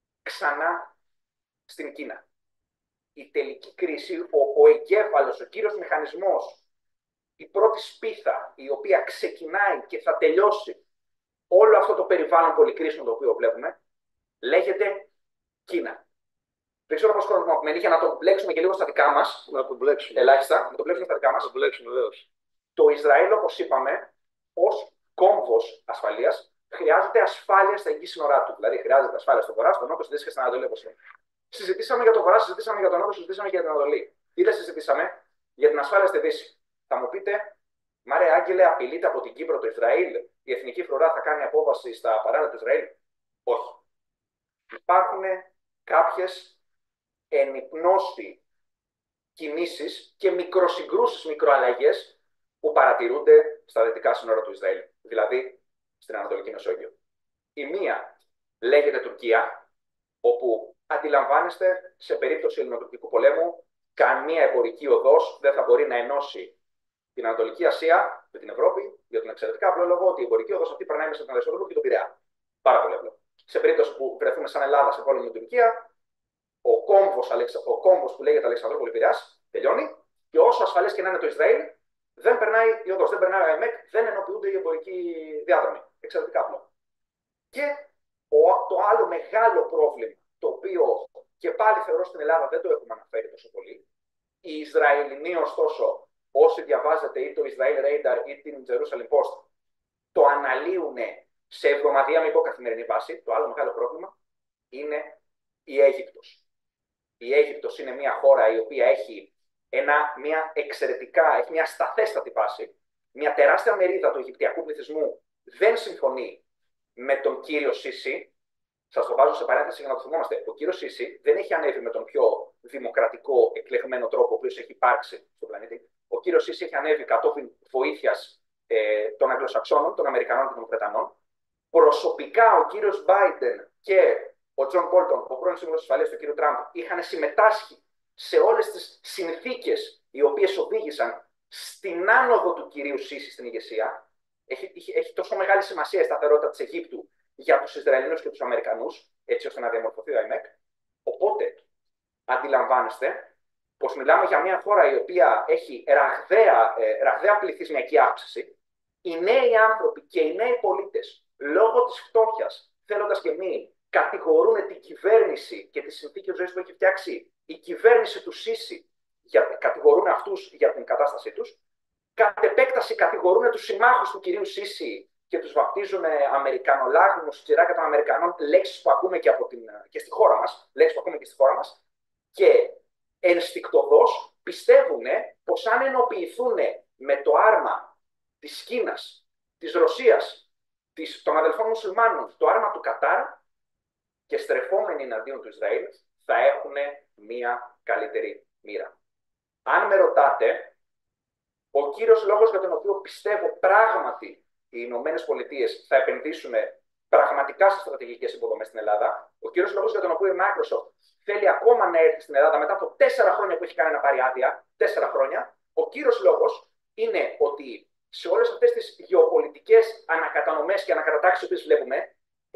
Ξανά στην Κίνα. Η τελική κρίση, ο εγκέφαλος, ο κύριος μηχανισμός, η πρώτη σπίθα η οποία ξεκινάει και θα τελειώσει όλο αυτό το περιβάλλον πολυκρίσιμο το οποίο βλέπουμε, λέγεται Κίνα. Δεν ξέρω πώς χρόνο μου απομένει για να το μπλέξουμε και λίγο στα δικά μας. Να το μπλέξουμε. Ελάχιστα, να το μπλέξουμε στα δικά μας. Να το μπλέξουμε, βεβαίως. Το Ισραήλ, όπως είπαμε, ως κόμβος ασφαλείας, χρειάζεται ασφάλεια στα εγγύ σύνορά του. Δηλαδή, χρειάζεται ασφάλεια στον Βορρά, στον Νότο, στη Δύση και στην Ανατολή, όπως είναι. Συζητήσαμε για τον Βορρά, συζητήσαμε για τον Νότο, συζητήσαμε για την Ανατολή. Τι δεν συζητήσαμε? Για την ασφάλεια στη Δύση. Θα μου πείτε, Μάρε Άγγελε, απειλείται από την Κύπρο το Ισραήλ, η εθνική φρουρά θα κάνει απόβαση στα παράλια του Ισραήλ? Όχι. Υπάρχουν κάποιες ενυπνώστη κινήσεις και μικροσυγκρούσεις, μικροαλλαγές που παρατηρούνται στα δυτικά σύνορα του Ισραήλ, δηλαδή στην Ανατολική Μεσόγειο. Η μία λέγεται Τουρκία, όπου αντιλαμβάνεστε σε περίπτωση ελληνοτουρκικού πολέμου καμία εμπορική οδός δεν θα μπορεί να ενώσει την Ανατολική Ασία με την Ευρώπη, για τον εξαιρετικά απλό λόγο ότι η εμπορική οδός αυτή περνάει μέσα από τον Αλεξανδρούπολη και τον Πειραιά. Πάρα πολύ απλό. Σε περίπτωση που βρεθούμε σαν Ελλάδα σε πόλεμο με την Τουρκία, ο κόμβος που λέγεται Αλεξανδρούπολη Πειραιάς τελειώνει και όσο ασφαλές και να είναι το Ισραήλ, δεν περνάει η οδός, δεν περνάει ο ΑΕΜΕΚ, δεν ενοποιούνται οι εμπορικοί διάδρομοι. Εξαιρετικά απλό. Και το άλλο μεγάλο πρόβλημα, το οποίο και πάλι θεωρώ στην Ελλάδα δεν το έχουμε αναφέρει τόσο πολύ, οι Ισραηλινοί, ωστόσο, όσοι διαβάζετε ή το Israel Radar ή την Jerusalem Post, το αναλύουν σε εβδομαδιαία, μην πω καθημερινή βάση. Το άλλο μεγάλο πρόβλημα είναι η Αίγυπτος. Η Αίγυπτος είναι μια χώρα η οποία έχει έχει μια σταθέστατη βάση. Μια τεράστια μερίδα του Αιγυπτιακού πληθυσμού δεν συμφωνεί με τον κύριο Σίση. Σας το βάζω σε παρένθεση για να το θυμόμαστε. Ο κύριος Σίση δεν έχει ανέβει με τον πιο δημοκρατικό, εκλεγμένο τρόπο ο οποίος έχει υπάρξει στον πλανήτη. Ο κύριος Σίση έχει ανέβει κατόπιν βοήθειας των Αγγλοσαξώνων, των Αμερικανών και των Βρετανών. Προσωπικά ο κύριος Μπάιντεν και ο Τζον Μπόλτον, ο πρώην σύμβουλος ασφαλείας του κύριου Τραμπ, είχαν συμμετάσχει σε όλες τις συνθήκες οι οποίες οδήγησαν στην άνοδο του κυρίου Σίση στην ηγεσία. Έχει τόσο μεγάλη σημασία η σταθερότητα της Αιγύπτου για τους Ισραηλινούς και τους Αμερικανούς, έτσι ώστε να διαμορφωθεί ο ΑΙΜΕΚ. Οπότε, αντιλαμβάνεστε πως μιλάμε για μια χώρα η οποία έχει ραγδαία πληθυσμιακή αύξηση. Οι νέοι άνθρωποι και οι νέοι πολίτες, λόγω της φτώχειας, θέλοντας και μη, κατηγορούν την κυβέρνηση και τις συνθήκες ζωής που έχει φτιάξει η κυβέρνηση του Σίση, κατηγορούν αυτούς για την κατάστασή τους. Κατ' επέκταση κατηγορούν τους συμμάχους του κυρίου Σίση και τους βαπτίζουν Αμερικανολάγνους, τσιράκια των Αμερικανών, λέξεις που ακούμε και στη χώρα μας, και ενστικτωδώς πιστεύουν πως αν ενοποιηθούν με το άρμα της Κίνας, της Ρωσίας, των αδελφών μουσουλμάνων, το άρμα του Κατάρ, και στρεφόμενοι εναντίον του Ισραήλ, θα έχουν μία καλύτερη μοίρα. Αν με ρωτάτε, ο κύριος λόγος για τον οποίο πιστεύω πράγματι οι Ηνωμένες Πολιτείες θα επενδύσουν πραγματικά σε στρατηγικές υποδομές στην Ελλάδα, ο κύριος λόγος για τον οποίο η Microsoft θέλει ακόμα να έρθει στην Ελλάδα μετά από 4 χρόνια που έχει κάνει να πάρει άδεια, 4 χρόνια, ο κύριος λόγος είναι ότι σε όλες αυτές τις γεωπολιτικές ανακατανομές και ανακατατάξεις που βλέπουμε,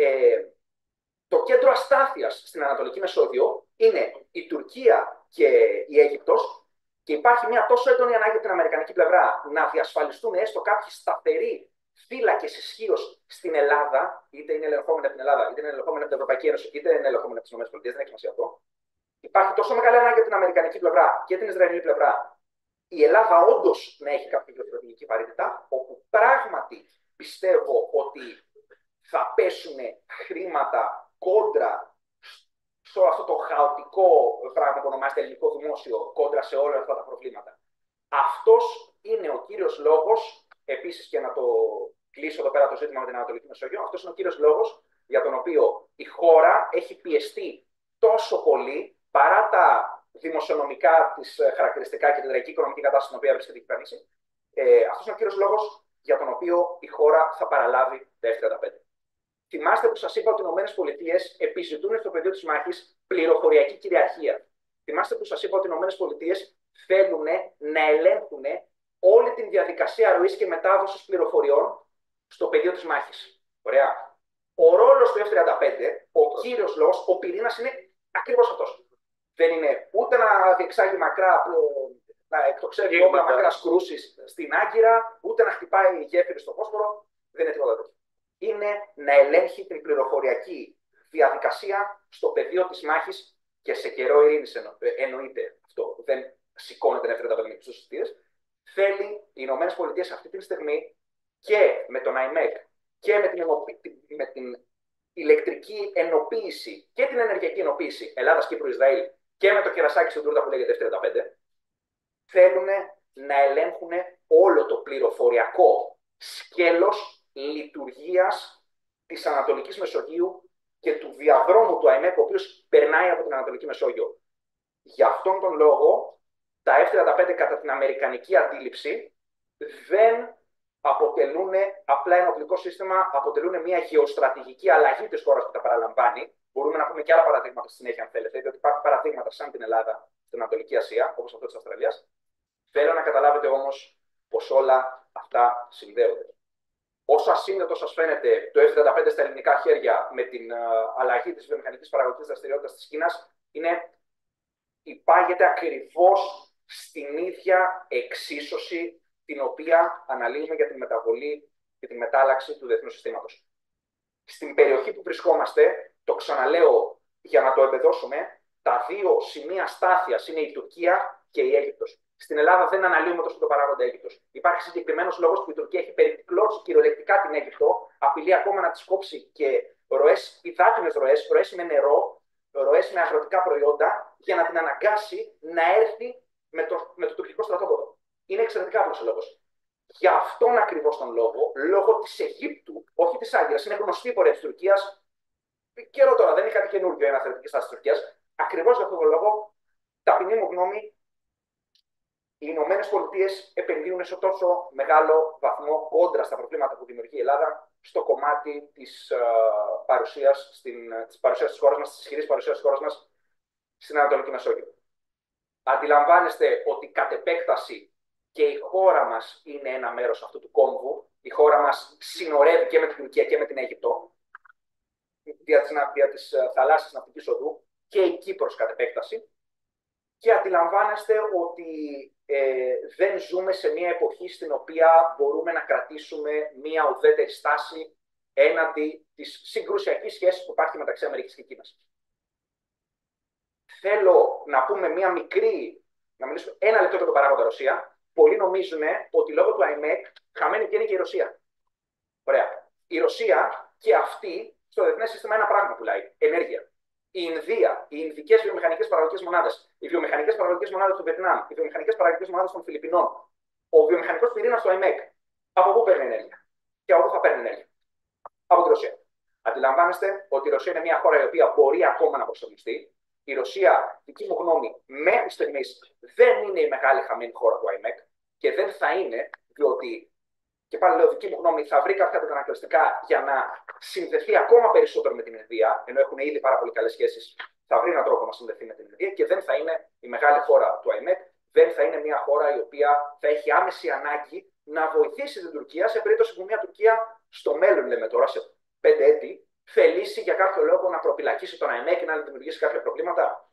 το κέντρο αστάθειας στην Ανατολική Μεσόγειο είναι η Τουρκία και η Αίγυπτος, και υπάρχει μια τόσο έντονη ανάγκη από την αμερικανική πλευρά να διασφαλιστούν έστω κάποιοι σταθεροί φύλακες ισχύως στην Ελλάδα, είτε είναι ελεγχόμενοι από την Ελλάδα, είτε είναι ελεγχόμενοι από την Ευρωπαϊκή Ένωση, είτε είναι ελεγχόμενοι από τις ΗΠΑ, δεν έχει σημασία αυτό. Υπάρχει τόσο μεγάλη ανάγκη από την αμερικανική πλευρά και την Ισραηλινή πλευρά, η Ελλάδα όντως να έχει κάποια γεωστρατηγική βαρύτητα, όπου πράγματι πιστεύω ότι θα πέσουν χρήματα κόντρα σε αυτό το χαοτικό πράγμα που ονομάζεται ελληνικό δημόσιο, κόντρα σε όλα αυτά τα προβλήματα. Αυτός είναι ο κύριος λόγος, επίσης, και να το κλείσω εδώ πέρα το ζήτημα με την Ανατολική Μεσόγειο, αυτός είναι ο κύριος λόγος για τον οποίο η χώρα έχει πιεστεί τόσο πολύ, παρά τα δημοσιονομικά της χαρακτηριστικά και την τραγική οικονομική κατάσταση στην οποία βρίσκεται η κυβέρνηση. Αυτός είναι ο κύριος λόγος για τον οποίο η χώρα θα παραλάβει τα F-35. Θυμάστε που σας είπα ότι οι ΗΠΑ επιζητούν στο πεδίο της μάχης πληροφοριακή κυριαρχία. Θυμάστε που σας είπα ότι οι ΗΠΑ θέλουν να ελέγχουν όλη την διαδικασία ροής και μετάδοσης πληροφοριών στο πεδίο της μάχης. Ωραία. Ο ρόλος του F-35, ο κύριος λόγος, ο πυρήνας είναι ακριβώς αυτός. Δεν είναι ούτε να διεξάγει να εκτοξεύει όπλα μακράς κρούσης στην Άγκυρα, ούτε να χτυπάει γέφυρες στο Βόσπορο. Δεν είναι τίποτα τέτοιο. Είναι να ελέγχει την πληροφοριακή διαδικασία στο πεδίο της μάχης και σε καιρό ειρήνης εννοείται αυτό. Δεν σηκώνεται να F-35 στους συστήρες. Θέλει οι Ηνωμένες Πολιτείες αυτή τη στιγμή και με τον ΑΙΜΕΚ και με την ηλεκτρική ενοποίηση και την ενεργειακή ενοποίηση Ελλάδας, Κύπρου, Ισραήλ και με το κερασάκι στην τούρτα που λέγεται F-35, θέλουν να ελέγχουν όλο το πληροφοριακό σκέλος λειτουργίας της Ανατολικής Μεσογείου και του διαδρόμου του ΑΙΜΕΚ, ο οποίος περνάει από την Ανατολική Μεσόγειο. Για αυτόν τον λόγο, τα F-35 κατά την αμερικανική αντίληψη δεν αποτελούν απλά ένα οπλικό σύστημα, αποτελούν μια γεωστρατηγική αλλαγή της χώρας που τα παραλαμβάνει. Μπορούμε να πούμε και άλλα παραδείγματα στη συνέχεια, αν θέλετε, διότι υπάρχουν παραδείγματα σαν την Ελλάδα στην Ανατολική Ασία, όπως αυτό της Αυστραλίας. Θέλω να καταλάβετε όμως πως όλα αυτά συνδέονται. Όσο ασύνδετο σας φαίνεται το F-35 στα ελληνικά χέρια με την αλλαγή της βιομηχανικής παραγωγικής δραστηριότητας της Κίνας, υπάγεται ακριβώς στην ίδια εξίσωση την οποία αναλύουμε για την μεταβολή και τη μετάλλαξη του διεθνούς συστήματος. Στην περιοχή που βρισκόμαστε, το ξαναλέω για να το εμπεδώσουμε, τα δύο σημεία στάθειας είναι η Τουρκία και η Αίγυπτος. Στην Ελλάδα δεν αναλύουμε τόσο το παράγοντα Αίγυπτος. Υπάρχει συγκεκριμένος λόγος που η Τουρκία έχει περιπλώσει κυριολεκτικά την Αίγυπτο, απειλεί ακόμα να της κόψει και ροές, υδάτινες ροές, ροές με νερό, ροές με αγροτικά προϊόντα, για να την αναγκάσει να έρθει με το τουρκικό στρατόπεδο. Είναι εξαιρετικά απλός ο λόγος. Για αυτόν ακριβώς τον λόγο, λόγω της Αιγύπτου, όχι της Άγκυρας, είναι γνωστή η πορεία της Τουρκίας. Καιρό τώρα, δεν είναι κάτι καινούργιο η αναθεωρητική στάση της Τουρκίας. Ακριβώς για αυτόν τον λόγο, ταπεινή μου γνώμη, οι Ηνωμένες Πολιτείες επενδύουν σε τόσο μεγάλο βαθμό κόντρα στα προβλήματα που δημιουργεί η Ελλάδα στο κομμάτι της παρουσίας της χώρας μας, της ισχυρής παρουσίας της χώρας μας στην Ανατολική Μεσόγειο. Αντιλαμβάνεστε ότι κατ' επέκταση και η χώρα μας είναι ένα μέρος αυτού του κόμβου. Η χώρα μας συνορεύει και με την Τουρκία και με την Αίγυπτο δια της θαλάσσιας ναυτικής οδού και η Κύπρος κατ' επέκταση. Και αντιλαμβάνεστε ότι δεν ζούμε σε μια εποχή στην οποία μπορούμε να κρατήσουμε μια ουδέτερη στάση έναντι της συγκρουσιακής σχέσης που υπάρχει μεταξύ Αμερικής και Κίνας. Θέλω να πούμε μια μικρή, να μιλήσουμε ένα λεπτό για τον παράγοντα Ρωσία. Πολλοί νομίζουν ότι λόγω του ΑΕΜΕΚ χαμένη βγαίνει και η Ρωσία. Ωραία. Η Ρωσία και αυτή στο διεθνές σύστημα ένα πράγμα πουλάει. Ενέργεια. Η Ινδία, οι Ινδικές βιομηχανικές παραγωγικές μονάδες, οι βιομηχανικές παραγωγικές μονάδες του Βιετνάμ, οι βιομηχανικές παραγωγικές μονάδες των Φιλιππινών, ο βιομηχανικός πυρήνας του ΑΕΜΕΚ. Από πού παίρνει ενέργεια? Και από πού θα παίρνει ενέργεια? Από τη Ρωσία. Αντιλαμβάνεστε ότι η Ρωσία είναι μια χώρα η οποία μπορεί ακόμα να προσαρμοστεί. Η Ρωσία, δική μου γνώμη, μέχρι στιγμής δεν είναι η μεγάλη χαμένη χώρα του ΑΕΜΕΚ και δεν θα είναι, διότι, και πάλι λέω δική μου γνώμη, θα βρει κάποια αντανακλαστικά για να συνδεθεί ακόμα περισσότερο με την Ινδία, ενώ έχουν ήδη πάρα πολύ καλές σχέσεις, θα βρει έναν τρόπο να συνδεθεί με την Ινδία και δεν θα είναι η μεγάλη χώρα του ΑΕΜΕΚ, δεν θα είναι μια χώρα η οποία θα έχει άμεση ανάγκη να βοηθήσει την Τουρκία σε περίπτωση που μια Τουρκία στο μέλλον, λέμε τώρα, σε 5 έτη, θελήσει για κάποιο λόγο να προπυλακίσει τον ΑΕΜΕΚ και να δημιουργήσει κάποια προβλήματα.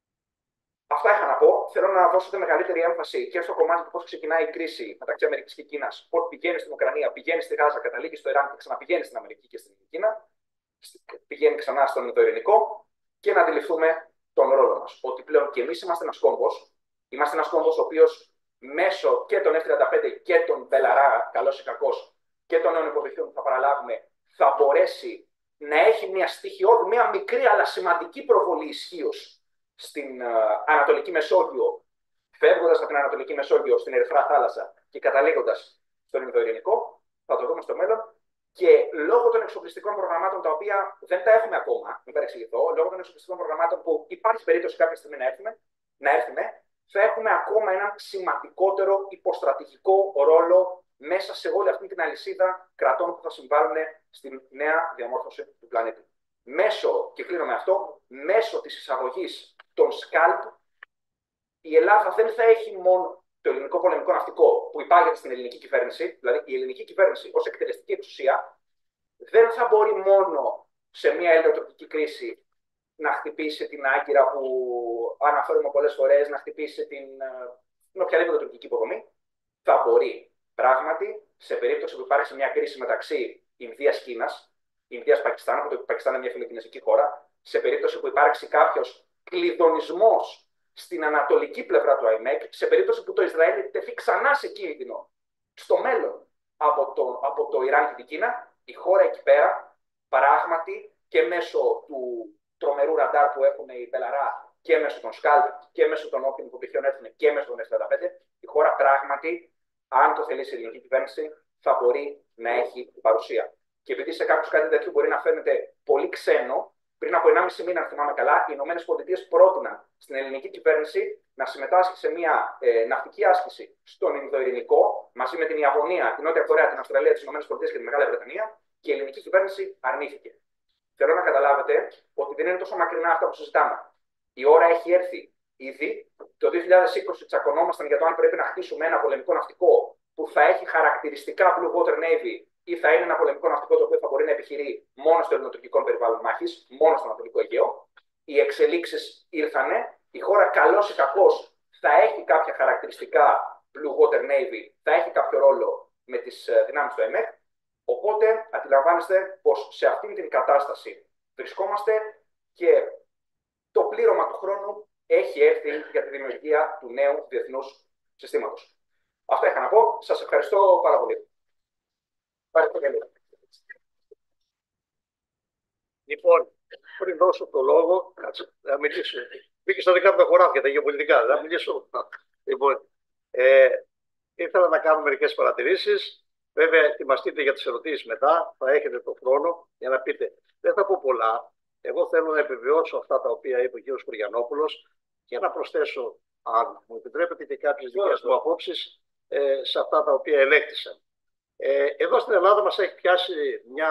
Αυτά είχα να πω. Θέλω να δώσετε μεγαλύτερη έμφαση και στο κομμάτι του πώς ξεκινάει η κρίση μεταξύ Αμερικής και Κίνας. Πώς πηγαίνει στην Ουκρανία, πηγαίνει στη Γάζα, καταλήγει στο Ιράν και ξαναπηγαίνει στην Αμερική και στην Κίνα. Πηγαίνει ξανά στον Ινδοειρηνικό και να αντιληφθούμε τον ρόλο μας. Ότι πλέον και εμείς είμαστε ένας κόμβος. Είμαστε ένας κόμβος ο οποίος μέσω και των F-35 και των Μπελαρά, καλός ή κακός, και των νέων υποδοχείων που θα παραλάβουμε, θα μπορέσει να έχει μια στοιχειώδη, μια μικρή αλλά σημαντική προβολή ισχύως στην Ανατολική Μεσόγειο, φεύγοντας από την Ανατολική Μεσόγειο στην Ερυθρά Θάλασσα και καταλήγοντας στον Ινδοειρηνικό, θα το δούμε στο μέλλον. Και λόγω των εξοπλιστικών προγραμμάτων, τα οποία δεν τα έχουμε ακόμα, μην παρεξηγηθώ, λόγω των εξοπλιστικών προγραμμάτων που υπάρχει περίπτωση κάποια στιγμή να έρθουμε, θα έχουμε ακόμα έναν σημαντικότερο υποστρατηγικό ρόλο μέσα σε όλη αυτή την αλυσίδα κρατών που θα συμβάλλουν στην νέα διαμόρφωση του πλανήτη. Μέσω, και κλείνω με αυτό, μέσω της εισαγωγής των ΣΚΑΛΠ, η Ελλάδα δεν θα έχει μόνο το ελληνικό πολεμικό ναυτικό που υπάγεται στην ελληνική κυβέρνηση, δηλαδή η ελληνική κυβέρνηση ως εκτελεστική εξουσία, δεν θα μπορεί μόνο σε μια ελληνοτουρκική κρίση να χτυπήσει την Άγκυρα που αναφέρουμε πολλές φορές, να χτυπήσει την οποιαδήποτε τουρκική υποδομή. Θα μπορεί πράγματι, σε περίπτωση που υπάρξει μια κρίση μεταξύ Ινδίας-Κίνας, Ινδίας-Πακιστάν, που το Πακιστάν είναι μια φιλοκινέζικη χώρα, σε περίπτωση που υπάρξει κάποιος κλειδονισμός στην ανατολική πλευρά του ΑΕΜΕΚ, σε περίπτωση που το Ισραήλ τεθεί ξανά σε κίνδυνο στο μέλλον από το Ιράν και την Κίνα, η χώρα εκεί πέρα πράγματι και μέσω του τρομερού ραντάρ που έχουν οι Μπελαρά και μέσω των ΣΚΑΛΠ και μέσω των όποιων υποδοχείων έρθουν και μέσω των F-35, η χώρα πράγματι, αν το θελήσει η ελληνική κυβέρνηση, θα μπορεί να έχει παρουσία. Και επειδή σε κάποιους κάτι τέτοιο μπορεί να φαίνεται πολύ ξένο, πριν από 1,5 μήνα, αν θυμάμαι καλά, οι ΗΠΑ πρότειναν στην ελληνική κυβέρνηση να συμμετάσχει σε μια ναυτική άσκηση στον Ινδοειρηνικό μαζί με την Ιαπωνία, την Νότια Κορέα, την Αυστραλία, τις ΗΠΑ και τη Μεγάλη Βρετανία, και η ελληνική κυβέρνηση αρνήθηκε. Θέλω να καταλάβετε ότι δεν είναι τόσο μακρινά αυτά που συζητάμε. Η ώρα έχει έρθει ήδη. Το 2020 τσακωνόμασταν για το αν πρέπει να χτίσουμε ένα πολεμικό ναυτικό που θα έχει χαρακτηριστικά Blue Water Navy ή θα είναι ένα πολεμικό ναυτικό το οποίο θα μπορεί να επιχειρεί μόνο στο ελληνοτουρκικό περιβάλλον μάχης, μόνο στο Ανατολικό Αιγαίο. Οι εξελίξεις ήρθανε. Η χώρα, καλώς ή κακώς, θα έχει κάποια χαρακτηριστικά Blue Water Navy, θα έχει κάποιο ρόλο με τις δυνάμεις του ΑΕΜΕΚ. Οπότε αντιλαμβάνεστε πως σε αυτήν την κατάσταση βρισκόμαστε και το πλήρωμα του χρόνου έχει έρθει για τη δημιουργία του νέου διεθνούς συστήματος. Αυτά είχα να πω. Σας ευχαριστώ πάρα πολύ. Λοιπόν, πριν δώσω το λόγο, κάτσε, να μιλήσω. Μπήκε στα δικά μου τα χωράφια, τα γεωπολιτικά, να μιλήσω. Λοιπόν, ήθελα να κάνω μερικές παρατηρήσεις. Βέβαια, ετοιμαστείτε για τις ερωτήσεις μετά. Θα έχετε τον χρόνο για να πείτε. Δεν θα πω πολλά. Εγώ θέλω να επιβιώσω αυτά τα οποία είπε ο κ. Χωριανόπουλος και να προσθέσω, αν μου επιτρέπετε, και κάποιες δικές μου απόψεις σε αυτά τα οποία ελέγχθησαν. Εδώ στην Ελλάδα μας έχει πιάσει μια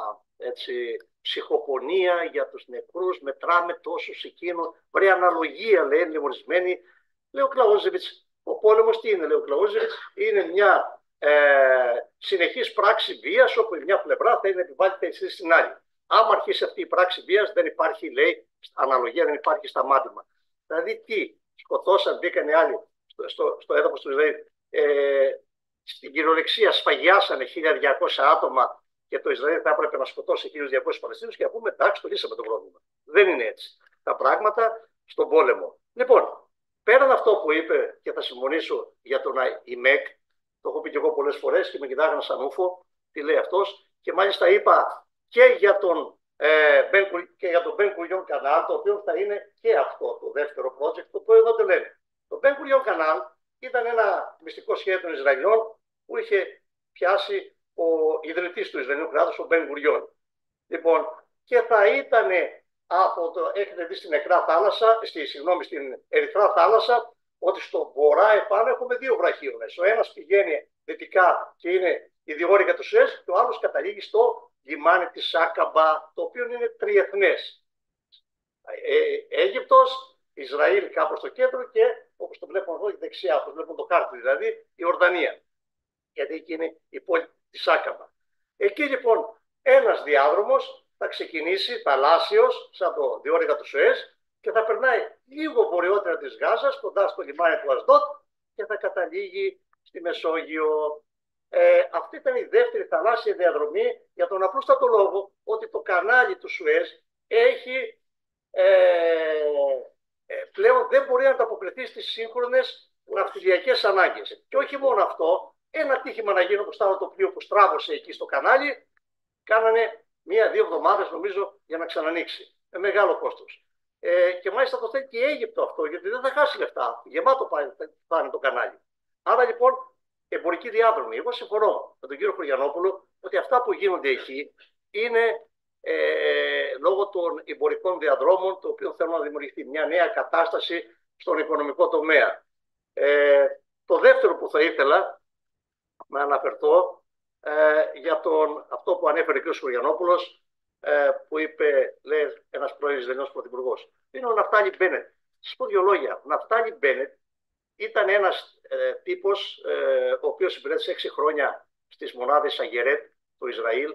ψυχοπονία για τους νεκρούς. Μετράμε τόσους εκείνο. Βρει αναλογία, λένε ορισμένοι. Λέει ο Κλαούζεβιτς, ο πόλεμος τι είναι, λέει ο Κλαούζεβιτς, είναι μια συνεχής πράξη βίας, όπου η μια πλευρά θέλει να επιβάλλει τα ισχύ στην άλλη. Άμα αρχίσει αυτή η πράξη βίας, δεν υπάρχει, λέει, αναλογία, δεν υπάρχει σταμάτημα. Δηλαδή, τι, σκοτώσαν, μπήκαν οι άλλοι στο έδαφος του Ισραήλ. Στην κυριολεξία σφαγιάσανε 1.200 άτομα και το Ισραήλ θα έπρεπε να σκοτώσει 1.200 Παλαιστίνους και να πούμε, εντάξει, το λύσαμε το πρόβλημα. Δεν είναι έτσι τα πράγματα στον πόλεμο. Λοιπόν, πέραν αυτό που είπε, και θα συμφωνήσω για τον ΙΜΕΚ, το έχω πει και εγώ πολλές φορές και με κοιτάγανε σαν ούφο, τι λέει αυτός, και μάλιστα είπα και για τον Ben Gurion Canal, το οποίο θα είναι και αυτό το δεύτερο project, το οποίο εδώ το λένε. Το Ben Gurion Canal ήταν ένα μυστικό σχέδιο των Ισραηλιών που είχε πιάσει ο ιδρυτής του Ισραηλινού κράτους, ο Ben Gurion. Λοιπόν, και θα ήταν έχετε δει στην νεκρά θάλασσα, στην Ερυθρά θάλασσα, ότι στο βορρά επάνω έχουμε δύο βραχίονες. Ο ένας πηγαίνει δυτικά και είναι η διόρυγα του Σουέζ, και ο άλλος καταλήγει στο λιμάνι της Άκαμπα, το οποίο είναι τριεθνές. Αίγυπτος, Ισραήλ κάπου στο κέντρο και, όπως το βλέπουμε εδώ, δεξιά, όπως βλέπουμε το χάρτη, δηλαδή η Ορδανία. Γιατί εκεί είναι η πόλη της Άκαμπα. Εκεί λοιπόν ένας διάδρομος θα ξεκινήσει θαλάσσιος, σαν το διόρυγα του Σουέζ, και θα περνάει λίγο βορειότερα της Γάζας, κοντά στο λιμάνι του Ασδότ, και θα καταλήγει στη Μεσόγειο. Αυτή ήταν η δεύτερη θαλάσσια διαδρομή, για τον απλούστατο λόγο ότι το κανάλι του Σουέζ έχει πλέον δεν μπορεί να ανταποκριθεί στις σύγχρονες ναυτιλιακές ανάγκες. Και όχι μόνο αυτό, ένα τύχημα να γίνει όπως ήταν το πλοίο που στράβωσε εκεί στο κανάλι, κάνανε 1-2 εβδομάδες νομίζω για να ξανανοίξει. Με μεγάλο κόστος. Και μάλιστα το θέλει και η Αίγυπτο αυτό, γιατί δεν θα χάσει λεφτά. Γεμάτο πάνε το κανάλι. Άρα λοιπόν, εμπορική διάδρομη. Εγώ συμφωνώ με τον κύριο Χωριανόπουλο ότι αυτά που γίνονται εκεί είναι λόγω των εμπορικών διαδρόμων, το οποίο θέλουν να δημιουργηθεί μια νέα κατάσταση στον οικονομικό τομέα. Το δεύτερο που θα ήθελα να αναφερθώ για αυτό που ανέφερε ο κ. Χωριανόπουλος, που είπε, λέει, ένας πρώην Ισραηλινός πρωθυπουργός. Είναι ο Ναφτάλι Μπένετ. Σας πω δύο λόγια. Ο Ναφτάλι Μπένετ ήταν ένας τύπος ο οποίος υπηρέτησε 6 χρόνια στις μονάδες Αγερέτ του Ισραήλ.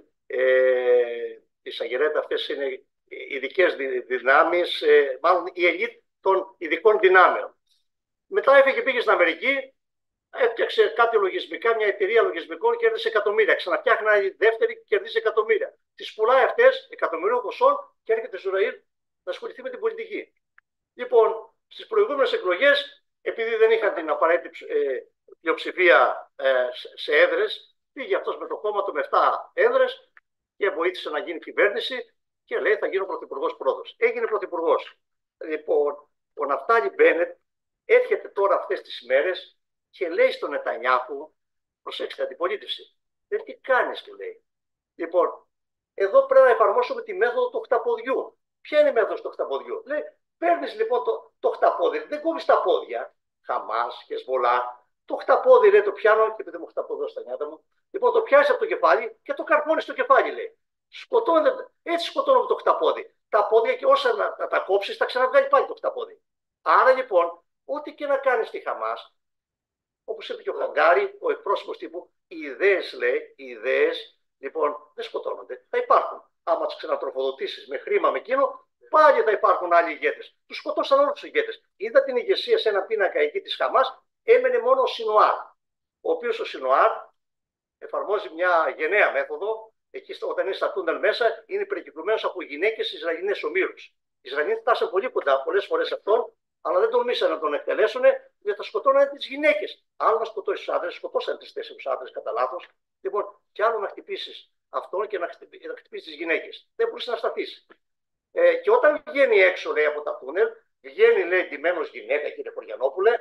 Οι Αγερέτ αυτές είναι ειδικές δυνάμεις, μάλλον η ελίτ των ειδικών δυνάμεων. Μετά έφυγε, πήγε στην Αμερική, έφτιαξε κάτι λογισμικά, μια εταιρεία λογισμικών, κέρδισε εκατομμύρια. Ξαναφτιάχνει άλλη δεύτερη και κερδίζει εκατομμύρια. Τις πουλάει αυτές εκατομμυρίων ποσών και έρχεται στο Ισραήλ να ασχοληθεί με την πολιτική. Λοιπόν, στις προηγούμενες εκλογές, επειδή δεν είχαν την απαραίτητη πλειοψηφία σε έδρες, πήγε αυτός με το κόμμα του με 7 έδρες και βοήθησε να γίνει κυβέρνηση και λέει θα γίνω πρωθυπουργός πρώτος. Έγινε πρωθυπουργός. Λοιπόν, ο Ναφτάλι Μπένετ έρχεται τώρα αυτές τις ημέρες και λέει στον Νετανιάχου, προσέξτε, αντιπολίτευση, δεν τι κάνεις, του λέει. Λοιπόν, εδώ πρέπει να εφαρμόσουμε τη μέθοδο του οχταποδιού. Ποια είναι η μέθοδος του οχταποδιού? Λέει, παίρνεις λοιπόν το οχταπόδι, δεν κόβεις τα πόδια, Χαμάς, Χεσμολά. Το οχταπόδι, λέει, το πιάνω, και επειδή μου οχταπόδι στα νιάτα μου, λοιπόν, το πιάσεις από το κεφάλι και το καρφώνεις στο κεφάλι, λέει. Έτσι σκοτώνουμε το οχταπόδι. Τα πόδια και όσα να τα κόψεις, θα ξαναβγάλει πάλι το οχταπόδι. Άρα λοιπόν, ό,τι και να κάνεις στη Χαμάς, όπως είπε και ο Χαγκάρη, ο εκπρόσωπος τύπου, οι ιδέες, λέει, οι ιδέες, λοιπόν, δεν σκοτώνονται, θα υπάρχουν. Άμα τις ξανατροφοδοτήσεις με χρήμα, με εκείνο, πάλι θα υπάρχουν άλλοι ηγέτες. Τους σκοτώσαν όλους τους ηγέτες. Είδα την ηγεσία σε ένα πίνακα εκεί της Χαμάς, έμενε μόνο ο Σινουάρ. Ο οποίος ο Σινουάρ εφαρμόζει μια γενναία μέθοδο. Εκεί όταν είναι στα τούνελ μέσα, είναι περικυκλωμένος από γυναίκες Ισραηλινές ομήρους. Οι Ισραηλινοί φτάσαν πολύ κοντά πολλές φορές αυτόν, αλλά δεν τολμήσαν να τον εκτελέσουν, γιατί θα σκοτώναν τις γυναίκες. Άλλο να σκοτώσει τους άντρες, σκοτώσαν 3-4 άντρες κατά λάθος. Λοιπόν, και άλλο να χτυπήσεις αυτόν και να χτυπήσεις τις γυναίκες. Δεν μπορείς να σταθείς. Και όταν βγαίνει έξω, λέει, από τα τούνελ, βγαίνει, λέει, ντυμένος γυναίκα, κύριε Χωριανόπουλε,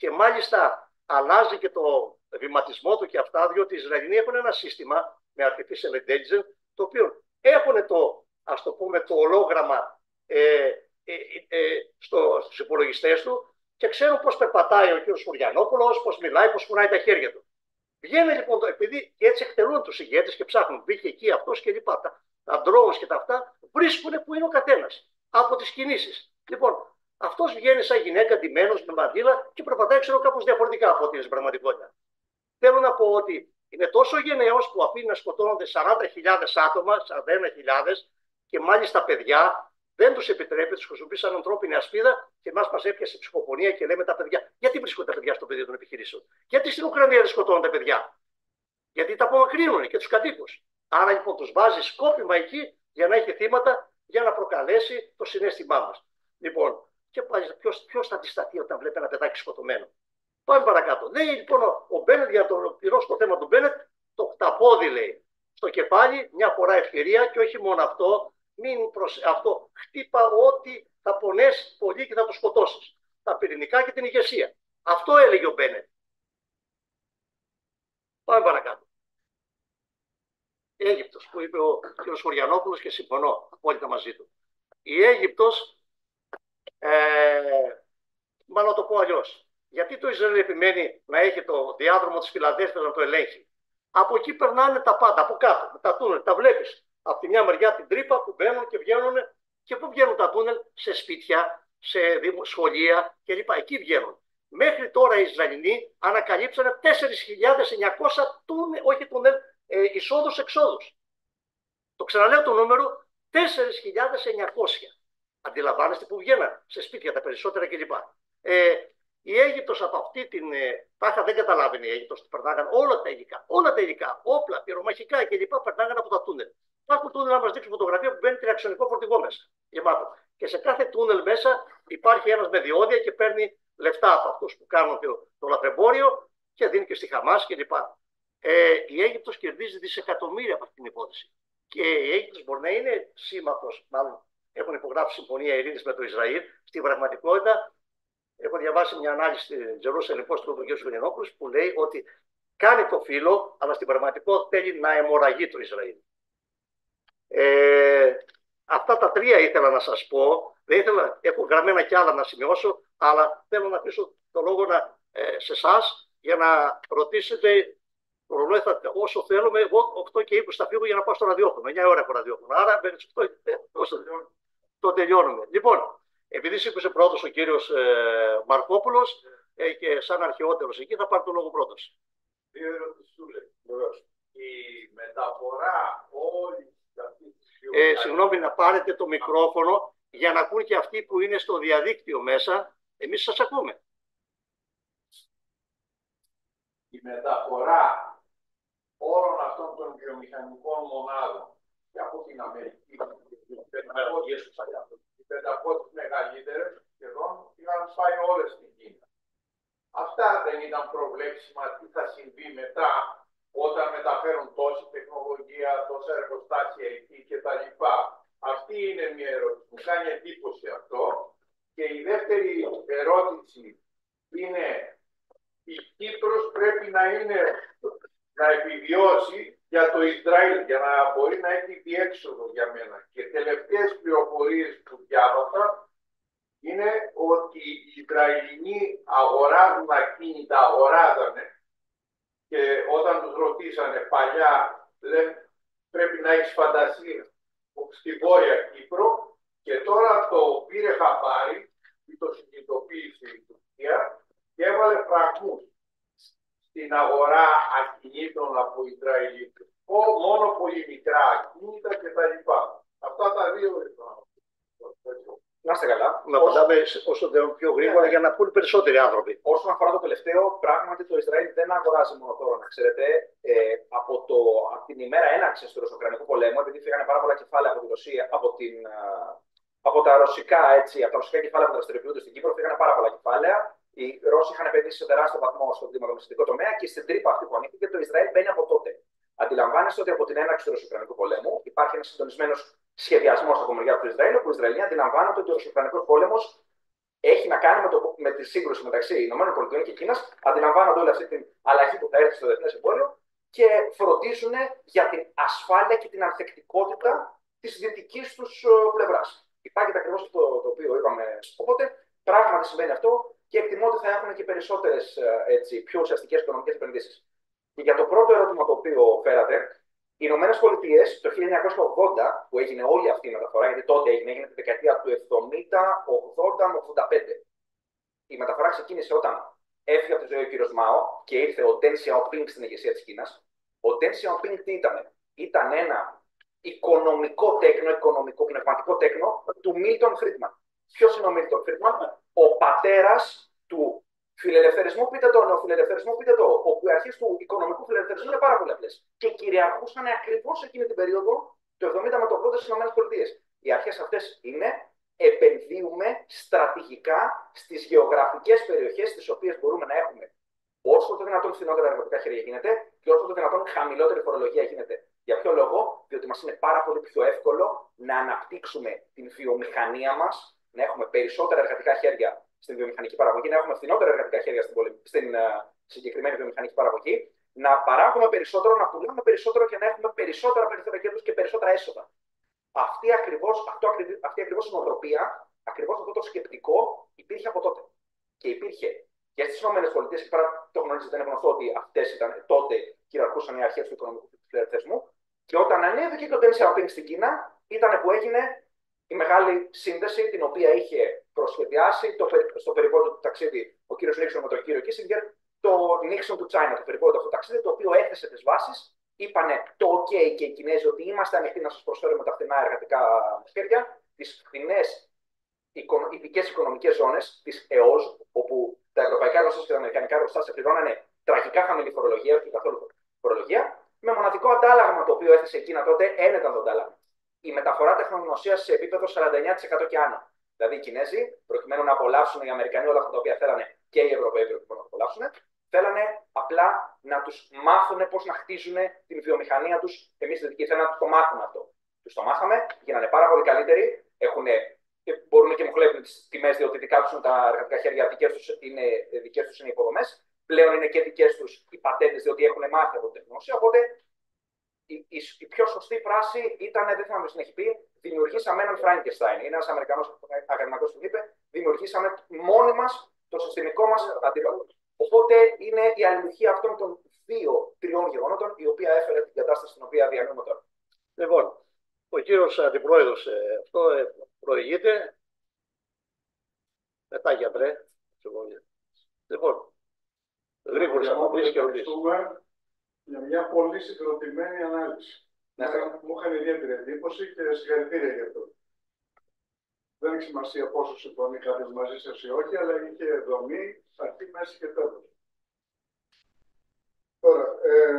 και μάλιστα αλλάζει και το βηματισμό του και αυτά, διότι οι Ισραηλοί έχουν ένα σύστημα με artificial intelligence, το οποίο έχουν το, ας το πούμε, το ολόγραμμα στους υπολογιστές του και ξέρουν πώς περπατάει ο κ. Χωριανόπουλος, πώς μιλάει, πώς κουνάει τα χέρια του. Βγαίνει λοιπόν, επειδή έτσι εκτελούν τους ηγέτες και ψάχνουν, μπήκε εκεί αυτός και λοιπά. Τα drones και τα αυτά βρίσκουν που είναι ο καθένας από τις κινήσεις. Λοιπόν, αυτός βγαίνει σαν γυναίκα ντυμένος με μαντήλα και περπατάει, ξέρω, κάπως διαφορετικά από ό,τι είναι στην πραγματικότητα. Θέλω να πω ότι είναι τόσο γενναίος που αφήνει να σκοτώνονται 40.000 άτομα, 41.000 και μάλιστα παιδιά. Δεν τους επιτρέπει, τους χρησιμοποιεί σαν ανθρώπινη ασπίδα και εμάς μας έπιασε ψυχοφωνία και λέμε τα παιδιά. Γιατί βρίσκονται τα παιδιά στο πεδίο των επιχειρήσεων? Γιατί στην Ουκρανία δεν σκοτώνουν τα παιδιά? Γιατί τα απομακρύνουν και τους κατοίκους. Άρα λοιπόν τους βάζει σκόπιμα εκεί για να έχει θύματα, για να προκαλέσει το συναίσθημά μας. Λοιπόν, και ποιος θα αντισταθεί όταν βλέπει ένα παιδάκι σκοτωμένο? Πάμε παρακάτω. Λέει λοιπόν ο Μπένετ, για να το πληρώσω το θέμα του Μπένετ, το ταπόδι λέει στο κεφάλι, μια φορά ευκαιρία και όχι μόνο αυτό. Αυτό χτύπα ό,τι θα πονέσει πολύ και θα το σκοτώσεις. Τα πυρηνικά και την ηγεσία. Αυτό έλεγε ο Μπένετ. Πάμε παρακάτω. Η Αίγυπτος, που είπε ο κ. Χωριανόπουλος και συμφωνώ απόλυτα μαζί του. Η Αίγυπτος, μάλλον το πω αλλιώς. Γιατί το Ισραήλ επιμένει να έχει το διάδρομο της Φιλαδέλφειας να το ελέγχει? Από εκεί περνάνε τα πάντα, από κάτω, με τα τούνελ, τα βλέπεις. Από τη μια μεριά την τρύπα που μπαίνουν και βγαίνουν. Και πού βγαίνουν τα τούνελ? Σε σπίτια, σε σχολεία κλπ. Εκεί βγαίνουν. Μέχρι τώρα οι Ισραηλοί ανακαλύψανε 4.900 τούνελ, όχι τούνελ, εισόδους-εξόδους. Το ξαναλέω το νούμερο, 4.900. Αντιλαμβάνεστε που βγαίναν? Σε σπίτια τα περισσότερα κλπ. Η Αίγυπτος από αυτή την τάχα δεν καταλάβαινε η Αίγυπτος, περνάγαν όλα τα υλικά, όπλα, πυρομαχικά κλπ. Περνάγαν από τα τούνελ. Υπάρχουν τούνελ να μας δείξουν φωτογραφία που μπαίνει τριαξιονικό φορτηγό μέσα, γεμάτο. Και σε κάθε τούνελ μέσα υπάρχει ένας με διόδια και παίρνει λεφτά από αυτούς που κάνουν το λαθρεμπόριο και δίνει και στη Χαμάς κλπ. Η Αίγυπτος κερδίζει δισεκατομμύρια από αυτή την υπόθεση. Και η Αίγυπτος μπορεί να είναι σύμμαχος, μάλλον έχουν υπογράψει συμφωνία ειρήνης με το Ισραήλ. Στην πραγματικότητα, έχω διαβάσει μια ανάλυση στην Jerusalem Post του κ. Χωριανόπουλου που λέει ότι κάνει το φύλλο, αλλά στην πραγματικότητα θέλει να αιμορραγεί το Ισραήλ. Αυτά τα τρία ήθελα να σας πω. Δεν ήθελα, έχω γραμμένα κι άλλα να σημειώσω, αλλά θέλω να αφήσω το λόγο σε εσάς για να ρωτήσετε. Όσο θέλουμε, εγώ 8 και 20 θα φύγω για να πάω στο ραδιόφωνο. 9 ώρα έχω ραδιόφωνο. Άρα με τις 8 το τελειώνουμε. Λοιπόν, επειδή σήκωσε πρώτος ο κύριος Μαρκόπουλος και σαν αρχαιότερος εκεί θα πάρει το λόγο πρώτος. Δύο ερωτησούλες. Η μεταφορά όλη αυτή τη συγγνώμη, να πάρετε το μικρόφωνο για να ακούν και αυτοί που είναι στο διαδίκτυο μέσα. Εμείς σας ακούμε. Η μεταφορά όλων αυτών των βιομηχανικών μονάδων και από την Αμερική, οι 500 μεγαλύτερες σχεδόν είχαν πάει όλες στην Κίνα. Αυτά δεν ήταν προβλέψιμα τι θα συμβεί μετά όταν μεταφέρουν τόση τεχνολογία, τόσα εργοστάσια εκεί κτλ. Αυτή είναι μια ερώτηση. Μου κάνει εντύπωση αυτό. Και η δεύτερη ερώτηση είναι η Κύπρος πρέπει να επιβιώσει για το Ισραήλ, για να μπορεί να έχει διέξοδο για μένα. Και τελευταίες πληροφορίες που διάβασα είναι ότι οι Ισραηλινοί αγοράζουν ακίνητα, αγοράζανε και όταν τους ρωτήσανε παλιά, λένε πρέπει να έχεις φαντασία στη Βόρεια Κύπρο και τώρα το πήρε χαμπάρι ή το συνειδητοποίησε η Τουρκία και έβαλε φραγμούς στην αγορά ακινήτων από Ισραηλί. Μόνο πολύ μικρά ακίνητα κτλ. Αυτά τα δύο Να είστε καλά. Να απαντάμε όσο πιο γρήγορα για να πούν περισσότεροι άνθρωποι. Όσον αφορά το τελευταίο, πράγματι το Ισραήλ δεν αγοράζει μόνο τώρα, να ξέρετε. Από την ημέρα έναρξης του Ρωσο-Ουκρανικού πολέμου, επειδή φύγανε πάρα πολλά κεφάλαια από τη Ρωσία, από τα ρωσικά κεφάλαια που δραστηριοποιούνται στην Κύπρο, φύγανε πάρα πολλά κεφάλαια. Οι Ρώσοι είχαν επενδύσει σε τεράστιο βαθμό στον κλιματομεσητικό τομέα και στην τρύπα αυτή που ανοίχθηκε το Ισραήλ μπαίνει από τότε. Αντιλαμβάνεστε ότι από την έναρξη του Ρωσο-Ουκρανικού πολέμου υπάρχει ένα συντονισμένο σχεδιασμό από τη μεριά του Ισραήλ, όπου οι Ισραηλοί αντιλαμβάνονται ότι ο Ρωσο-Ουκρανικός πόλεμος έχει να κάνει με τη σύγκρουση μεταξύ ΗΠΑ και Κίνας. Αντιλαμβάνονται όλη αυτή την αλλαγή που θα έρθει στο διεθνές εμπόριο και φροντίζουν για την ασφάλεια και την ανθεκτικότητα της δυτικής τους πλευράς. Υπάρχει ακριβώς αυτό το οποίο είπαμε. Οπότε πράγματι συμβαίνει αυτό και εκτιμώ ότι θα έχουν και περισσότερες πιο ουσιαστικές οικονομικές επενδύσεις. Και για το πρώτο ερώτημα το οποίο φέρατε, οι Ηνωμένες Πολιτείες το 1980, που έγινε όλη αυτή η μεταφορά, γιατί τότε έγινε τη δεκαετία του 70, 80 με 85. Η μεταφορά ξεκίνησε όταν έφυγε από τη ζωή ο κ. Μάο και ήρθε ο Ντεν Σιαοπίνγκ στην ηγεσία της Κίνας. Ο Ντεν Σιαοπίνγκ τι ήταν? Ήταν ένα οικονομικό τέκνο, οικονομικό πνευματικό τέκνο του Μίλτον Φρίντμαν. Ποιος είναι ο Μίλτον Φρίντμαν? Ο πατέρας του φιλελευθερισμού, πείτε το, νεοφιλελευθερισμού, πείτε το, όπου οι αρχές του οικονομικού φιλελευθερισμού είναι πάρα πολλές και κυριαρχούσαν ακριβώς εκείνη την περίοδο, το 70 με το 80 στις ΗΠΑ. Οι αρχές αυτές είναι: επενδύουμε στρατηγικά στις γεωγραφικές περιοχές στις οποίες μπορούμε να έχουμε όσο το δυνατόν φθηνότερα εργατικά χέρια γίνεται και όσο το δυνατόν χαμηλότερη φορολογία γίνεται. Για ποιο λόγο? Διότι μας είναι πάρα πολύ πιο εύκολο να αναπτύξουμε την βιομηχανία μας, να έχουμε περισσότερα εργατικά χέρια στην βιομηχανική παραγωγή, να έχουμε φθηνότερα εργατικά χέρια στην συγκεκριμένη βιομηχανική παραγωγή, να παράγουμε περισσότερο, να πουλάμε περισσότερο και να έχουμε περισσότερα περιθώρια κέρδους και περισσότερα έσοδα. Αυτή ακριβώς η νοοτροπία, ακριβώς αυτό το σκεπτικό υπήρχε από τότε. Και υπήρχε και στις ΗΠΑ, και παρά το γνωρίζετε, είναι γνωστό ότι αυτές ήταν τότε κυριαρχούσαν οι αρχές του οικονομικού φιλελευθερισμού. Και όταν ανέβηκε και ο Ντεν Σιαοπίνγκ στην Κίνα, ήταν που έγινε η μεγάλη σύνδεση, την οποία είχε προσχεδιάσει στο περιβόητο του ταξίδι ο κύριος Νίξον με τον κύριο Κίσινγκερ, το Nixon to China, το περιβόητο αυτό ταξίδι, το οποίο έθεσε τις βάσεις. Είπανε το OK και οι Κινέζοι ότι είμαστε ανοιχτοί να σας προσφέρουμε τα φθηνά εργατικά χέρια, τις φθηνές ειδικές οικονομικές ζώνες, τις ΕΟΖ, όπου τα ευρωπαϊκά εργοστάσια και τα αμερικανικά εργοστάσια πληρώνανε τραγικά χαμηλή φορολογία, όχι καθόλου φορολογία, με μοναδικό αντάλλαγμα το οποίο έθεσε η Κίνα τότε, ένα ήταν το αντάλλαγμα. Η μεταφορά τεχνογνωσίας σε επίπεδο 49% και άνω. Δηλαδή οι Κινέζοι, προκειμένου να απολαύσουν οι Αμερικανοί όλα αυτά τα οποία θέλανε και οι Ευρωπαίοι προκειμένου να απολαύσουν, θέλανε απλά να τους μάθουν πώς να χτίζουν την βιομηχανία τους. Εμείς οι Δυτικοί θέλαμε να τους το μάθουμε αυτό. Τους το μάθαμε, γίνανε πάρα πολύ καλύτεροι, μπορούν και μοχλεύουν τις τιμές, διότι δικά τους είναι τα εργατικά χέρια, δικές τους είναι οι υποδομές. Πλέον είναι και δικές τους οι πατέντες, διότι έχουν μάθει από την τεχνογνωσία. Οπότε η πιο σωστή φράση ήταν, δεν θυμάμαι ποιος την έχει πει, δημιουργήσαμε έναν Φράγκενστάιν. Είναι ένας Αμερικανός ακαδημαϊκός που είπε, δημιουργήσαμε μόνοι μας το συστημικό μας αντίπαλο. Οπότε είναι η αλληλουχία αυτών των 2-3 γεγονότων, η οποία έφερε την κατάσταση στην οποία διανύουμε τώρα. Λοιπόν, ο κύριος Αντιπρόεδρος, αυτό προηγείται. Μετά γιατρέ. Λοιπόν, γρήγορες απαντήσεις και ερωτήσεις. Για μια πολύ συγκροτημένη ανάλυση. Μου είχαν ιδιαίτερη εντύπωση και συγχαρητήρια γι' αυτό. Δεν έχει σημασία πόσο συμφωνεί κάποιος μαζί σας ή όχι, αλλά είχε δομή, αρχή, μέση και τέλος. Τώρα,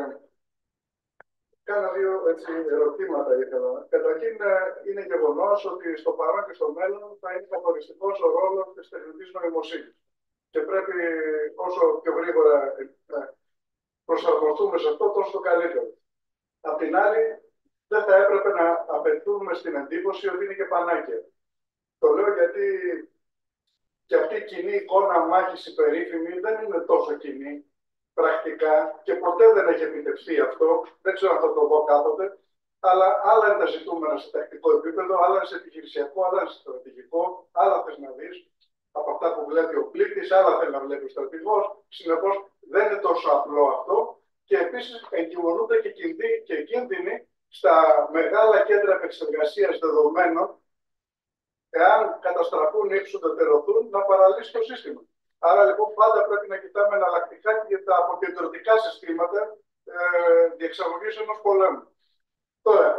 κάνα δύο ερωτήματα ήθελα. Καταρχήν, είναι γεγονός ότι στο παρόν και στο μέλλον θα είναι καθοριστικός ο ρόλος της τεχνητής νοημοσύνης. Και πρέπει όσο πιο γρήγορα προσαρμοστούμε σε αυτό, τόσο το καλύτερο. Απ' την άλλη, δεν θα έπρεπε να απαιτούμε στην εντύπωση ότι είναι και πανάκια. Το λέω γιατί και αυτή η κοινή εικόνα μάχης η περίφημη δεν είναι τόσο κοινή πρακτικά και ποτέ δεν έχει επιτευχθεί αυτό. Δεν ξέρω αν θα το δω κάποτε, αλλά άλλα είναι τα ζητούμενα σε τακτικό επίπεδο, άλλα είναι σε επιχειρησιακό, άλλα είναι σε στρατηγικό, άλλα θες να δεις από αυτά που βλέπει ο πλήκτης, άλλα θέλει να βλέπει ο στρατηγός. Συνεπώς δεν είναι τόσο απλό αυτό και επίσης εγκυμονούνται και κίνδυνοι στα μεγάλα κέντρα επεξεργασίας δεδομένων, εάν καταστραφούν ή εξουδετερωθούν, να παραλύσει το σύστημα. Άρα λοιπόν πάντα πρέπει να κοιτάμε εναλλακτικά και για τα αποκεντρωτικά συστήματα διεξαγωγής ενός πολέμου. Τώρα,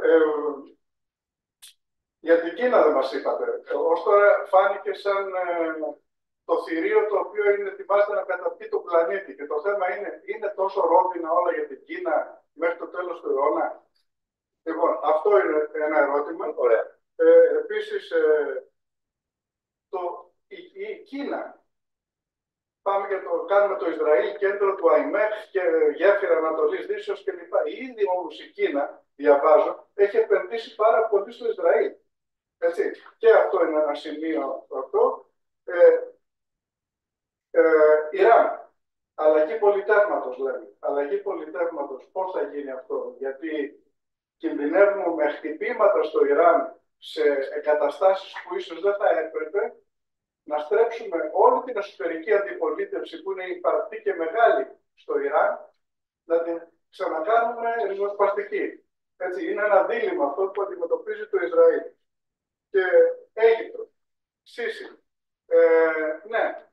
για την Κίνα δεν μας είπατε. Ως τώρα φάνηκε σαν το θηρίο το οποίο είναι ετοιμάζεται να καταπιεί το πλανήτη. Και το θέμα είναι τόσο ρόδινα όλα για την Κίνα μέχρι το τέλος του αιώνα. Λοιπόν, αυτό είναι ένα ερώτημα. Ωραία. Επίσης, η Κίνα, πάμε και κάνουμε το Ισραήλ κέντρο του ΑΙΜΕΧ και γέφυρα Ανατολής Δύσεως κλπ. Η ίδια όμως η Κίνα, διαβάζω, έχει επενδύσει πάρα πολύ στο Ισραήλ. Έτσι. Και αυτό είναι ένα σημείο αυτό. Ιράν. Αλλαγή πολιτεύματος λέμε. Αλλαγή πολιτεύματος. Πώς θα γίνει αυτό? Γιατί κινδυνεύουμε με χτυπήματα στο Ιράν σε εγκαταστάσεις που ίσως δεν θα έπρεπε, να στρέψουμε όλη την εσωτερική αντιπολίτευση που είναι υπαρκτή και μεγάλη στο Ιράν, να την ξανακάνουμε ριζοσπαστική. Έτσι, είναι ένα δίλημμα αυτό που αντιμετωπίζει το Ισραήλ. Και Αίγυπτο, Σύση. Ναι,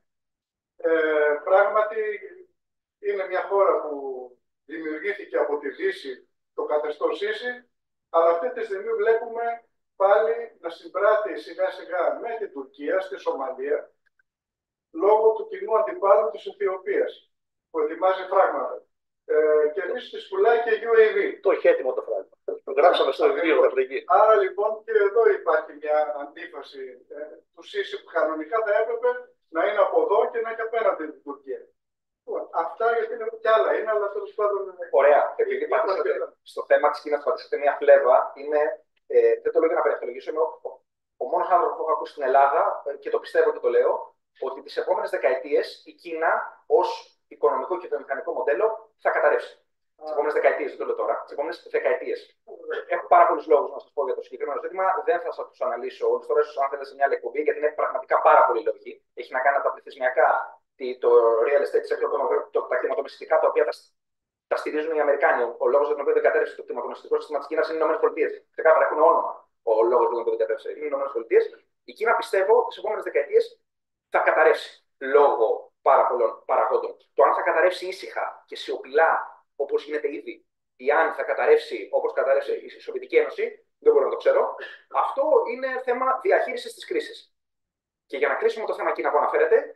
πράγματι είναι μια χώρα που δημιουργήθηκε από τη Δύση το καθεστώς Σύση, αλλά αυτή τη στιγμή βλέπουμε πάλι να συμπράττει σιγά σιγά με την Τουρκία στη Σομαλία, λόγω του κοινού αντιπάλου της Αιθιοπίας, που ετοιμάζει φράγματα. Και επίσης της πουλάει και UAV. Το έχει έτοιμο το φράγμα. Το γράψαμε στο βιβλίο. Άρα λοιπόν και εδώ υπάρχει μια αντίφαση του Σύση που κανονικά θα έπρεπε να είναι από εδώ και να έχει απέναντι την Τουρκία. Αυτά γιατί είναι κι άλλα είναι, αλλά τέλος πάντων. Ωραία. Επειδή πατήσατε στο θέμα της Κίνας, πατήσατε μια φλέβα, δεν το λέω για να περιεχολογήσω, είμαι ο μόνος άνθρωπος που έχω ακούσει στην Ελλάδα και το πιστεύω και το λέω, ότι τις επόμενες δεκαετίες η Κίνα ως οικονομικό και βιομηχανικό μοντέλο θα καταρρεύσει. Τις επόμενες δεκαετίες, δεν το λέω τώρα, τις επόμενες δεκαετίες. Έχω πάρα πολλούς λόγους να σας πω για το συγκεκριμένο ζήτημα. Δεν θα σας τους αναλύσω όλους τώρα, ίσως αν θέλετε σε μια άλλη εκπομπή, γιατί είναι πραγματικά πάρα πολλοί λόγοι. Έχει να κάνει από τα πληθυσμιακά, το real estate sector, τα χρηματοπιστικά τα οποία τα στηρίζουν οι Αμερικάνοι. Ο λόγος για τον οποίο δεν κατέρευσε το κτηματομιστικό σύστημα της Κίνας είναι οι ΗΠΑ. Ξεκάθαρα έχουν όνομα ο λόγος για τον οποίο δεν κατέρευσε. Είναι οι ΗΠΑ. Η Κίνα πιστεύω τις επόμενες δεκαετίες θα καταρρεύσει λόγω πάρα πολλών παραγόντων. Το αν θα καταρρεύσει ήσυχα και σιωπηλά όπως γίνεται ήδη, ή αν θα καταρρεύσει όπως καταρρεύσε η Σοβιετική Ένωση, δεν μπορώ να το ξέρω. Αυτό είναι θέμα διαχείρισης της κρίσης. Και για να κλείσουμε το θέμα Κίνα που αναφέρεται,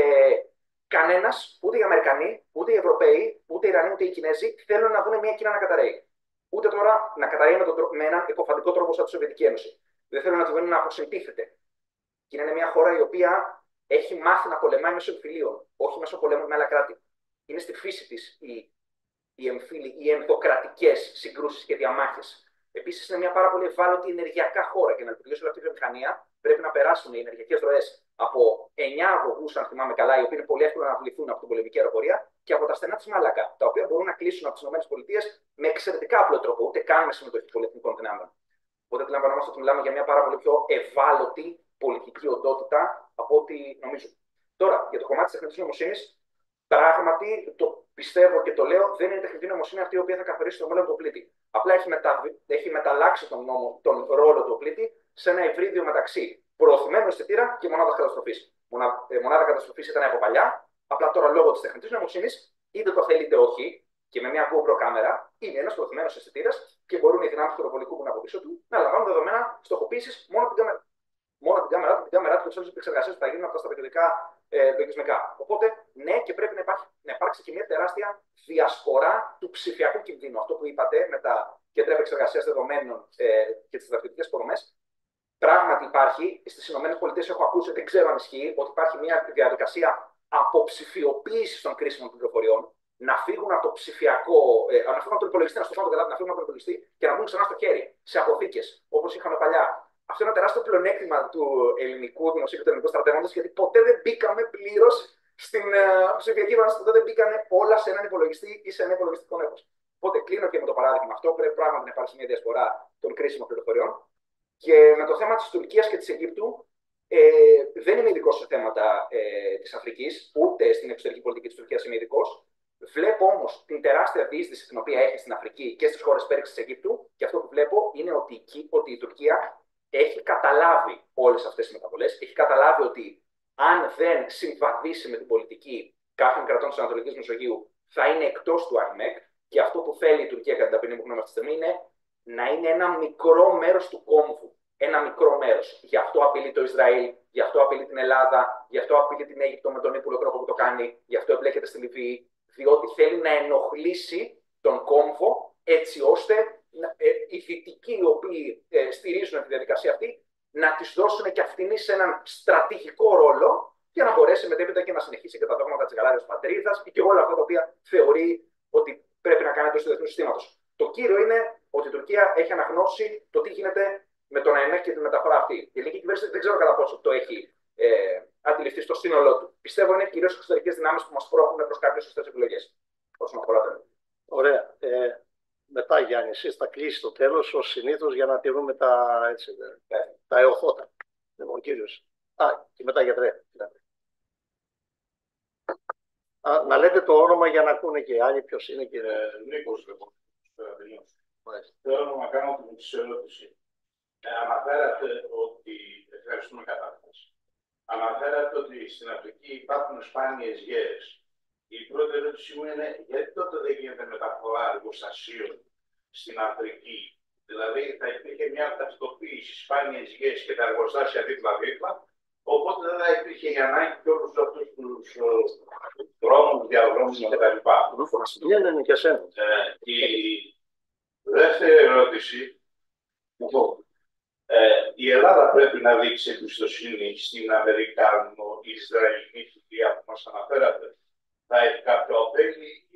κανένας, ούτε οι Αμερικανοί, ούτε οι Ευρωπαίοι, ούτε οι Ιρανοί, ούτε οι Κινέζοι θέλουν να δουν μια Κίνα να καταραίει. Ούτε τώρα να καταραίει με έναν εκοφαντικό τρόπο σαν τη Σοβιετική Ένωση. Δεν θέλουν να τη δουν να αποσυντήθεται. Και είναι μια χώρα η οποία έχει μάθει να πολεμάει μέσω εμφυλίων, όχι μέσω πολέμων με άλλα κράτη. Είναι στη φύση της οι ενδοκρατικές συγκρούσεις και διαμάχες. Επίσης, είναι μια πάρα πολύ ευάλωτη ενεργειακά χώρα και να λειτουργήσει όλη αυτή η βιομηχανία πρέπει να περάσουν οι ενεργειακές ροές από 9 αγωγούς, αν θυμάμαι καλά, οι οποίοι είναι πολύ εύκολο να βληθούν από την πολεμική αεροπορία, και από τα στενά της Μάλακα, τα οποία μπορούν να κλείσουν από τις ΗΠΑ με εξαιρετικά απλό τρόπο, ούτε καν με συμμετοχή πολυεθνικών δυνάμεων. Οπότε αντιλαμβανόμαστε ότι μιλάμε για μια πάρα πολύ πιο ευάλωτη πολιτική οντότητα από ό,τι νομίζω. Τώρα, για το κομμάτι της τεχνητής νοημοσύνης, πράγματι το πιστεύω και το λέω, δεν είναι η τεχνητή νοημοσύνη αυτή η οποία θα καθορίσει το μέλλον του πλήτη. Απλά έχει μεταλλάξει τον ρόλο του πλήτη σε ένα υβρίδιο μεταξύ προωθημένου αισθητήρα και μονάδας καταστροφής. Μονάδα καταστροφής ήταν από παλιά, απλά τώρα λόγω της τεχνητής νοημοσύνης, είτε το θέλει είτε όχι, και με μια GoPro κάμερα, είναι ένας προωθημένος αισθητήρας και μπορούν οι δυνάμεις του ροβολικού που είναι από πίσω του να λαμβάνουν δεδομένα στοχοποίησης μόνο την κάμερα. Μόνο την κάμερα του και τις επεξεργασίες που θα γίνουν από τα στρατιωτικά λογισμικά. Οπότε, ναι, και πρέπει να υπάρξει και μια τεράστια διασπορά του ψηφιακού κινδύνου. Αυτό που είπατε με τα κέντρα επεξεργασίας δεδομένων και τις στρατιωτικές υποδομές. Πράγματι υπάρχει. Στις ΗΠΑ έχω ακούσει, δεν ξέρω αν ισχύει, ότι υπάρχει μια διαδικασία αποψηφιοποίησης των κρίσιμων πληροφοριών. Να φύγουν από το ψηφιακό, να φύγουν από τον υπολογιστή, να φύγουν από τον υπολογιστή και να μπουν ξανά στο χέρι, σε αποθήκες, όπως είχαμε παλιά. Αυτό είναι ένα τεράστιο πλεονέκτημα του ελληνικού δημοσίου και του ελληνικού στρατεύματος, γιατί ποτέ δεν μπήκαμε πλήρως στην ψηφιακή επανάσταση, ποτέ δεν μπήκανε όλα σε έναν υπολογιστή ή σε ένα υπολογιστικό νέφος. Οπότε κλείνω και με το παράδειγμα αυτό. Πρέπει πράγματι να υπάρξει μια διασπορά των κρίσιμων πληροφοριών. Και με το θέμα της Τουρκίας και της Αιγύπτου, δεν είμαι ειδικός σε θέματα της Αφρικής, ούτε στην εξωτερική πολιτική της Τουρκίας είμαι ειδικός. Βλέπω όμως την τεράστια διείσδυση την οποία έχει στην Αφρική και στις χώρες πέριξης της Αιγύπτου, και αυτό που βλέπω είναι ότι η Τουρκία έχει καταλάβει όλες αυτές τις μεταβολές. Έχει καταλάβει ότι αν δεν συμβαδίσει με την πολιτική κάποιων κρατών της Ανατολικής Μεσογείου, θα είναι εκτός του ΑΡΜΕΚ. Και αυτό που θέλει η Τουρκία, κατά την ταπεινή μου γνώμη αυτή τη στιγμή, είναι να είναι ένα μικρό μέρος του κόμβου. Ένα μικρό μέρος. Γι' αυτό απειλεί το Ισραήλ, γι' αυτό απειλεί την Ελλάδα, γι' αυτό απειλεί την Αίγυπτο με τον ύπουλο τρόπο που το κάνει, γι' αυτό εμπλέκεται στη Λιβύη. Διότι θέλει να ενοχλήσει τον κόμβο, έτσι ώστε οι δυτικοί οι οποίοι στηρίζουν τη διαδικασία αυτή να τις δώσουν και αυτήν σε έναν στρατηγικό ρόλο, για να μπορέσει μετέπειτα και να συνεχίσει και τα δόγματα της γαλάζιας πατρίδας και όλα αυτά τα οποία θεωρεί ότι πρέπει να κάνει το διεθνού συστήματος. Το κύριο είναι ότι η Τουρκία έχει αναγνώσει το τι γίνεται με τον ΑΕΜΕΚ και τη μεταφορά αυτή. Η ελληνική κυβέρνηση δεν ξέρω κατά πόσο το έχει αντιληφθεί στο σύνολό του. Πιστεύω είναι κυρίως οι εξωτερικές δυνάμεις που μας πρόχνουν προς κάποιες σωστές επιλογές. Όσον αφορά το. Ωραία. Μετά, Γιάννη, εσύ θα κλείσει το τέλος, ως συνήθως, για να τηρούμε τα εοχώτα. Λοιπόν, κύριος. Και μετά, γιατρέ. Να λέτε το όνομα για να ακούνε και οι άλλοι ποιος είναι, κύριε. Νίκος, λοιπόν. Θέλω να κάνω την εξής ερώτηση. Αναφέρατε ότι. Ευχαριστούμε καταρχάς. Αναφέρατε ότι στην Αφρική υπάρχουν σπάνιες γέες. Η πρώτη ερώτησή μου είναι γιατί τότε δεν γίνεται μεταφορά εργοστασίων στην Αφρική. Δηλαδή θα υπήρχε μια ταυτοποίηση σπάνιες γέες και τα εργοστάσια δίπλα-δίπλα. Οπότε δεν θα υπήρχε η ανάγκη και όλους αυτούς τους δρόμους, διαδρόμους κτλ. Ναι, και εσένα. Η δεύτερη ερώτηση. Η Ελλάδα πρέπει να δείξει εμπιστοσύνη στην Αμερικάνο-Ισραηλινή φιλία που μας αναφέρατε. Θα έχει κάποιο ωφέλη.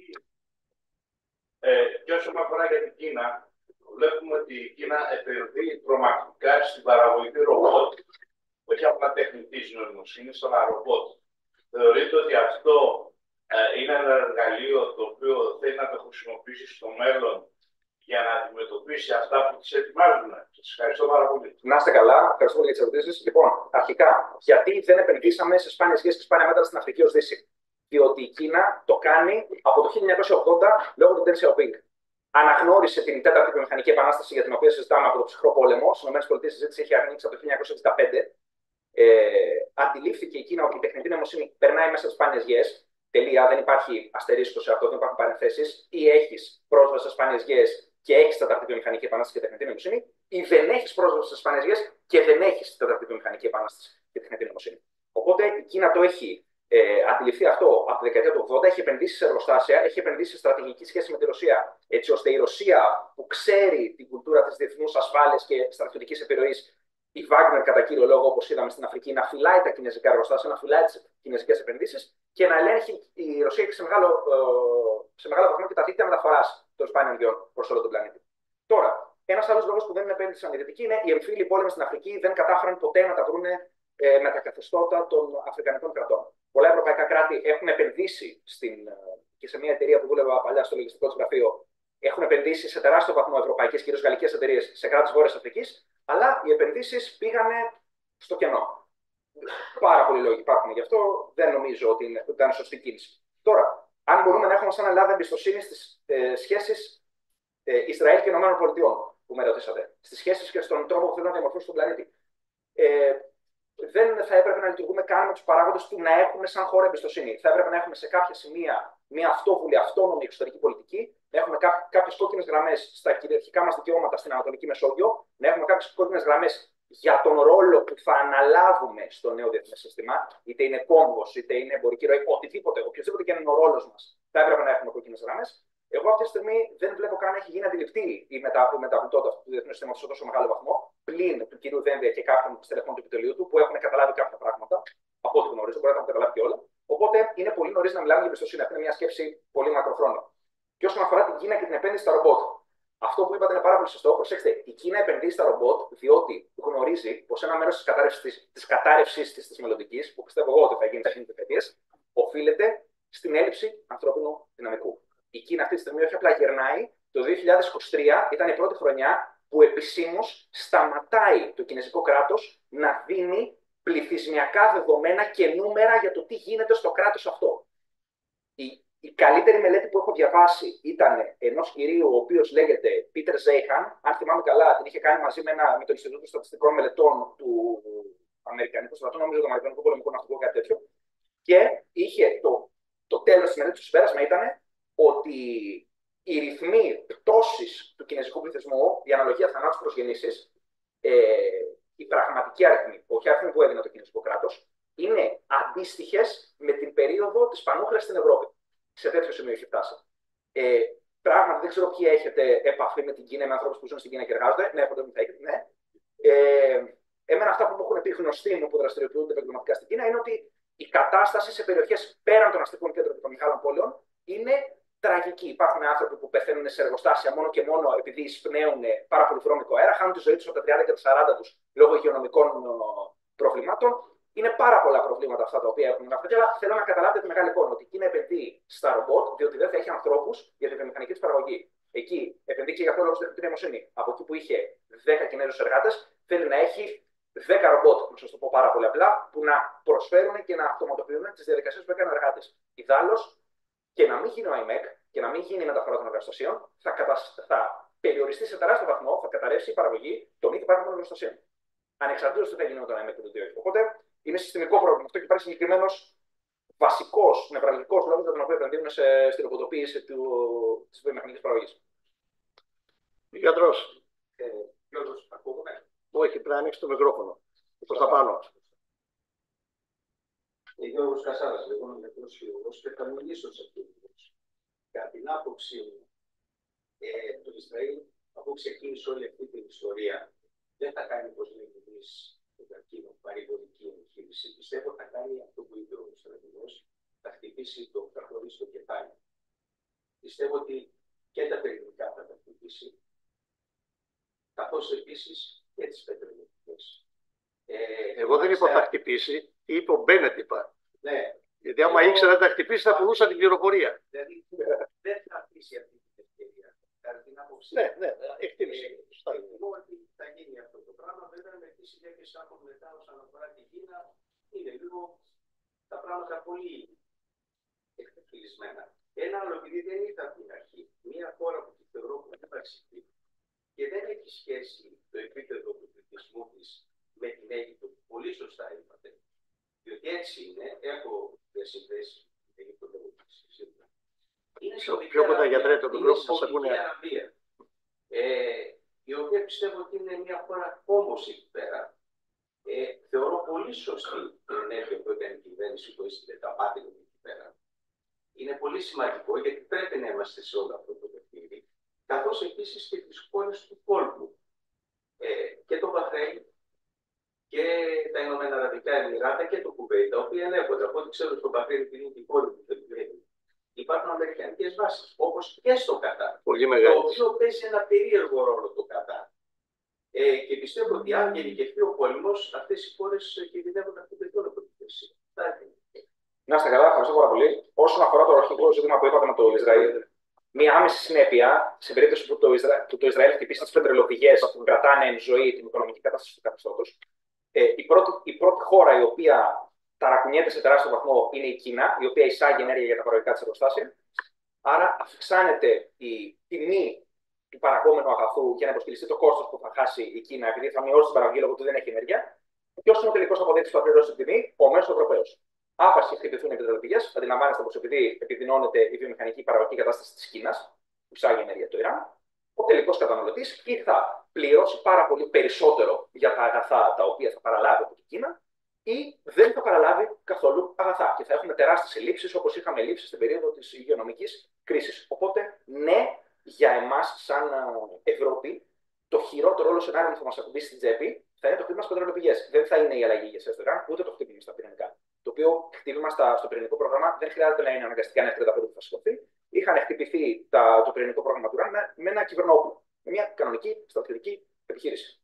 Και όσον αφορά για την Κίνα, βλέπουμε ότι η Κίνα επενδύει τρομακτικά στην παραγωγή ρομπότ, όχι απλά τεχνητής νοημοσύνης, αλλά ρομπότ. Θεωρείτε ότι αυτό είναι ένα εργαλείο το οποίο θέλει να το χρησιμοποιήσει στο μέλλον για να αντιμετωπίσει αυτά που τις ετοιμάζουν? Σας ευχαριστώ πάρα πολύ. Να είστε καλά, ευχαριστώ για τις ερωτήσεις. Λοιπόν, αρχικά, γιατί δεν επενδύσαμε σε σπάνιες γέες και σπάνια μέτρα στην Αφρική ως Δύση? Διότι η Κίνα το κάνει από το 1980 λόγω του Deng Xiaoping. Αναγνώρισε την τέταρτη βιομηχανική επανάσταση για την οποία συζητάμε από το ψυχρό πόλεμο. Στις ΗΠΑ η συζήτηση έχει ανοίξει από το 1965. Αντιλήφθηκε η Κίνα ότι η τεχνητή νοημοσύνη περνάει μέσα στις σπάνιες γέες. Τελεία, δεν υπάρχει αστερίσκο σε αυτό, δεν υπάρχουν παρενθέσεις. Ή έχεις πρόσβαση σε σπάνιες γέες και έχεις τέταρτη βιομηχανική επανάσταση και τεχνητή νοημοσύνη, ή δεν έχεις πρόσβαση σε σπάνιες γέες και δεν έχεις τέταρτη βιομηχανική επανάσταση και τεχνητή νοημοσύνη. Οπότε η Κίνα το έχει αντιληφθεί αυτό από τη δεκαετία του 80, έχει επενδύσει σε εργοστάσια, έχει επενδύσει σε στρατηγική σχέση με τη Ρωσία. Έτσι ώστε η Ρωσία, που ξέρει την κουλτούρα της διεθνούς ασφάλειας και στρατιωτικής επιρροής, η Wagner κατά κύριο λόγο, όπως είδαμε στην Αφρική, να φυλάει τα κινέζικα εργοστάσια, να φυλάει τις κινέζικες επενδύσεις και να ελέγχει η Ρωσία σε μεγάλο βαθμό και τα δίκτυα μεταφοράς των σπάνιων γεών προς όλο τον πλανήτη. Τώρα, ένας άλλος λόγος που δεν επένδυσαν οι Δυτικοί είναι οι εμφύλοι πόλεμοι στην Αφρική δεν κατάφεραν ποτέ να τα βρουν με τα καθεστώτα των Αφρικανικών κρατών. Πολλά ευρωπαϊκά κράτη έχουν επενδύσει και σε μια εταιρεία που δούλευα παλιά στο λογιστικό της γραφείο, έχουν επενδύσει σε τεράστιο βαθμό ευρωπαϊκές, κυρίως γαλλικές εταιρείες, σε κράτη της Βόρειας Αφρικής, αλλά οι επενδύσεις πήγανε στο κενό. Πάρα πολλοί λόγοι υπάρχουν γι' αυτό, δεν νομίζω ότι ήταν σωστή κίνηση. Τώρα, αν μπορούμε να έχουμε σαν Ελλάδα εμπιστοσύνη στις σχέσεις Ισραήλ και ΗΠΑ, που με ρωτήσατε, στις σχέσεις και στον τρόπο που θέλουν να διαμορφώσουν τον πλανήτη, δεν θα έπρεπε να λειτουργούμε καν με τους παράγοντες του να έχουμε σαν χώρα εμπιστοσύνη. Θα έπρεπε να έχουμε σε κάποια σημεία μια αυτόβουλη, αυτόνομη εξωτερική πολιτική, να έχουμε κάποιες κόκκινες γραμμές στα κυριαρχικά μας δικαιώματα στην Ανατολική Μεσόγειο, να έχουμε κάποιες κόκκινες γραμμές για τον ρόλο που θα αναλάβουμε στο νέο διεθνές σύστημα, είτε είναι κόμβος, είτε είναι εμπορική ροή, οτιδήποτε, οποιοδήποτε και είναι ο ρόλος μας, θα έπρεπε να έχουμε κόκκινες γραμμές. Εγώ αυτή τη στιγμή δεν βλέπω καν να έχει γίνει αντιληπτή η μεταβλητότητα του διεθνούς συστήματος σε τόσο μεγάλο βαθμό, πλην του κυρίου Δένδια και κάποιων στελεχών του επιτελείου του, που έχουν καταλάβει κάποια πράγματα, από ό,τι γνωρίζω, μπορεί να τα έχουν καταλάβει και όλα. Οπότε είναι πολύ νωρίς να μιλάμε για εμπιστοσύνη. Αυτή είναι μια σκέψη πολύ μακροχρόνια. Και όσον αφορά την Κίνα και την επένδυση στα ρομπότ, αυτό που είπατε είναι πάρα πολύ σωστό. Προσέξτε, η Κίνα επενδύει στα ρομπότ διότι γνωρίζει πως ένα μέρος της κατάρρευσης της μελλοντικής, που πιστεύω εγώ ότι θα γίνει σε δεκαετίες, οφείλεται στην έλλειψη ανθρώπινου δυναμικού. Η Κίνα αυτή τη στιγμή όχι απλά γερνάει, το 2023 ήταν η πρώτη χρονιά που επισήμως σταματάει το κινέζικο κράτος να δίνει πληθυσμιακά δεδομένα και νούμερα για το τι γίνεται στο κράτος αυτό. Η καλύτερη μελέτη που έχω διαβάσει ήταν ενός κυρίου, ο οποίος λέγεται Peter Zeihan, αν θυμάμαι καλά, την είχε κάνει μαζί με το Ινστιτούτο Στατιστικών Μελετών του Αμερικανικού Στρατού, νομίζω το Αμερικανικό Πολεμικό Ναυτικό, κάτι τέτοιο. Και είχε το τέλος της μελέτης, το συμπέρασμα ήταν ότι οι ρυθμοί πτώσης του κινέζικου πληθυσμού, η αναλογία θανάτους προς γεννήσεις, οι πραγματικοί αριθμοί, όχι αριθμοί που έδινε το κινέζικο κράτος, είναι αντίστοιχες με την περίοδο της πανούχλας στην Ευρώπη. Σε τέτοιο σημείο έχει φτάσει. Πράγματι, δεν ξέρω ποιοι έχετε επαφή με την Κίνα, με ανθρώπους που ζουν στην Κίνα και εργάζονται. Ναι, ποτέ δεν θα έχετε. Ναι. Εμένα, αυτά που μου έχουν πει γνωστοί μου που δραστηριοποιούνται επαγγελματικά στην Κίνα είναι ότι η κατάσταση σε περιοχές πέραν των αστικών κέντρων και των μεγάλων πόλεων είναι τραγική. Υπάρχουν άνθρωποι που πεθαίνουν σε εργοστάσια μόνο και μόνο επειδή εισπνέουν πάρα πολύ βρώμικο αέρα, χάνουν τη ζωή τους από τα 30 και τα 40 τους λόγω υγειονομικών προβλημάτων. Είναι πάρα πολλά προβλήματα αυτά τα οποία έχουν με αυτό, αλλά θέλω να καταλάβετε τη μεγάλη εικόνα ότι η Κίνα επενδύει στα ρομπότ, διότι δεν θα έχει ανθρώπου για τη βιομηχανική τη παραγωγή. Εκεί επενδύει και για αυτό λόγο στην τεχνητή νοημοσύνη. Από εκεί που είχε 10 Κινέζους εργάτες, θέλει να έχει 10 ρομπότ, να σα το πω πάρα πολύ απλά, που να προσφέρουν και να αυτοματοποιούν τι διαδικασίε που έκανε ο εργάτη. Ιδάλλως, και να μην γίνει ο iMac και να μην γίνει η μεταφορά των εργοστασίων, θα περιοριστεί σε τεράστιο βαθμό, θα καταρρεύσει η παραγωγή των ήδη υπάρχοντων εργοστασίων. Ανεξαρτήτως του τι θα γίνει με τον iMac και το 2. Οπότε είναι συστημικό πρόβλημα αυτό και υπάρχει συγκεκριμένο βασικό, νευραλγικό λόγο για τον οποίο επενδύουν στη ρομποτοποίηση τη βιομηχανική παραγωγή. Γιατρός. Γιώργος, ακούγομαι. Όχι, πρέπει να ανοίξει το μικρόφωνο. Προς τα πάνω. Γιώργος Κασάρας, λοιπόν, γιατρός χειρουργός και θα μιλήσω σε αυτό το θέμα. Κατά την άποψή μου, το Ισραήλ, αφού ξεκίνησε όλη αυτή την ιστορία, δεν θα κάνει, όπως λέμε εμείς, το καρκίνο, παρηγορική εγχείρηση. Πιστεύω θα κάνει αυτό που είπε ο στρατηγός, θα χτυπήσει θα χωρίσει το κεφάλι. Πιστεύω ότι και τα περιοδικά θα τα χτυπήσει, καθώς επίσης και τις πετρελαιοκές. Εγώ δεν είπα θα χτυπήσει, είπε ο Μπένετ είπα. Ναι. Γιατί άμα ήξερα ότι θα χτυπήσει θα πουλούσα την πληροφορία. Δηλαδή δεν θα αφήσει αυτή την ευκαιρία. Κατά την άποψή Ναι, εκτίμηση. Εκτιμώ ότι θα γίνει αυτό το πράγμα. Βέβαια με τις συνέπειες από μετά όσον αφορά την Κίνα είναι λίγο τα πράγματα πολύ εκτεθειλισμένα. Ένα άλλο, επειδή δεν ήταν από την αρχή, μια χώρα που τη θεωρώ πολύ βασική και δεν έχει σχέση το επίπεδο του πληθυσμού της με την Αίγυπτο, που πολύ σωστά είπατε, διότι έτσι είναι, έχω διασυνδέσει την Αίγυπτο λόγω της Σύνδρα. Είναι πιο κοντά γιατρέ το μικρόφωνο σας ακούνε. Αραβία, η οποία πιστεύω ότι είναι μια χώρα όμως εκεί πέρα. Θεωρώ πολύ σωστή την ενέργεια που έκανε η κυβέρνηση που έστειλε τα πάτη εκεί πέρα. Είναι πολύ σημαντικό γιατί πρέπει να είμαστε σε όλο αυτό το παιχνίδι, καθώς επίσης και τις χώρες του κόλπου. Και το Μπαχρέιν και τα Ηνωμένα Αραβικά Εμιράτα και το Κουβέιτ, τα οποία ελέγχονται. Από ό,τι ξέρω στο Μπαχρέιν, επειδή είναι η πόλη που θέλει. Υπάρχουν αμερικανικές βάσεις, όπως και στο Κατάρ. Πολύ το οποίο παίζει ένα περίεργο ρόλο το Κατάρ. Και πιστεύω ότι αν γενικευτεί ο πόλεμος, αυτές οι χώρες κινδυνεύουν να χτυπηθούν από τη θέση. Να είστε καλά, ευχαριστώ πάρα πολύ. Όσον αφορά το αρχικό ζήτημα που είπατε με το Ισραήλ, μία άμεση συνέπεια σε περίπτωση που το Ισραήλ χτυπήσει τις πετρελαιοπηγές που κρατάνε εν ζωή την οικονομική κατάσταση του καθεστώτος, η πρώτη χώρα η οποία ταρακουνιέται σε τεράστιο βαθμό είναι η Κίνα, η οποία εισάγει ενέργεια για τα παραγωγικά της εργοστάσια. Άρα αυξάνεται η τιμή του παραγόμενου αγαθού για να υποσκελιστεί το κόστος που θα χάσει η Κίνα, επειδή θα μειώσει την παραγωγή λόγω του δεν έχει ενέργεια. Ποιο είναι ο τελικός αποδέκτης που θα πληρώσει την τιμή? Ο μέσος Ευρωπαίος. Άπαξ και χτυπηθούν οι πετρελαιοπηγές, αντιλαμβάνεστε πως επειδή επιδεινώνεται η βιομηχανική παραγωγική κατάσταση της Κίνας, που εισάγει ενέργεια το Ιράν, ο τελικός καταναλωτής ή θα πληρώσει πάρα πολύ περισσότερο για τα αγαθά τα οποία θα παραλάβει από την Κίνα, ή δεν θα παραλάβει καθόλου αγαθά. Και θα έχουμε τεράστιες ελλείψεις, όπως είχαμε ελλείψεις στην περίοδο της υγειονομικής κρίσης. Οπότε, ναι, για εμάς, σαν Ευρώπη, το χειρότερο όλο σενάριο που θα μας ακουμπήσει στην τσέπη θα είναι το χτύπημα στις πετρελαιοπηγές. Δεν θα είναι η αλλαγή ηγεσίας του Ιράν, ούτε το χτύπημα στα πυρηνικά. Το οποίο χτύπημα στο πυρηνικό πρόγραμμα δεν χρειάζεται να είναι αναγκαστικά ένα F-35 που θα σηκωθεί. Είχαν χτυπηθεί το πυρηνικό πρόγραμμα του Ιράν με ένα κυβερνόπλο. Με μια κανονική στρατιωτική επιχείρηση.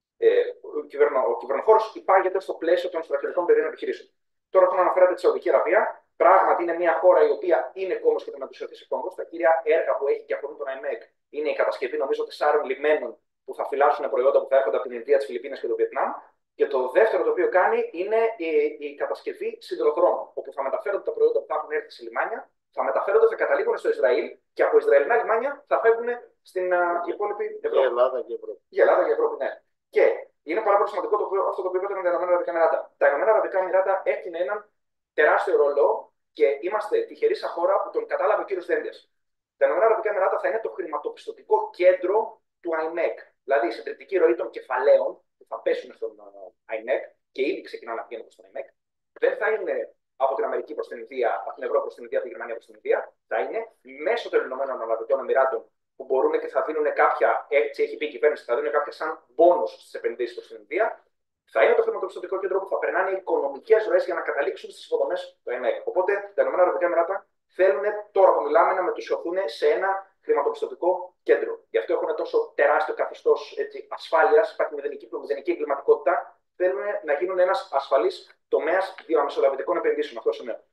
Ο κυβερνοχώρος υπάγεται στο πλαίσιο των στρατιωτικών πεδίων επιχειρήσεων. Τώρα, όταν αναφέρατε τη Σαουδική Αραβία, πράγματι είναι μια χώρα η οποία είναι κόμβος και θα μετουσιωθεί σε κόμβος. Τα κύρια έργα που έχει και αφορούν τον iMac είναι η κατασκευή, νομίζω, 4 λιμένων που θα φυλάσσουν προϊόντα που θα έρχονται από την Ινδία, τις Φιλιππίνες και το Βιετνάμ. Και το δεύτερο το οποίο κάνει είναι η κατασκευή σιδηροδρόμων, όπου θα μεταφέρονται τα προϊόντα που θα έχουν έρθει σε λιμάνια, θα μεταφέρονται, θα καταλήγουν στο Ισραήλ και από Ισραηλινά λιμάνια θα φεύγουν στην υπόλοιπη Ευρώπη. Για Ελλάδα και Ευρώπη. Για Ελλάδα και Ευρώπη, ναι. Και είναι πάρα πολύ σημαντικό αυτό το οποίο είπατε με τα Ηνωμένα Αραβικά Εμιράτα. Τα Ηνωμένα Αραβικά Εμιράτα έχουν έναν τεράστιο ρόλο και είμαστε τυχεροί σαν χώρα που τον κατάλαβε ο κύριος Δέντιας. Τα Ηνωμένα Αραβικά Εμιράτα θα είναι το χρηματοπιστωτικό κέντρο του iMac. Δηλαδή η συντριπτική ροή των κεφαλαίων που θα πέσουν στον iMac και ήδη ξεκινάνε να πηγαίνουν στον iMac, δεν θα είναι από την Αμερική προς την Ινδία, από την Ευρώπη προς την Ινδία, από τη Γερμανία προς την Ινδία, θα είναι μέσω των Ηνωμένων Αραβικών Εμιράτων που μπορούν και θα δίνουν κάποια, έτσι έχει πει η κυβέρνηση, θα δίνουν κάποια σαν μπόνους στις επενδύσεις προς την Ινδία, θα είναι το χρηματοπιστωτικό κέντρο που θα περνάνε οικονομικές ροές για να καταλήξουν στις υποδομές του iMac. Οπότε τα Ηνωμένα Αραβικά Εμιράτα θέλουν τώρα που μιλάμε να μετουσιωθούν σε ένα χρηματοπιστωτικό κέντρο. Γι' αυτό έχουν τόσο τεράστιο καθεστώς ασφάλειας, υπάρχει μηδενική εγκληματικότητα. Θέλουν να γίνουν ένας ασφαλής τομέας διαμεσολαβητικών επενδύσεων. Αυτός είναι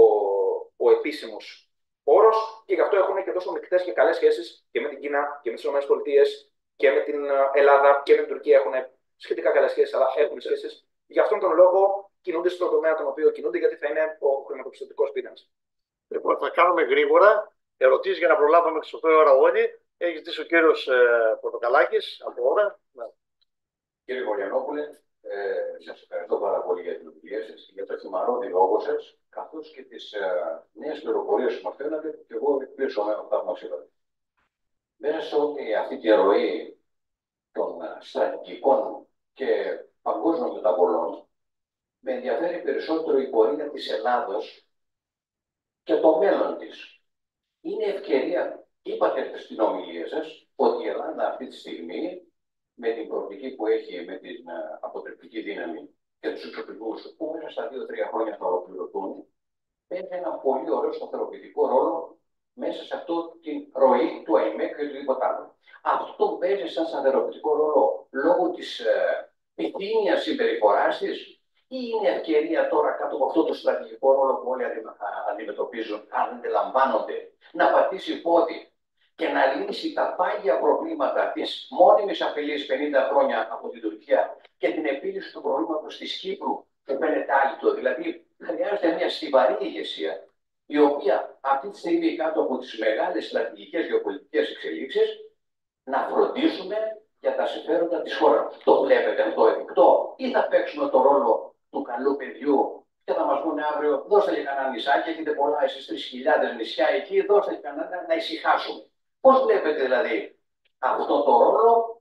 ο επίσημος όρος και γι' αυτό έχουν και τόσο μεικτές και καλές σχέσεις και με την Κίνα και με τις ΗΠΑ και με την Ελλάδα και με την Τουρκία. Έχουν σχετικά καλές σχέσεις, αλλά έχουν σχέσεις. Γι' αυτόν τον λόγο κινούνται στον τομέα τον οποίο κινούνται, γιατί θα είναι ο χρηματοπιστωτικός πυρήνας. Λοιπόν, θα κάνουμε γρήγορα ερωτήσεις για να προλάβουμε τις 8 ώρα όλοι. Έχει ζητήσει ο κύριος Πορτοκαλάκης από ώρα. Κύριε Βολιανόπουλε, σας ευχαριστώ πάρα πολύ για την ομιλία σας, για το χυμαρόδι λόγο σας, καθώς και τις νέες πληροφορίες που μας φέρνατε, και εγώ εκπλήσω με αυτά που μας είπατε. Μέσα σε όλη αυτή τη ροή των στρατηγικών και παγκόσμιων μεταβολών, με ενδιαφέρει περισσότερο η πορεία της Ελλάδος και το μέλλον της. Είναι ευκαιρία, είπατε στην ομιλία σας, ότι η Ελλάδα αυτή τη στιγμή, με την προοπτική που έχει, με την αποτρεπτική δύναμη και τους εξοπλισμούς που μέσα στα 2-3 χρόνια θα ολοκληρωθούν, παίζει ένα πολύ ωραίο σταθεροποιητικό ρόλο μέσα σε αυτό την ροή του ΑΕΜΕΚ και οτιδήποτε άλλο. Αυτό παίζει σαν σταθεροποιητικό ρόλο λόγω της πυθύνιας συμπεριφοράς της, ή είναι ευκαιρία τώρα κάτω από αυτό το στρατηγικό ρόλο που όλοι αντιμετωπίζουν, αν αντιλαμβάνονται, να πατήσει πόδι και να λύσει τα πάγια προβλήματα της μόνιμης απειλής 50 χρόνια από την Τουρκία και την επίλυση του προβλήματος της Κύπρου που φαίνεται άλυτο? Δηλαδή, χρειάζεται μια στιβαρή ηγεσία, η οποία αυτή τη στιγμή κάτω από τις μεγάλες στρατηγικές γεωπολιτικές εξελίξεις να φροντίσουμε για τα συμφέροντα της χώρας. Το βλέπετε αυτό εφικτό, ή θα παίξουμε το ρόλο του καλού παιδιού και θα μας πούνε αύριο, δώστε και κανένα νησάκι, έχετε πολλά εσείς 3.000 νησιά εκεί, δώστε και κανένα να ησυχάσουμε? Πώς βλέπετε δηλαδή αυτό το ρόλο,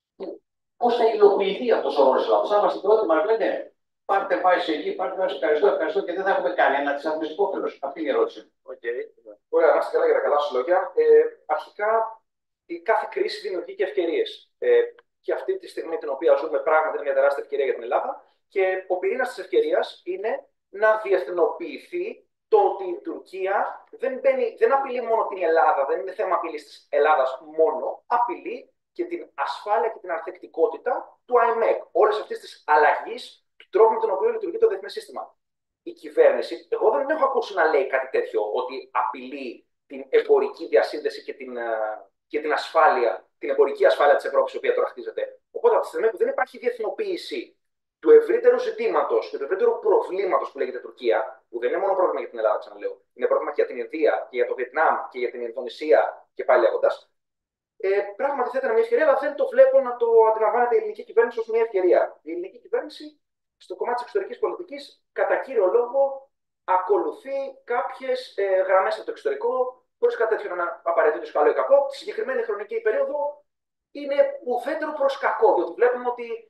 πώς θα υλοποιηθεί αυτός ο ρόλος της Ελλάδας? Θα είμαστε πρώτοι, μας λένε, πάρτε πάει σε εκεί, πάρτε πάει σε ευχαριστώ και δεν θα έχουμε κανένα της άμεσης υπόφελος. Αυτή είναι η ερώτηση. Ωραία, να είστε καλά για τα καλά σου λόγια. Αρχικά, η κάθε κρίση δημιουργεί και ευκαιρίες. Και αυτή τη στιγμή την οποία ζούμε, πράγματι είναι μια τεράστια ευκαιρία για την Ελλάδα. Και ο πυρήνας της ευκαιρίας είναι να διεθνοποιηθεί το ότι η Τουρκία δεν απειλεί μόνο την Ελλάδα, δεν είναι θέμα απειλής της Ελλάδας μόνο, απειλεί και την ασφάλεια και την ανθεκτικότητα του ΑΕΜΕΚ. Όλες αυτές τις αλλαγές του τρόπου με τον οποίο λειτουργεί το διεθνές σύστημα. Η κυβέρνηση, εγώ δεν έχω ακούσει να λέει κάτι τέτοιο, ότι απειλεί την εμπορική διασύνδεση και την ασφάλεια, την εμπορική ασφάλεια της Ευρώπης, η οποία τώρα χτίζεται. Οπότε, από τη στιγμή που δεν υπάρχει διεθνοποίηση του ευρύτερου ζητήματος και του ευρύτερου προβλήματος που λέγεται Τουρκία, που δεν είναι μόνο πρόβλημα για την Ελλάδα, ξαναλέω, είναι πρόβλημα και για την Ινδία και για το Βιετνάμ και για την Ινδονησία και πάλι λέγοντας. Πράγματι θα ήταν μια ευκαιρία, αλλά δεν το βλέπω να το αντιλαμβάνεται η ελληνική κυβέρνηση ως μια ευκαιρία. Η ελληνική κυβέρνηση στο κομμάτι της εξωτερικής πολιτικής, κατά κύριο λόγο, ακολουθεί κάποιες γραμμές από το εξωτερικό, χωρίς κάτι τέτοιο να είναι απαραίτητο καλό ή κακό. Τη συγκεκριμένη χρονική περίοδο είναι ουδέτερο προς κακό, διότι βλέπουμε ότι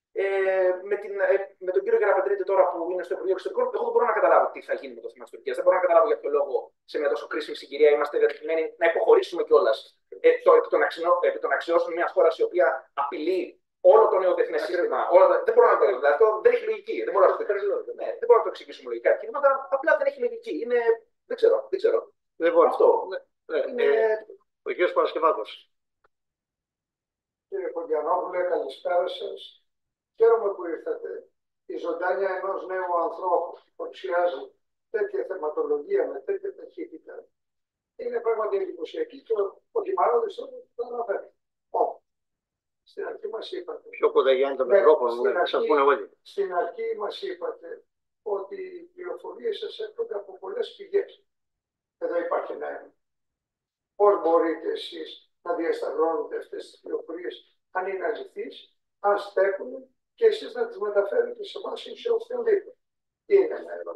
με τον κύριο Γεραπετρίτη τώρα που είναι στο Υπουργείο Εξωτερικών, εγώ δεν μπορώ να καταλάβω τι θα γίνει με το θέμα της Τουρκίας. Δεν μπορώ να καταλάβω για ποιο λόγο σε μια τόσο κρίσιμη συγκυρία είμαστε διατεθειμένοι να υποχωρήσουμε κιόλας επί των αξιώσεων μιας χώρας η οποία απειλεί όλο το νέο διεθνές σύστημα. Δεν μπορώ να το δηλαδή, αυτό δεν έχει λογική. Δεν μπορώ να το εξηγήσουμε λογικά κινήματα. Απλά δεν έχει λογική. Δεν ξέρω. Λοιπόν, αυτό. Ο κ. Παρασκευάτος. Κύριε Κοντιανόπουλε, καλησπέρα σας. Χαίρομαι που ήρθατε. Η ζωντάνια ενός νέου ανθρώπου που παρουσιάζει τέτοια θεματολογία με τέτοια ταχύτητα είναι πράγματι εντυπωσιακή και ο Χυμαρόδης το αναφέρει. Στην αρχή μας είπατε. Πιο κοντά Γιάννη το μικρόφωνο, να σας πούνε όλοι. Στην αρχή μας είπατε ότι οι πληροφορίες σας έρχονται από πολλές πηγές. Εδώ υπάρχει ένα έργο. Πώς μπορείτε εσείς να διασταυρώνετε αυτές τις πληροφορίες, αν είναι αληθείς, αν στέκουν, και εσείς να τις μεταφέρετε σε εμάς ή σε οποιονδήποτε? Είναι ένα ερώτημα.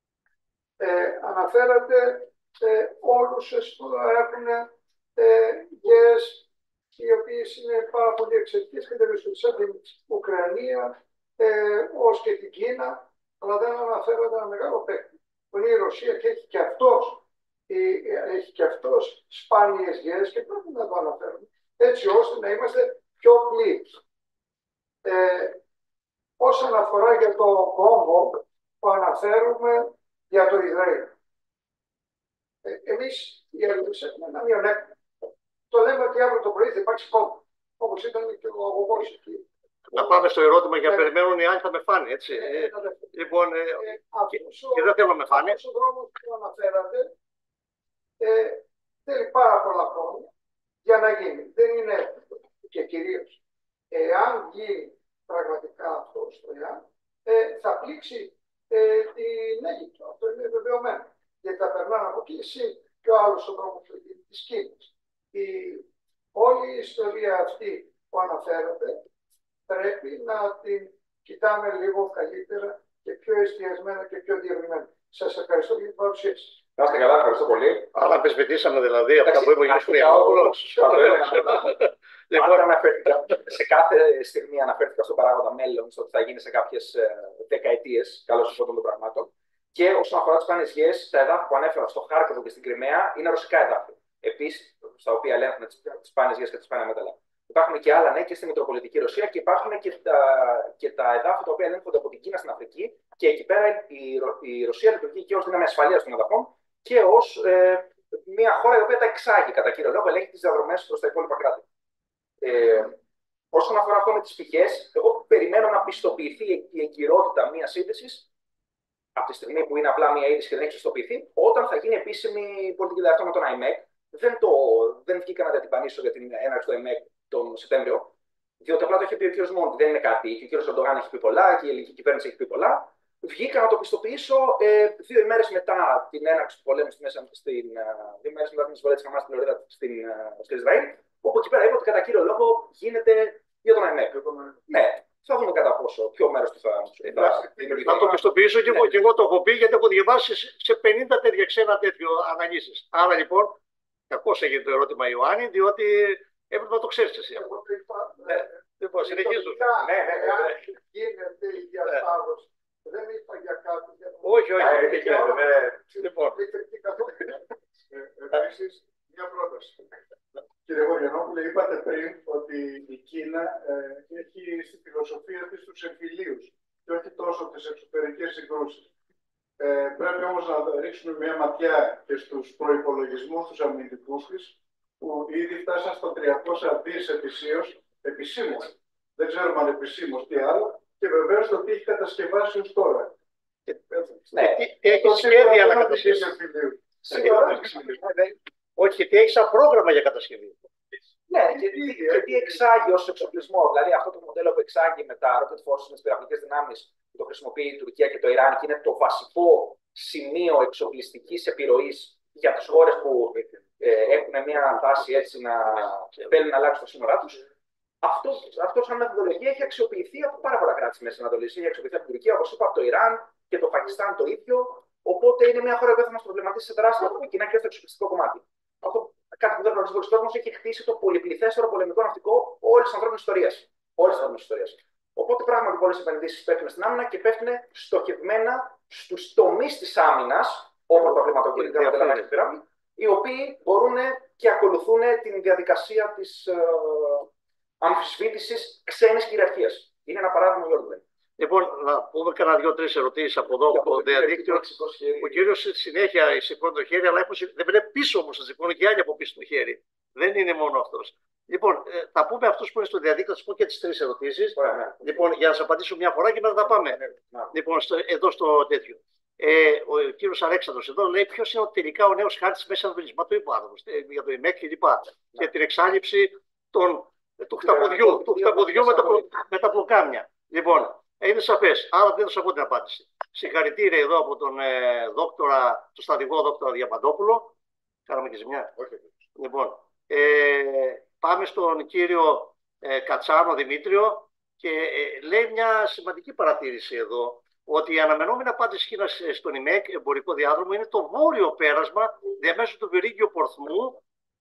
Αναφέρατε όλους εσείς που έχουν γέες οι οποίες είναι πάρα πολύ εξαιρετικές και τελεσουσία την Ουκρανία ως και την Κίνα, αλλά δεν αναφέρατε ένα μεγάλο παίκτη που είναι η Ρωσία και έχει και αυτός σπάνιες γέες και πρέπει να το αναφέρουμε έτσι ώστε να είμαστε πιο πλήρεις. Όσον αφορά για το κόμβο που αναφέρουμε για το Ισραήλ. Εμείς οι Έλληνες έχουμε ένα μειονέκτημα. Το λέμε ότι αύριο το πρωί θα υπάρξει κόμβο. Όπως ήταν και ο αγωγός εκεί. Να πάμε στο ερώτημα για περιμένουν οι άλλοι θα με φάνε, έτσι. Λοιπόν, και δεν θέλω να με φάνε. Αυτός ο δρόμος που αναφέρατε θέλει πάρα πολλά χρόνια για να γίνει. Δεν είναι εύκολο. Και κυρίως, εάν γίνει πραγματικά αυτό στο Ιράν, θα πλήξει την Αίγυπτο. Αυτό είναι βεβαιωμένο. Γιατί θα περνάνε από εκεί εσύ και ο άλλος ο δρόμος της Κίνας. Όλη η ιστορία αυτή που αναφέρατε πρέπει να την κοιτάμε λίγο καλύτερα και πιο εστιασμένα και πιο διευρυμένα. Σας ευχαριστώ για την παρουσίαση. Να είστε καλά, ευχαριστώ πολύ. Αλλά αμφισβητήσαμε δηλαδή αυτά που είπε ο κ. Κουριανόπουλος. Σε κάθε στιγμή αναφέρθηκα στον παράγοντα μέλλον, στο ότι θα γίνει σε κάποιες δεκαετίες, καλώς ήρθατε των πραγμάτων. Και όσον αφορά τις σπάνιες γιές, τα εδάφη που ανέφερα στο Χάρκοβο και στην Κριμαία είναι ρωσικά εδάφη. Επίσης, στα οποία ελέγχουν τις σπάνιες γιές και τις σπάνια μέταλλα. Υπάρχουν και άλλα, ναι, και στη Μητροπολιτική Ρωσία και υπάρχουν και τα εδάφη τα οποία ελέγχονται από την Κίνα στην Αφρική. Και εκεί πέρα η Ρωσία λειτουργεί και ως δύναμη ασφαλείας των εδαφών και ως μια χώρα η οποία τα εξάγει κατά κύριο λόγο, ελέγχει τις διαδρομές προς τα υπόλοιπα κράτη. Όσον αφορά αυτό με τις πηγές, εγώ περιμένω να πιστοποιηθεί η εγκυρότητα μιας είδησης από τη στιγμή που είναι απλά μια είδηση και δεν έχει πιστοποιηθεί, όταν θα γίνει επίσημη πολιτική διαδικασία με τον ΑΙΜΕΚ. Δεν βγήκα να διατυπανίσω για την έναρξη του ΑΙΜΕΚ τον Σεπτέμβριο, διότι απλά το είχε πει ο κ. Μόντι, δεν είναι κάτι. Και ο κ. Ερντογάν έχει πει πολλά και η ελληνική κυβέρνηση έχει πει πολλά. Βγήκα να το πιστοποιήσω 2 ημέρες μετά την έναρξη του πολέμου στη Μέση Ανατολή, 2 ημέρες μετά την εισβολή της Χαμάς στην Λωρίδα στο Ισραήλ, όπου εκεί πέρα είπε ότι κατά κύριο λόγο γίνεται για τον ΑΕΜΕΚ. Ναι, θα δούμε κατά πόσο, ποιο μέρος του θα δημιουργηθεί. Να το πιστοποιήσω και εγώ, και εγώ το έχω πει, γιατί έχω διαβάσει σε 50 τέτοια ξένα τέτοιο αναλύσεις. Άρα λοιπόν, κακώς έγινε το ερώτημα Ιωάννη, διότι έπρεπε να το ξέρεις εσύ. Λοιπόν, συνεχίζω. Γίνεται η διασταύρωση. Δεν είπα για κάτι. Όχι. Λοιπόν. Επίσης, μια πρόταση. Κύριε Βογιανόπουλε, είπατε πριν ότι η Κίνα έχει στη φιλοσοφία της τους εμφυλίους και όχι τόσο τις εξωτερικές συγκρούσεις. Πρέπει όμως να ρίξουμε μια ματιά και στους προϋπολογισμούς τους αμυντικούς της, που ήδη φτάσαν στο 300 δις ετησίως, επισήμως. Δεν ξέρουμε αν επισήμως τι άλλο, και βεβαίως το τι έχει κατασκευάσει ως τώρα. Ναι, έχει σχέδια να κατασκευάσει. Όχι, τι έχει σαν πρόγραμμα για κατασκευή. Ναι, και τι εξάγει ως εξοπλισμό. Δηλαδή, αυτό το μοντέλο που εξάγει με τα rocket forces, με τις πυραυλικές δυνάμεις, που το χρησιμοποιεί η Τουρκία και το Ιράν, και είναι το βασικό σημείο εξοπλιστικής επιρροής για τις χώρες που έχουν μια τάση έτσι να θέλουν να αλλάξουν τα σύνορά τους. Αυτό σαν μεθοδολογία έχει αξιοποιηθεί από πάρα πολλά κράτη της Μέσης Ανατολής. Έχει αξιοποιηθεί από την Τουρκία, όπως είπα, από το Ιράν και το Πακιστάν το ίδιο. Οπότε είναι μια χώρα που θα μας προβληματίσει σε τεράστιο βαθμό, κοινά και στο εξοπλιστικό κομμάτι. Αυτό κάτι που δεν γνωρίζει ο κόσμος, έχει χτίσει το πολυπληθέστερο πολεμικό ναυτικό όλης της ανθρώπινης ιστορίας. Οπότε πράγματι πολλές επενδύσεις πέφτουν στην άμυνα και πέφτουν στοχευμένα στους τομείς της άμυνας, όπως τα χρηματοκίνητα, τα τελωνάκια και πυράβλοι, οι οποίοι μπορούν και ακολουθούν την διαδικασία της αμφισβήτησης ξένης κυριαρχίας. Είναι ένα παράδειγμα για όλο. Λοιπόν, να πούμε κανένα 2-3 ερωτήσεις από εδώ, από το διαδίκτυο. Ο κύριος συνέχεια σηκώνει το χέρι, αλλά δεν βλέπει πίσω όμως να σηκώνει και άλλοι από πίσω το χέρι. Δεν είναι μόνο αυτός. Λοιπόν, θα πούμε αυτούς που είναι στο διαδίκτυο, θα σας πω και τις 3 ερωτήσεις. Λοιπόν, για να σας απαντήσω μια φορά και μετά τα πάμε. Λοιπόν, εδώ στο τέτοιο. Ο κύριος Αλέξανδρος εδώ λέει ποιος είναι τελικά ο νέος χάρτης Μέσης Ανατολής. Μα το είπα άνθρωπος, για το ΙΜΕΚ και λοιπά. Και την εξάλληψη του χταποδιού με τα πλοκάμια. Λοιπόν, είναι σαφές. Άρα δεν θα σας πω την απάντηση. Συγχαρητήρια εδώ από τον στρατηγό δόκτωρα Διαμαντόπουλο. Κάναμε και ζημιά. Λοιπόν, πάμε στον κύριο Κατσάνο Δημήτριο και λέει μια σημαντική παρατήρηση εδώ, ότι η αναμενόμενη απάντηση Κίνας στον ΙΜΕΚ εμπορικό διάδρομο είναι το βόρειο πέρασμα διαμέσου του Βηρήγιου Πορθμού,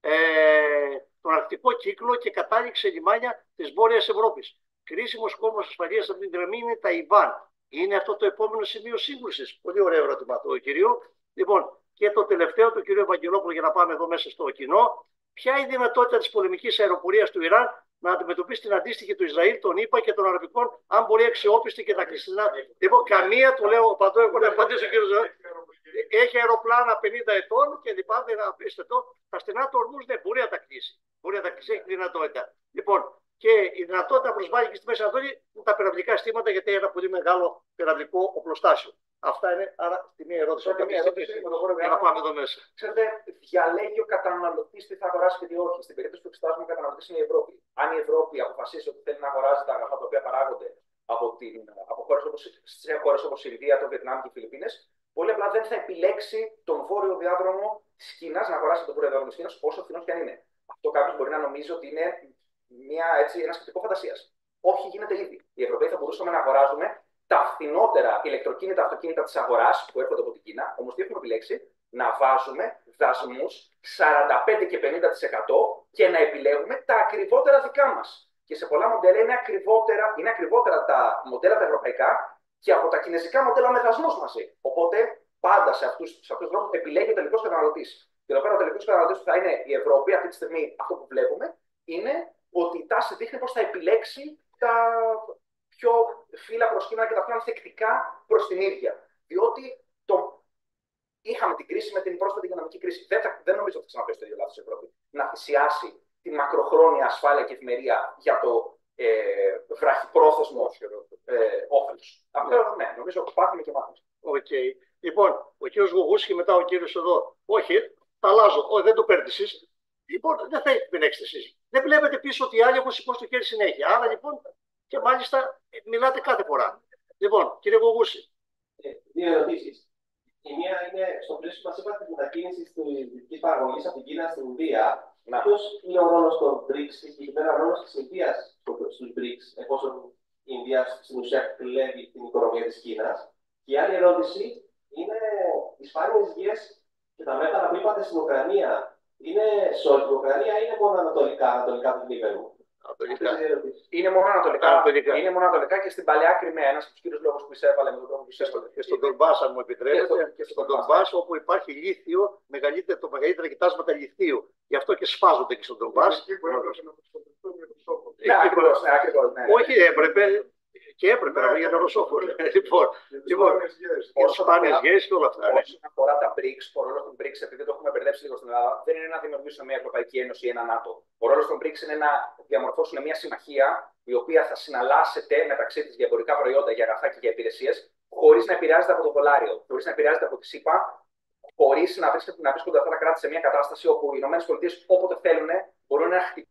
τον Αρκτικό κύκλο και κατάληξη λιμάνια της Βόρειας Ευρώπης. Κρίσιμος κόμβος ασφαλείας από την γραμμή είναι τα Ιβάν. Είναι αυτό το επόμενο σημείο σύγκρουσης. Πολύ ωραίο ερώτημα το κυρίου. Λοιπόν, και το τελευταίο του κυρίου Ευαγγελόπουλου, για να πάμε εδώ μέσα στο κοινό. Ποια είναι η δυνατότητα της πολεμικής αεροπορίας του Ιράν να αντιμετωπίσει την αντίστοιχη του Ισραήλ, των ΗΠΑ και των Αραβικών, αν μπορεί αξιόπιστη και τα κλειστά. Λοιπόν, καμία, του λέω, παντού έχω να απαντήσω ο κύριος. Έχει αεροπλάνα 50 ετών και λοιπά, δεν απίστευτο. Τα στενά του ορμούς δεν μπορεί να τα κλείσει. Μπορεί να τα κλείσει, έχει δυνατότητα. Λοιπόν, και η δυνατότητα να προσβάλλει και στη Μέση Ανατολή με τα πυραυλικά συστήματα, γιατί έχει ένα πολύ μεγάλο πυραυλικό οπλοστάσιο. Αυτά είναι άρα τη μία ερώτηση. Για να πάμε εδώ μέσα. Ξέρετε, διαλέγει ο καταναλωτή τι θα αγοράσει και τι όχι. Στην περίπτωση που εξετάζουμε ο καταναλωτή είναι η Ευρώπη. Αν η Ευρώπη αποφασίσει ότι θέλει να αγοράζει τα αγαθά τα οποία παράγονται από χώρες όπως η Ινδία, το Βιετνάμ και οι Φιλιππίνες, πολύ απλά δεν θα επιλέξει τον βόρειο διάδρομο της Κίνας, να αγοράσει τον βόρειο διάδρομο της Κίνας, όσο φθηνός και αν είναι. Αυτό κάποιος μπορεί να νομίζει ότι είναι ένα σκεπτικό φαντασίας. Όχι, γίνεται ήδη. Οι Ευρωπαίοι θα μπορούσαμε να αγοράζουμε τα φθηνότερα ηλεκτροκίνητα αυτοκίνητα της αγοράς που έρχονται από την Κίνα, όμως τι έχουμε επιλέξει? Να βάζουμε δασμούς 45 και 50% και να επιλέγουμε τα ακριβότερα δικά μας. Και σε πολλά μοντέλα είναι ακριβότερα τα μοντέλα τα ευρωπαϊκά και από τα κινέζικα μοντέλα με δασμούς μαζί. Οπότε πάντα σε αυτούς τους δρόμους επιλέγει ο τελικός καταναλωτής. Και εδώ πέρα ο τελικός καταναλωτής που θα είναι η Ευρώπη, αυτή τη στιγμή αυτό που βλέπουμε, είναι ότι η τάση δείχνει πως θα επιλέξει τα πιο φύλλα προσκύματα και τα πιο ανθεκτικά προς την ίδια. Διότι είχαμε την κρίση με την πρόσφατη οικονομική κρίση. Δεν νομίζω ότι θα ξαναπέσει το ίδιο λάθος η Ευρώπη. Να θυσιάσει τη μακροχρόνια ασφάλεια και ευημερία για το βραχυπρόθεσμο όφελος. Αυτό ναι, νομίζω ότι πάθαμε και μάθαμε. Okay. Λοιπόν, ο κύριος Γουγούς και μετά ο κύριος εδώ. Όχι, τα αλλάζω. Δεν το παίρνετε εσείς. Λοιπόν, δεν θα επιλέξετε εσείς. Δεν βλέπετε πίσω ότι οι άλλοι έχουν σηκώσει το χέρι συνέχεια. Άρα λοιπόν και μάλιστα μιλάτε κάθε φορά. Λοιπόν, κύριε Γουγούση. Δύο ερωτήσεις. Η μία είναι στο πλαίσιο που μας είπατε τη μετακίνηση τη δυτική παραγωγή από την Κίνα στην Ινδία. Ποιος είναι ο ρόλος των BRICS και συγκεκριμένα ο ρόλος της Ινδίας στους BRICS, εφόσον η Ινδία στην ουσία κλέβει την οικονομία της Κίνας? Και η άλλη ερώτηση είναι οι σπάνιες γης και τα μέτρα που είπατε στην Ουκρανία. Είναι σε όλη την Ουκρανία ή είναι μόνο ανατολικά του Λίβερου? Είναι μόνο ανατολικά και στην παλαιά Κριμαία. Ένας από τους κύριους λόγους που εισέβαλε με τον τρόπο που εισέβαλε. Και στον Ντονμπάς, αν μου επιτρέπετε, και στον Ντονμπάς, όπου υπάρχει λίθιο, μεγαλύτερα κοιτάσματα λιθίου. Γι' αυτό και σφάζονται και στον Ντονμπάς. Όχι, έπρεπε. Και έπρεπε να βγει για το Ρωσόφο. Λοιπόν, οι σπάνιες γέες και όλα αυτά. Όσον αφορά τα BRICS, ο ρόλος των BRICS, επειδή το έχουμε μπερδέψει λίγο στην Ελλάδα, δεν είναι να δημιουργήσουμε μια Ευρωπαϊκή Ένωση ή ένα ΝΑΤΟ. Ο ρόλος των BRICS είναι να διαμορφώσουν μια συμμαχία η οποία θα συναλλάσσεται μεταξύ της για εμπορικά προϊόντα, για αγαθά και για υπηρεσίες, χωρίς να επηρεάζεται από το δολάριο, χωρίς να επηρεάζεται από τη ΣΥΠΑ, χωρίς να βρίσκονται αυτά τα κράτη σε μια κατάσταση όπου οι ΗΠΑ όποτε θέλουν μπορούν να χτυπήσουν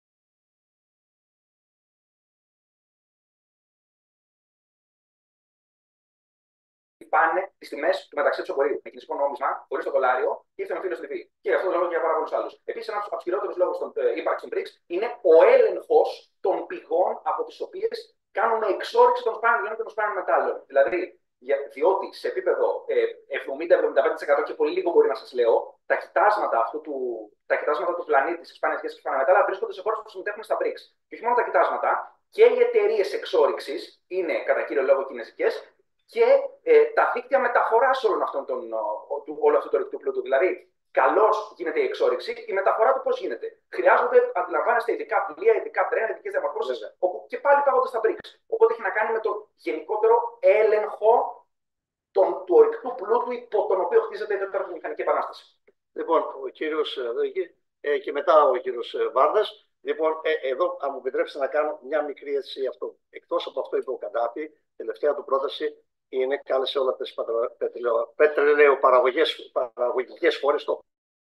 πάνε τις τιμές του μεταξύ του εμπορίου με κινησικό νόμισμα, χωρίς το δολάριο, και ήρθε με φίλο στη Λιβύη. Και γι' αυτό το λόγο και για πάρα πολλούς άλλους. Επίσης, ένας από τους χειρότερους λόγους των ύπαρξης των BRICS είναι ο έλεγχος των πηγών από τις οποίες κάνουμε εξόρυξη των σπάνιων και των σπάνιων μετάλλων. Δηλαδή, διότι σε επίπεδο 70-75% και πολύ λίγο μπορεί να σας λέω, τα κοιτάσματα του πλανήτη, τις σπάνιες γέες και σπάνια μετάλλα βρίσκονται σε χώρες που συμμετέχουν στα BRICS. Και όχι μόνο τα κοιτάσματα, και οι εταιρείες εξόρυξης είναι κατά κύριο λόγο κινέζικες. Και τα δίκτυα μεταφοράς όλου αυτού του ορεικτού πλούτου. Δηλαδή, καλώς γίνεται η εξόρυξη, η μεταφορά του πώς γίνεται. Χρειάζονται, αντιλαμβάνεστε, ειδικά πλοία, ειδικά τρένα, ειδικές διαμορφώσεις, όπου και πάλι πάγονται στα BRICS. Οπότε έχει να κάνει με το γενικότερο έλεγχο του ορεικτού πλούτου υπό τον οποίο χτίζεται η δεύτερη μηχανική επανάσταση. Λοιπόν, ο κύριος και μετά ο κύριος Βάρδας. Λοιπόν, εδώ, αν μου επιτρέψετε να κάνω μια μικρή έτσι αυτό. Εκτός από αυτό, είπε ο Καντάφη, τελευταία του πρόταση είναι κάλεσε όλα τις πετρελαιοπαραγωγικές χώρες το.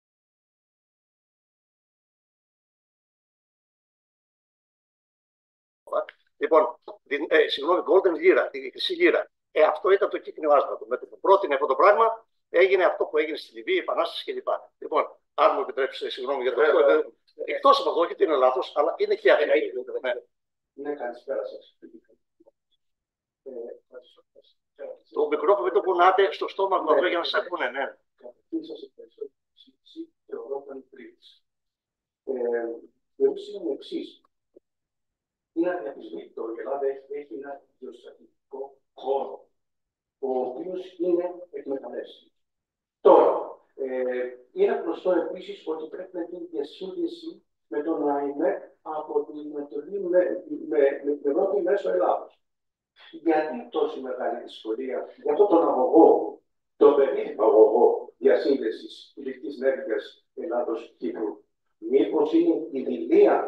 Λοιπόν, συγγνώμη, Golden Lira, τη χρυσή λίρα. Αυτό ήταν το κύκνιο άσματο. Με το που πρότεινε αυτό το πράγμα, έγινε αυτό που έγινε στη Λιβύη, η Επανάσταση κλπ. Λοιπόν, αν μου επιτρέψετε, συγγνώμη για το αυτό. Εκτός από αυτό, όχι ότι είναι λάθος, αλλά είναι και αυτό. Ναι, καλησπέρα σας. Το μικρόφωνο μην το κουνάτε στο στόμα του εδώ για να σας ακούνε, ναι. Καταρχήν σας ευχαριστώ για τη συζήτηση και ο Ρόταν Πρίτς. Η ερώτηση είναι η εξής. Είναι αδιαφυσβήτητο ότι η Ελλάδα έχει ένα γεωστρατηγικό χώρο, ο οποίος είναι εκμεταλλεύσιμος. Τώρα, είναι γνωστό επίσης ότι πρέπει να γίνει διασύνδεση με τον ΑΕΜΕ από την Ανατολή με Ευρώπη μέσω Ελλάδος. Γιατί τόση μεγάλη δυσκολία για αυτόν τον αγωγό, τον περίφημο αγωγό διασύνδεσης ηλεκτρικής ενέργειας Ελλάδος-Κύπρου? Μήπως είναι η δηλία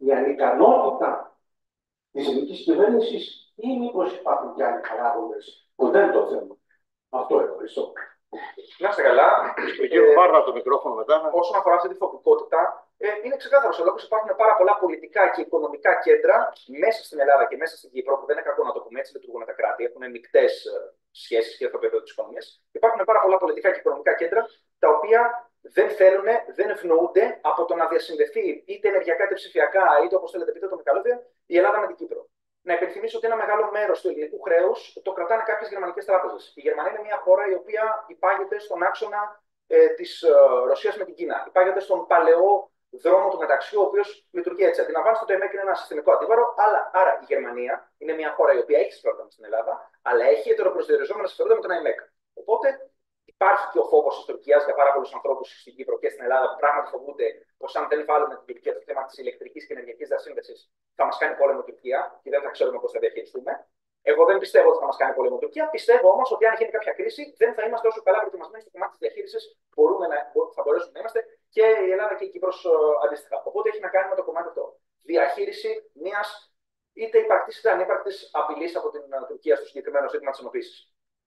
η ανικανότητα της ελληνικής κυβέρνησης ή μήπως υπάρχουν και άλλοι παράγοντες που δεν το θέλουν? Αυτό ευχαριστώ. Να είστε καλά. Στον κύριο Βάρδα το μικρόφωνο μετά. Όσον αφορά αυτή τη φοβικότητα, είναι ξεκάθαρο ο λόγος. Υπάρχουν πάρα πολλά πολιτικά και οικονομικά κέντρα μέσα στην Ελλάδα και μέσα στην Κύπρο, που δεν είναι κακό να το πούμε έτσι, λειτουργούν τα κράτη, έχουν μεικτές σχέσεις και στο επίπεδο της οικονομίας. Υπάρχουν πάρα πολλά πολιτικά και οικονομικά κέντρα τα οποία δεν θέλουν, δεν ευνοούνται από το να διασυνδεθεί είτε ενεργειακά είτε ψηφιακά, είτε όπως θέλετε πείτε το με καλώδια, η Ελλάδα με την Κύπρο. Να υπενθυμίσω ότι ένα μεγάλο μέρος του ελληνικού χρέους το κρατάνε κάποιες γερμανικές τράπεζες. Η Γερμανία είναι μια χώρα η οποία υπάγεται στον άξονα της Ρωσίας με την Κίνα. Υπάγεται στον παλαιό δρόμο του μεταξύ, ο οποίος λειτουργεί έτσι. Αντιλαμβάνεστε ότι το ΕΜΕΚ είναι ένα συστημικό αντίβαρο, αλλά άρα η Γερμανία είναι μια χώρα η οποία έχει συμφέροντα στην Ελλάδα, αλλά έχει ετεροπροσδιοριζόμενα συμφέροντα με τον ΕΜΕΚ. Οπότε υπάρχει και ο φόβος της Τουρκίας για πάρα πολλούς ανθρώπους στην Κύπρο και στην Ελλάδα που πράγματι φοβούνται πως αν δεν βάλουμε την Τουρκία στο θέμα της ηλεκτρικής και ενεργειακής διασύνδεσης θα μας κάνει πόλεμο η Τουρκία και δεν θα ξέρουμε πώς θα διαχειριστούμε. Εγώ δεν πιστεύω ότι θα μας κάνει πόλεμο η Τουρκία. Πιστεύω όμως ότι αν γίνει κάποια κρίση δεν θα είμαστε όσο καλά προετοιμασμένοι στο κομμάτι της διαχείρισης θα μπορέσουμε να είμαστε και η Ελλάδα και η Κύπρος αντίστοιχα. Οπότε έχει να κάνει με το κομμάτι αυτό. Διαχείριση μιας είτε υπαρκτής είτε ανύπαρκτης απειλής από την Τουρκία στο συγκεκριμένο ζήτημα της ενοποίησης.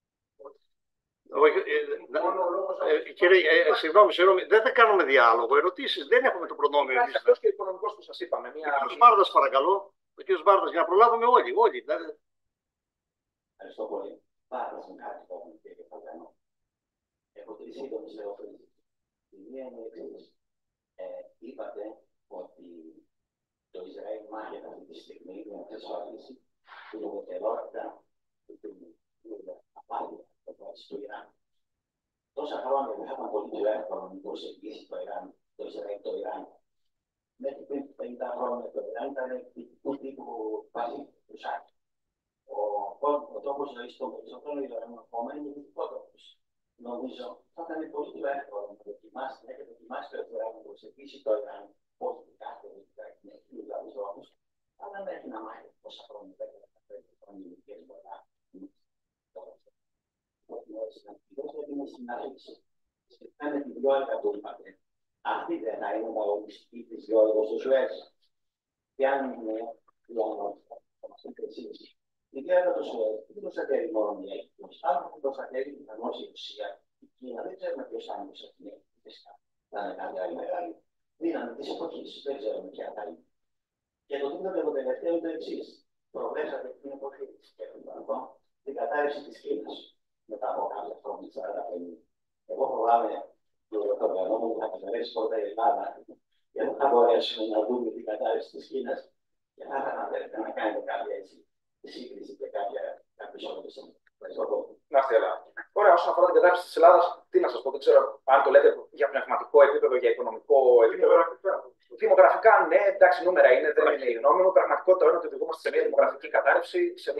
Κύριε, συγγνώμη, δεν κάνουμε διάλογο. Ερωτήσεις δεν έχουμε το προνόμιο. Υπάρχει αυτός και ο οικονομικός που σας είπαμε. Ο κύριος Βάρδας, παρακαλώ. Ο κύριος Βάρδας, για να προλάβουμε όλοι. Ευχαριστώ πολύ. Πάρα κάτι που κύριε Παγανό. Έχω τρεις σύντομες ερωτήσεις. Η μία είναι η εξής. Είπατε ότι το Ισραήλ μάχεται αυτή τη στιγμή για να εξασφαλίσει την ουδετερότητα και την απάντηση του Ιράν. Τόσα χρόνια δεν θα ήταν πολύ πιο εύκολο να προσεγγίσει το Ισραήλ το Ιράν. Μέχρι πριν 50 χρόνια το Ιράν ήταν δυτικού τύπου βάση του Σάκη. Ο τρόπος ζωής των περισσότερων Ιρανικών είναι δυτικό τρόπος. Νομίζω θα ήταν πολύ πιο εύκολο να δοκιμάσει, να έχετε δοκιμάσει το Ισραήλ να προσεγγίσει το Ιράν, πώς δικάται, να έχει δηλαδή δρόμους, αλλά δεν έχει να μάθει πόσα χρόνια, 10-15 χρόνια ηλικίες πολλά. Είναι συνάδελφοι. Σχετικά με τη διόρυγα που είπατε, αυτή δεν θα είναι παραγωγική της διόρυγας του Σουέζ. Και αν είναι η ανότητα, θα μας πείτε εσείς. Η διόρυγα του Σουέζ δεν προστατεύει μόνο η Αίγυπτος, αλλά που προστατεύει πιθανώς η Ρωσία, η Κίνα. Δεν ξέρουμε ποιος θα είναι σε αυτήν την Αίγυπτο. Θα είναι κάποια άλλη μεγάλη δύναμη της εποχής. Δεν ξέρουμε ποια θα είναι. Και το τρίτο και το τελευταίο είναι το εξής. Προβέσατε την εποχή της την κατάρρευση της Κίνας. Μετά από κάποια χρόνια, 40-50. Εγώ φοβάμαι ότι το φαινόμενο θα καταρρεύσει πρώτα η Ελλάδα και δεν θα μπορέσουμε να δούμε την κατάρρευση της Κίνας και θα θέλετε να κάνετε κάποια σύγκριση και κάποιες όρες. Ευχαριστώ πολύ. Να είστε καλά. Ωραία, όσον αφορά την κατάρρευση της Ελλάδας, τι να σας πω, δεν ξέρω αν το λέτε για πνευματικό επίπεδο, για οικονομικό επίπεδο. Δημογραφικά, ναι, εντάξει, νούμερα είναι, δεν είναι η γνώμη μου. Πραγματικότητα είναι ότι οδηγούμαστε σε μια δημογραφική κατάρρευση,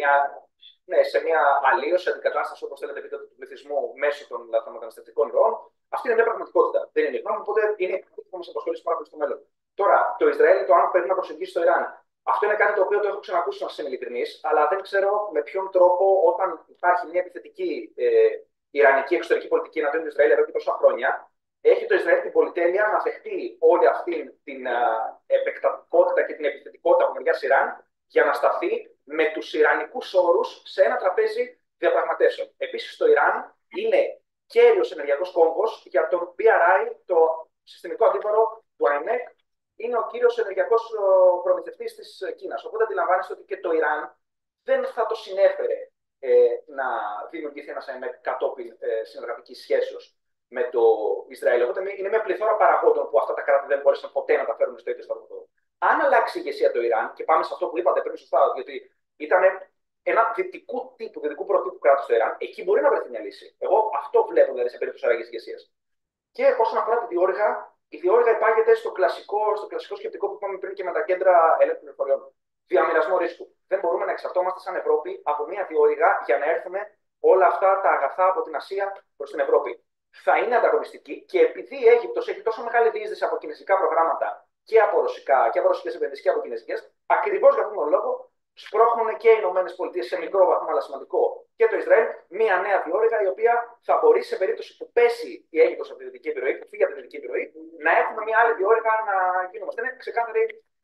σε μια αλλίωση, αντικατάσταση, όπως θέλετε, πείτε, του πληθυσμού μέσω των λαθρομεταναστευτικών ροών. Αυτή είναι μια πραγματικότητα. Δεν είναι η γνώμη μου, οπότε είναι η που θα μας απασχολήσει πάρα πολύ στο μέλλον. Τώρα, το Ισραήλ, το αν πρέπει να προσεγγίσει το Ιράν. Αυτό είναι κάτι το οποίο το έχω ξανακούσει, να σας είμαι ειλικρινής, αλλά δεν ξέρω με ποιον τρόπο, όταν υπάρχει μια επιθετική ιρανική εξωτερική πολιτική εναντίον του Ισραήλ εδώ και τόσα χρόνια, έχει το Ισραήλ την πολυτέλεια να δεχτεί όλη αυτή την επεκτατικότητα και την επιθετικότητα από μεριά Ιράν για να σταθεί με τους ιρανικούς όρους σε ένα τραπέζι διαπραγματεύσεων. Επίσης, το Ιράν είναι κέριος ενεργειακός κόμβος για τον BRI, το συστημικό αντίβαρο του IMEC, είναι ο κύριος ενεργειακός προμηθευτής της Κίνας. Οπότε αντιλαμβάνεστε ότι και το Ιράν δεν θα το συνέφερε να δημιουργηθεί ένας IMEC κατόπιν συνεργατικής σχέσεως με το Ισραήλ. Οπότε είναι μια πληθώρα παραγόντων που αυτά τα κράτη δεν μπόρεσαν ποτέ να τα φέρουν στο ίδιο στρατόπεδο. Αν αλλάξει η ηγεσία το Ιράν, και πάμε σε αυτό που είπατε πριν σωστά, γιατί ήταν ένα δυτικού προτύπου κράτου στο Ιράν, εκεί μπορεί να βρεθεί μια λύση. Εγώ αυτό βλέπω δηλαδή σε περίπτωση αλλαγής ηγεσίας. Και όσον αφορά τη διόρυγα, η διόρυγα υπάγεται στο κλασικό σκεπτικό που είπαμε πριν και με τα κέντρα ελέγχου πληροφοριών. Διαμοιρασμό ρίσκου. Δεν μπορούμε να εξαρτώμαστε σαν Ευρώπη από μια διόρυγα για να έρθουν όλα αυτά τα αγαθά από την Ασία προς την Ευρώπη. Θα είναι ανταγωνιστική και επειδή η Αίγυπτος έχει τόσο μεγάλη διείσδυση από κινέζικα προγράμματα και από ρωσικά και από ρωσικές επενδύσεις και από κινέζικες, ακριβώς για αυτόν τον λόγο σπρώχνουν και οι ΗΠΑ σε μικρό βαθμό, αλλά σημαντικό, και το Ισραήλ, μια νέα διόρυγα η οποία θα μπορεί σε περίπτωση που πέσει η Αίγυπτος από τη δυτική επιρροή, που φύγει από τη δυτική επιρροή, να έχουμε μια άλλη διόρυγα να γίνουμε. Είναι ξεκάθαρη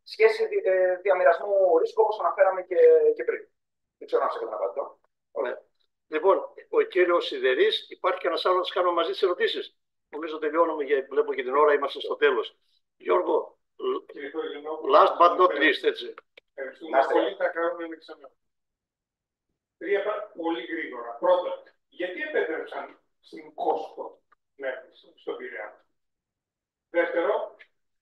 σχέση διαμοιρασμού ρίσκου, όπως αναφέραμε και πριν. Δεν ξέρω αν σε καταλαβαίνω. Ναι. Λοιπόν, ο κύριος Σιδερής, υπάρχει και ένας άλλος να κάνουμε μαζί τις ερωτήσεις. Νομίζω τελειώνουμε, γιατί βλέπω και την ώρα, είμαστε στο τέλος. Γιώργο, last but not least, έτσι. Ευχαριστούμε πολύ, θα κάνουμε ένα εξάμεινο. Τρία πολύ γρήγορα. Πρώτα, γιατί επέτρεψαν στην Κόσκο μέχρι στον Πειραιά? Δεύτερο,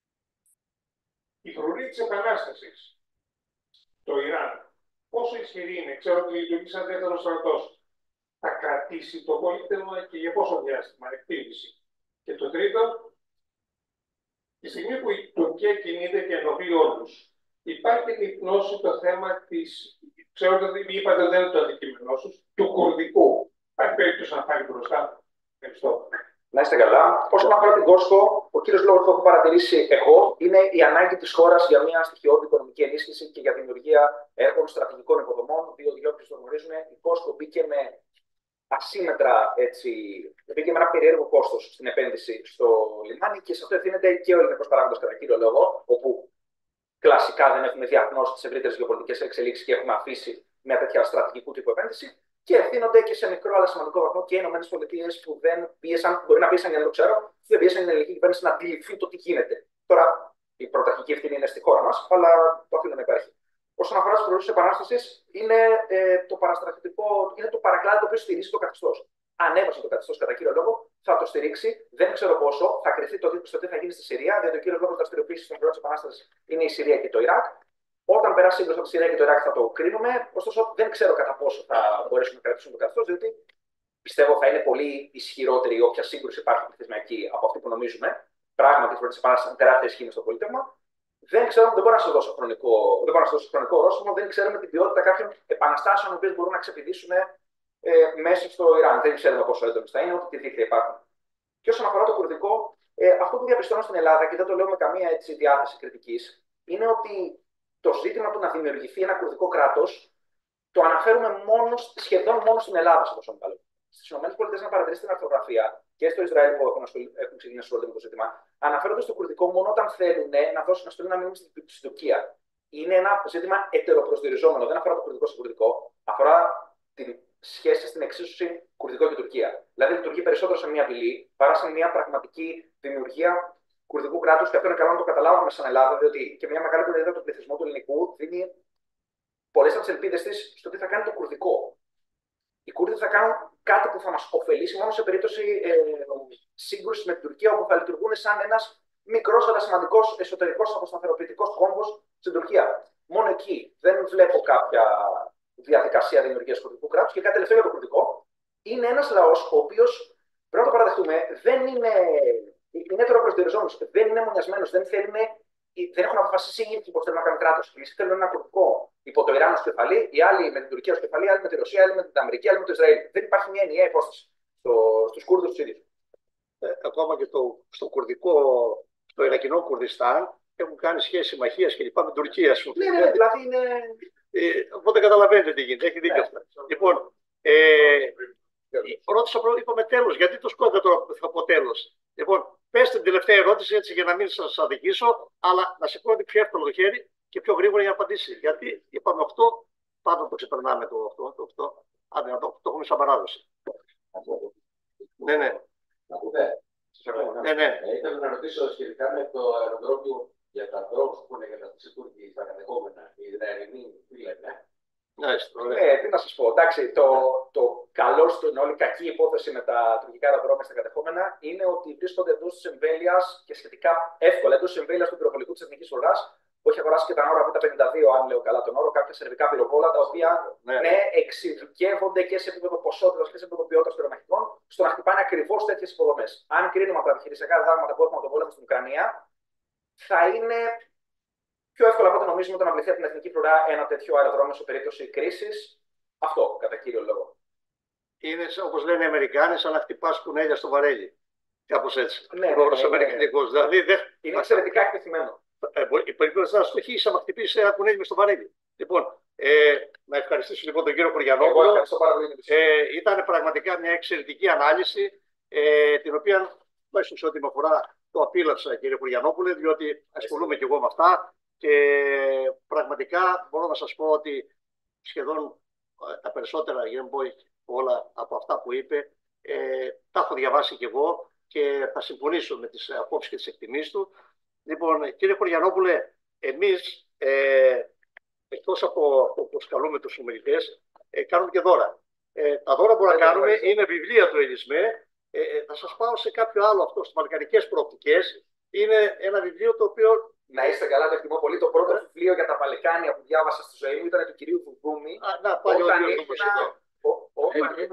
η φρουρή της Επανάστασης, το Ιράν, πόσο ισχυρή είναι? Ξέρω ότι λειτουργεί σαν δεύτερο στρατός. Θα κρατήσει το πολίτευμα και για πόσο διάστημα? Εκτίμηση. Και το τρίτο, τη στιγμή που η Τουρκία κινείται και ενοχλεί όλους, υπάρχει υπνώσει το θέμα της, ξέρω ότι είπατε δεν είναι το αντικείμενό σου, του κουρδικού. Υπάρχει περίπτωση να πάρει μπροστά? Ευχαριστώ. Να είστε καλά. Όσον αφορά την Κόσκο, ο κύριος λόγος που έχω παρατηρήσει εγώ είναι η ανάγκη της χώρας για μια στοιχειώδη οικονομική ενίσχυση και για δημιουργία έργων στρατηγικών υποδομών. Διότι όποιος το γνωρίζουν, η Κόσκο μπήκε με ασύμετρα, μπήκε με ένα περίεργο κόστος στην επένδυση στο λιμάνι και σε αυτό ευθύνεται και ο ελληνικός παράγοντας κατά κύριο λόγο, όπου κλασικά δεν έχουμε διαγνώσει τις ευρύτερες γεωπολιτικές εξελίξεις και έχουμε αφήσει μια τέτοια στρατηγικού τύπου επένδυση. Και ευθύνονται και σε μικρό αλλά σημαντικό βαθμό και οι ΗΠΑ που δεν πίεσαν, μπορεί να πίεσαν για να το ξέρω, δεν πίεσαν την ελληνική κυβέρνηση να αντιληφθεί το τι γίνεται. Τώρα η πρωταρχική ευθύνη είναι στη χώρα μας, αλλά το αφήνω να υπάρχει. Όσον αφορά τις προορίες της Επανάστασης, είναι το παραστρατιωτικό, είναι το παρακλάδι το οποίο στηρίζει το καθεστώς. Ανέβασε το καθεστώς κατά κύριο λόγο, θα το στηρίξει, δεν ξέρω πόσο, θα κρυφτεί στο τι θα γίνει στη Συρία, διότι ο κύριος λόγος δραστηριοποίησης των προορίες της Επανάστασης είναι η Συρία και το Ιράκ. Όταν περάσει σύγκρουση από τη Συρία και το Ιράκ θα το κρίνουμε, ωστόσο δεν ξέρω κατά πόσο θα μπορέσουν να κρατήσουν το καθεστώς, διότι πιστεύω θα είναι πολύ ισχυρότερη όποια σύγκρουση υπάρχει πληθυσμιακή από αυτή που νομίζουμε. Πράγματι, η πρώτη επανάσταση είναι τεράστια ισχύ στο πολίτευμα. Δεν ξέρω, δεν μπορώ να σα δώσω χρονικό ορόσημο, δεν ξέρουμε την ποιότητα κάποιων επαναστάσεων που μπορούν να ξεπηδήσουν μέσα στο Ιράν. Δεν ξέρουμε πόσο έντονε θα είναι, ούτε τι δίκτυα υπάρχουν. Και όσον αφορά το κουρδικό, αυτό που διαπιστώνω στην Ελλάδα, και δεν το λέω με καμία έτσι διάθεση κριτική, είναι ότι το ζήτημα του να δημιουργηθεί ένα κουρδικό κράτος το αναφέρουμε σχεδόν μόνο στην Ελλάδα σε τόσο μεγάλο. Στις ΗΠΑ, να παρατηρήσετε την αρθρογραφία και στο Ισραήλ που έχουν ξεκινήσει να ασχολούνται με το ζήτημα, αναφέρονται στο κουρδικό μόνο όταν θέλουν να στείλουν ένα μήνυμα στην Τουρκία. Είναι ένα ζήτημα ετεροπροσδιοριζόμενο. Δεν αφορά το κουρδικό στο κουρδικό, αφορά τη σχέση στην εξίσωση κουρδικό και Τουρκία. Δηλαδή λειτουργεί περισσότερο σε μια απειλή παρά σε μια πραγματική δημιουργία κουρδικού κράτους. Και αυτό είναι καλό να το καταλάβουμε σαν Ελλάδα, διότι και μια μεγάλη πλειάδα του πληθυσμού του ελληνικού δίνει πολλές από τις ελπίδες της στο τι θα κάνει το κουρδικό. Οι Κούρδοι θα κάνουν κάτι που θα μας ωφελήσει μόνο σε περίπτωση σύγκρουσης με την Τουρκία, όπου θα λειτουργούν σαν ένας μικρός αλλά σημαντικός εσωτερικός αποσταθεροποιητικός κόμβος στην Τουρκία. Μόνο εκεί δεν βλέπω κάποια διαδικασία δημιουργίας κουρδικού κράτους. Και κάτι τελευταίο για το κουρδικό. Είναι ένας λαός ο οποίος, πρέπει να το παραδεχτούμε, δεν είναι ετεροπροσδιοριζόμενος, δεν είναι μονιασμένος, δεν έχουν αποφασίσει οι ίδιοι πώς θέλουν να κάνουν κράτος. Οι μισοί θέλουν ένα κουρδικό υπό το Ιράν ως κεφαλή, οι άλλοι με την Τουρκία ως κεφαλή, οι άλλοι με τη Ρωσία, οι άλλοι με την Αμερική, οι άλλοι με το Ισραήλ. Δεν υπάρχει μια ενιαία υπόσταση στους Κούρδους τους ίδιους. Ακόμα και στο κουρδικό, στο Ιρακινό Κουρδιστάν έχουν κάνει σχέση συμμαχίας και λοιπά με την Τουρκία. Ναι, δηλαδή είναι. Οπότε καταλαβαίνετε τι γίνεται. Έχει δίκιο αυτό. Λοιπόν, ρώτησα πρώτα, είπαμε τέλος. Γιατί το σκότωσα τώρα θα πω τέλος? Λοιπόν, πέστε την τελευταία ερώτηση έτσι για να μην σας αδικήσω, αλλά να σηκώνετε πιο εύκολο το χέρι και πιο γρήγορα για να απαντήσει. Γιατί είπαμε 8, πάντα το ξεπερνάμε το 8. Άντε, το έχουμε σαν παράδοση. Ναι. Ναι. Ήθελα να ρωτήσω σχετικά με το αεροδρόμιο για τα drones που είναι για τα Τουρκία, τα κατεχόμενα, οι Ισραηλοί, τι λένε. Ναι, τι να σας πω. Εντάξει, το καλό στην όλη κακή υπόθεση με τα τουρκικά αεροδρόμια στα κατεχόμενα είναι ότι βρίσκονται εντός της εμβέλειας και σχετικά εύκολα εντός της εμβέλειας του πυροβολικού της εθνικής φρουράς, που έχει αγοράσει και τα όρα Β52, αν λέω καλά τον όρο, κάποια σερβικά πυροβόλα, τα οποία εξειδικεύονται και σε επίπεδο ποσότητας και σε επίπεδο ποιότητας πυρομαχικών, στο να χτυπάνε ακριβώς τέτοιες υποδομές. Αν κρίνουμε από τα επιχειρησιακά διδάγματα που έχουμε από τον πόλεμο στην Ουκρανία, θα είναι πιο εύκολα από ό,τι νομίζουμε το να βληθεί από την εθνική φρουρά ένα τέτοιο αεροδρόμιο σε περίπτωση κρίσης. Αυτό, κατά κύριο λόγο. Είναι όπως λένε οι Αμερικάνοι, σαν να χτυπάς κουνέλια στο βαρέλι. Κάπως έτσι. Ναι. Δηλαδή, είναι εξαιρετικά εκτεθειμένο. Η περίπτωση να στοχίσει άμα χτυπήσει ένα κουνέλι μες στο βαρέλι. Λοιπόν, να ευχαριστήσω λοιπόν τον κύριο Χωριανόπουλο. Ήταν πραγματικά μια εξαιρετική ανάλυση, την οποία τουλάχιστον σε ό,τι με αφορά το απίλαψα, κύριε Χωριανόπουλε, διότι ασχολούμαι και εγώ με αυτά. Και πραγματικά μπορώ να σας πω ότι σχεδόν τα περισσότερα, για να μην πω όλα από αυτά που είπε, τα έχω διαβάσει κι εγώ και θα συμφωνήσω με τις απόψεις και τις εκτιμήσεις του. Λοιπόν, κύριε Χωριανόπουλε, εμείς εκτός από το προσκαλούμε τους ομιλητές, κάνουμε και δώρα. Τα δώρα που να κάνουμε είναι βιβλία του Ελισμέ. Θα σας πάω σε κάποιο άλλο αυτό, στις βαλκανικές προοπτικές. Είναι ένα βιβλίο το οποίο... Να είστε καλά, το εκτιμώ πολύ. Το πρώτο βιβλίο για τα Βαλκάνια που διάβασα στη ζωή μου ήταν του κυρίου Δουδούμη. Όταν ήμουν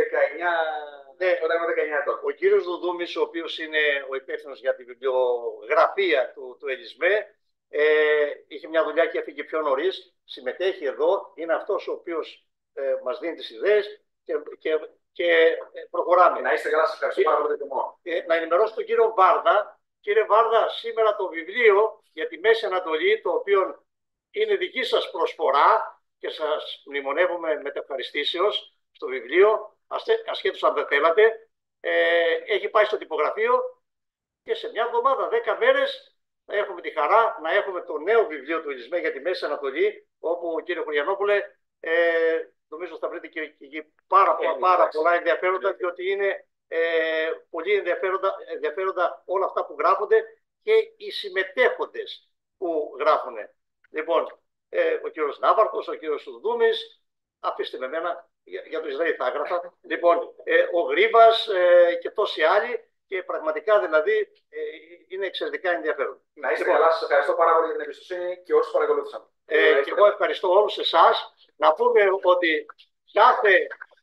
19 ετών. Ο κύριος Δουδούμης, ο οποίος είναι ο υπεύθυνος για τη βιβλιογραφία του Ελισμέ, είχε μια δουλειά και έφυγε πιο νωρίς. Συμμετέχει εδώ, είναι αυτός ο οποίος μας δίνει τις ιδέες και προχωράμε. Να είστε καλά, σας ευχαριστώ πάρα πολύ. Να ενημερώσω τον κύριο Βάρδα. Κύριε Βάρδα, σήμερα το βιβλίο για τη Μέση Ανατολή, το οποίο είναι δική σας προσφορά και σας μνημονεύουμε με ευχαριστήσεως στο βιβλίο, ασχέτως αν δεν θέλατε, έχει πάει στο τυπογραφείο και σε μια εβδομάδα, 10 μέρες, θα έχουμε τη χαρά να έχουμε το νέο βιβλίο του Ελισμέ για τη Μέση Ανατολή, όπου, κύριε Χωριανόπουλε, νομίζω θα βρείτε και πάρα πολλά ενδιαφέροντα, διότι είναι πολύ ενδιαφέροντα όλα αυτά που γράφονται και οι συμμετέχοντες που γράφουν. Λοιπόν, ο κύριος Ναύαρχος, ο κύριος Δουδούμης, αφήστε με εμένα, για το Ισραήλ θα έγραφα. Λοιπόν, ο Γρήβας και τόσοι άλλοι, και πραγματικά δηλαδή είναι εξαιρετικά ενδιαφέρον. Να είστε καλά, σας ευχαριστώ πάρα πολύ για την εμπιστοσύνη και όσους παρακολούθησαν. Και εγώ ευχαριστώ όλους εσάς. Να πούμε ότι κάθε...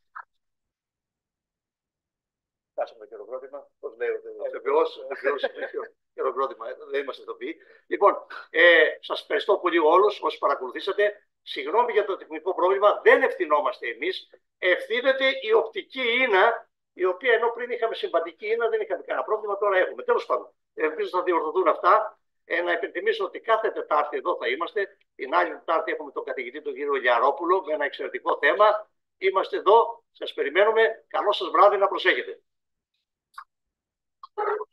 Κάσαμε το χειροκρότημα. Πώς λέει ο Θεός, χειροκρότημα. Δεν είμαστε ηθοποιοί. Λοιπόν, σας ευχαριστώ πολύ όλους όσοι παρακολουθήσατε. Συγγνώμη για το τεχνικό πρόβλημα. Δεν ευθυνόμαστε εμείς. Ευθύνεται η οπτική ίνα, η οποία ενώ πριν είχαμε συμβατική ίνα δεν είχαμε κανένα πρόβλημα, τώρα έχουμε. Τέλος πάντων, ελπίζω θα διορθωθούν αυτά. Να υπενθυμίσω ότι κάθε Τετάρτη εδώ θα είμαστε. Την άλλη Τετάρτη έχουμε τον καθηγητή τον κύριο Λιαρόπουλο με ένα εξαιρετικό θέμα. Είμαστε εδώ, σας περιμένουμε. Καλό σας βράδυ, να προσέχετε.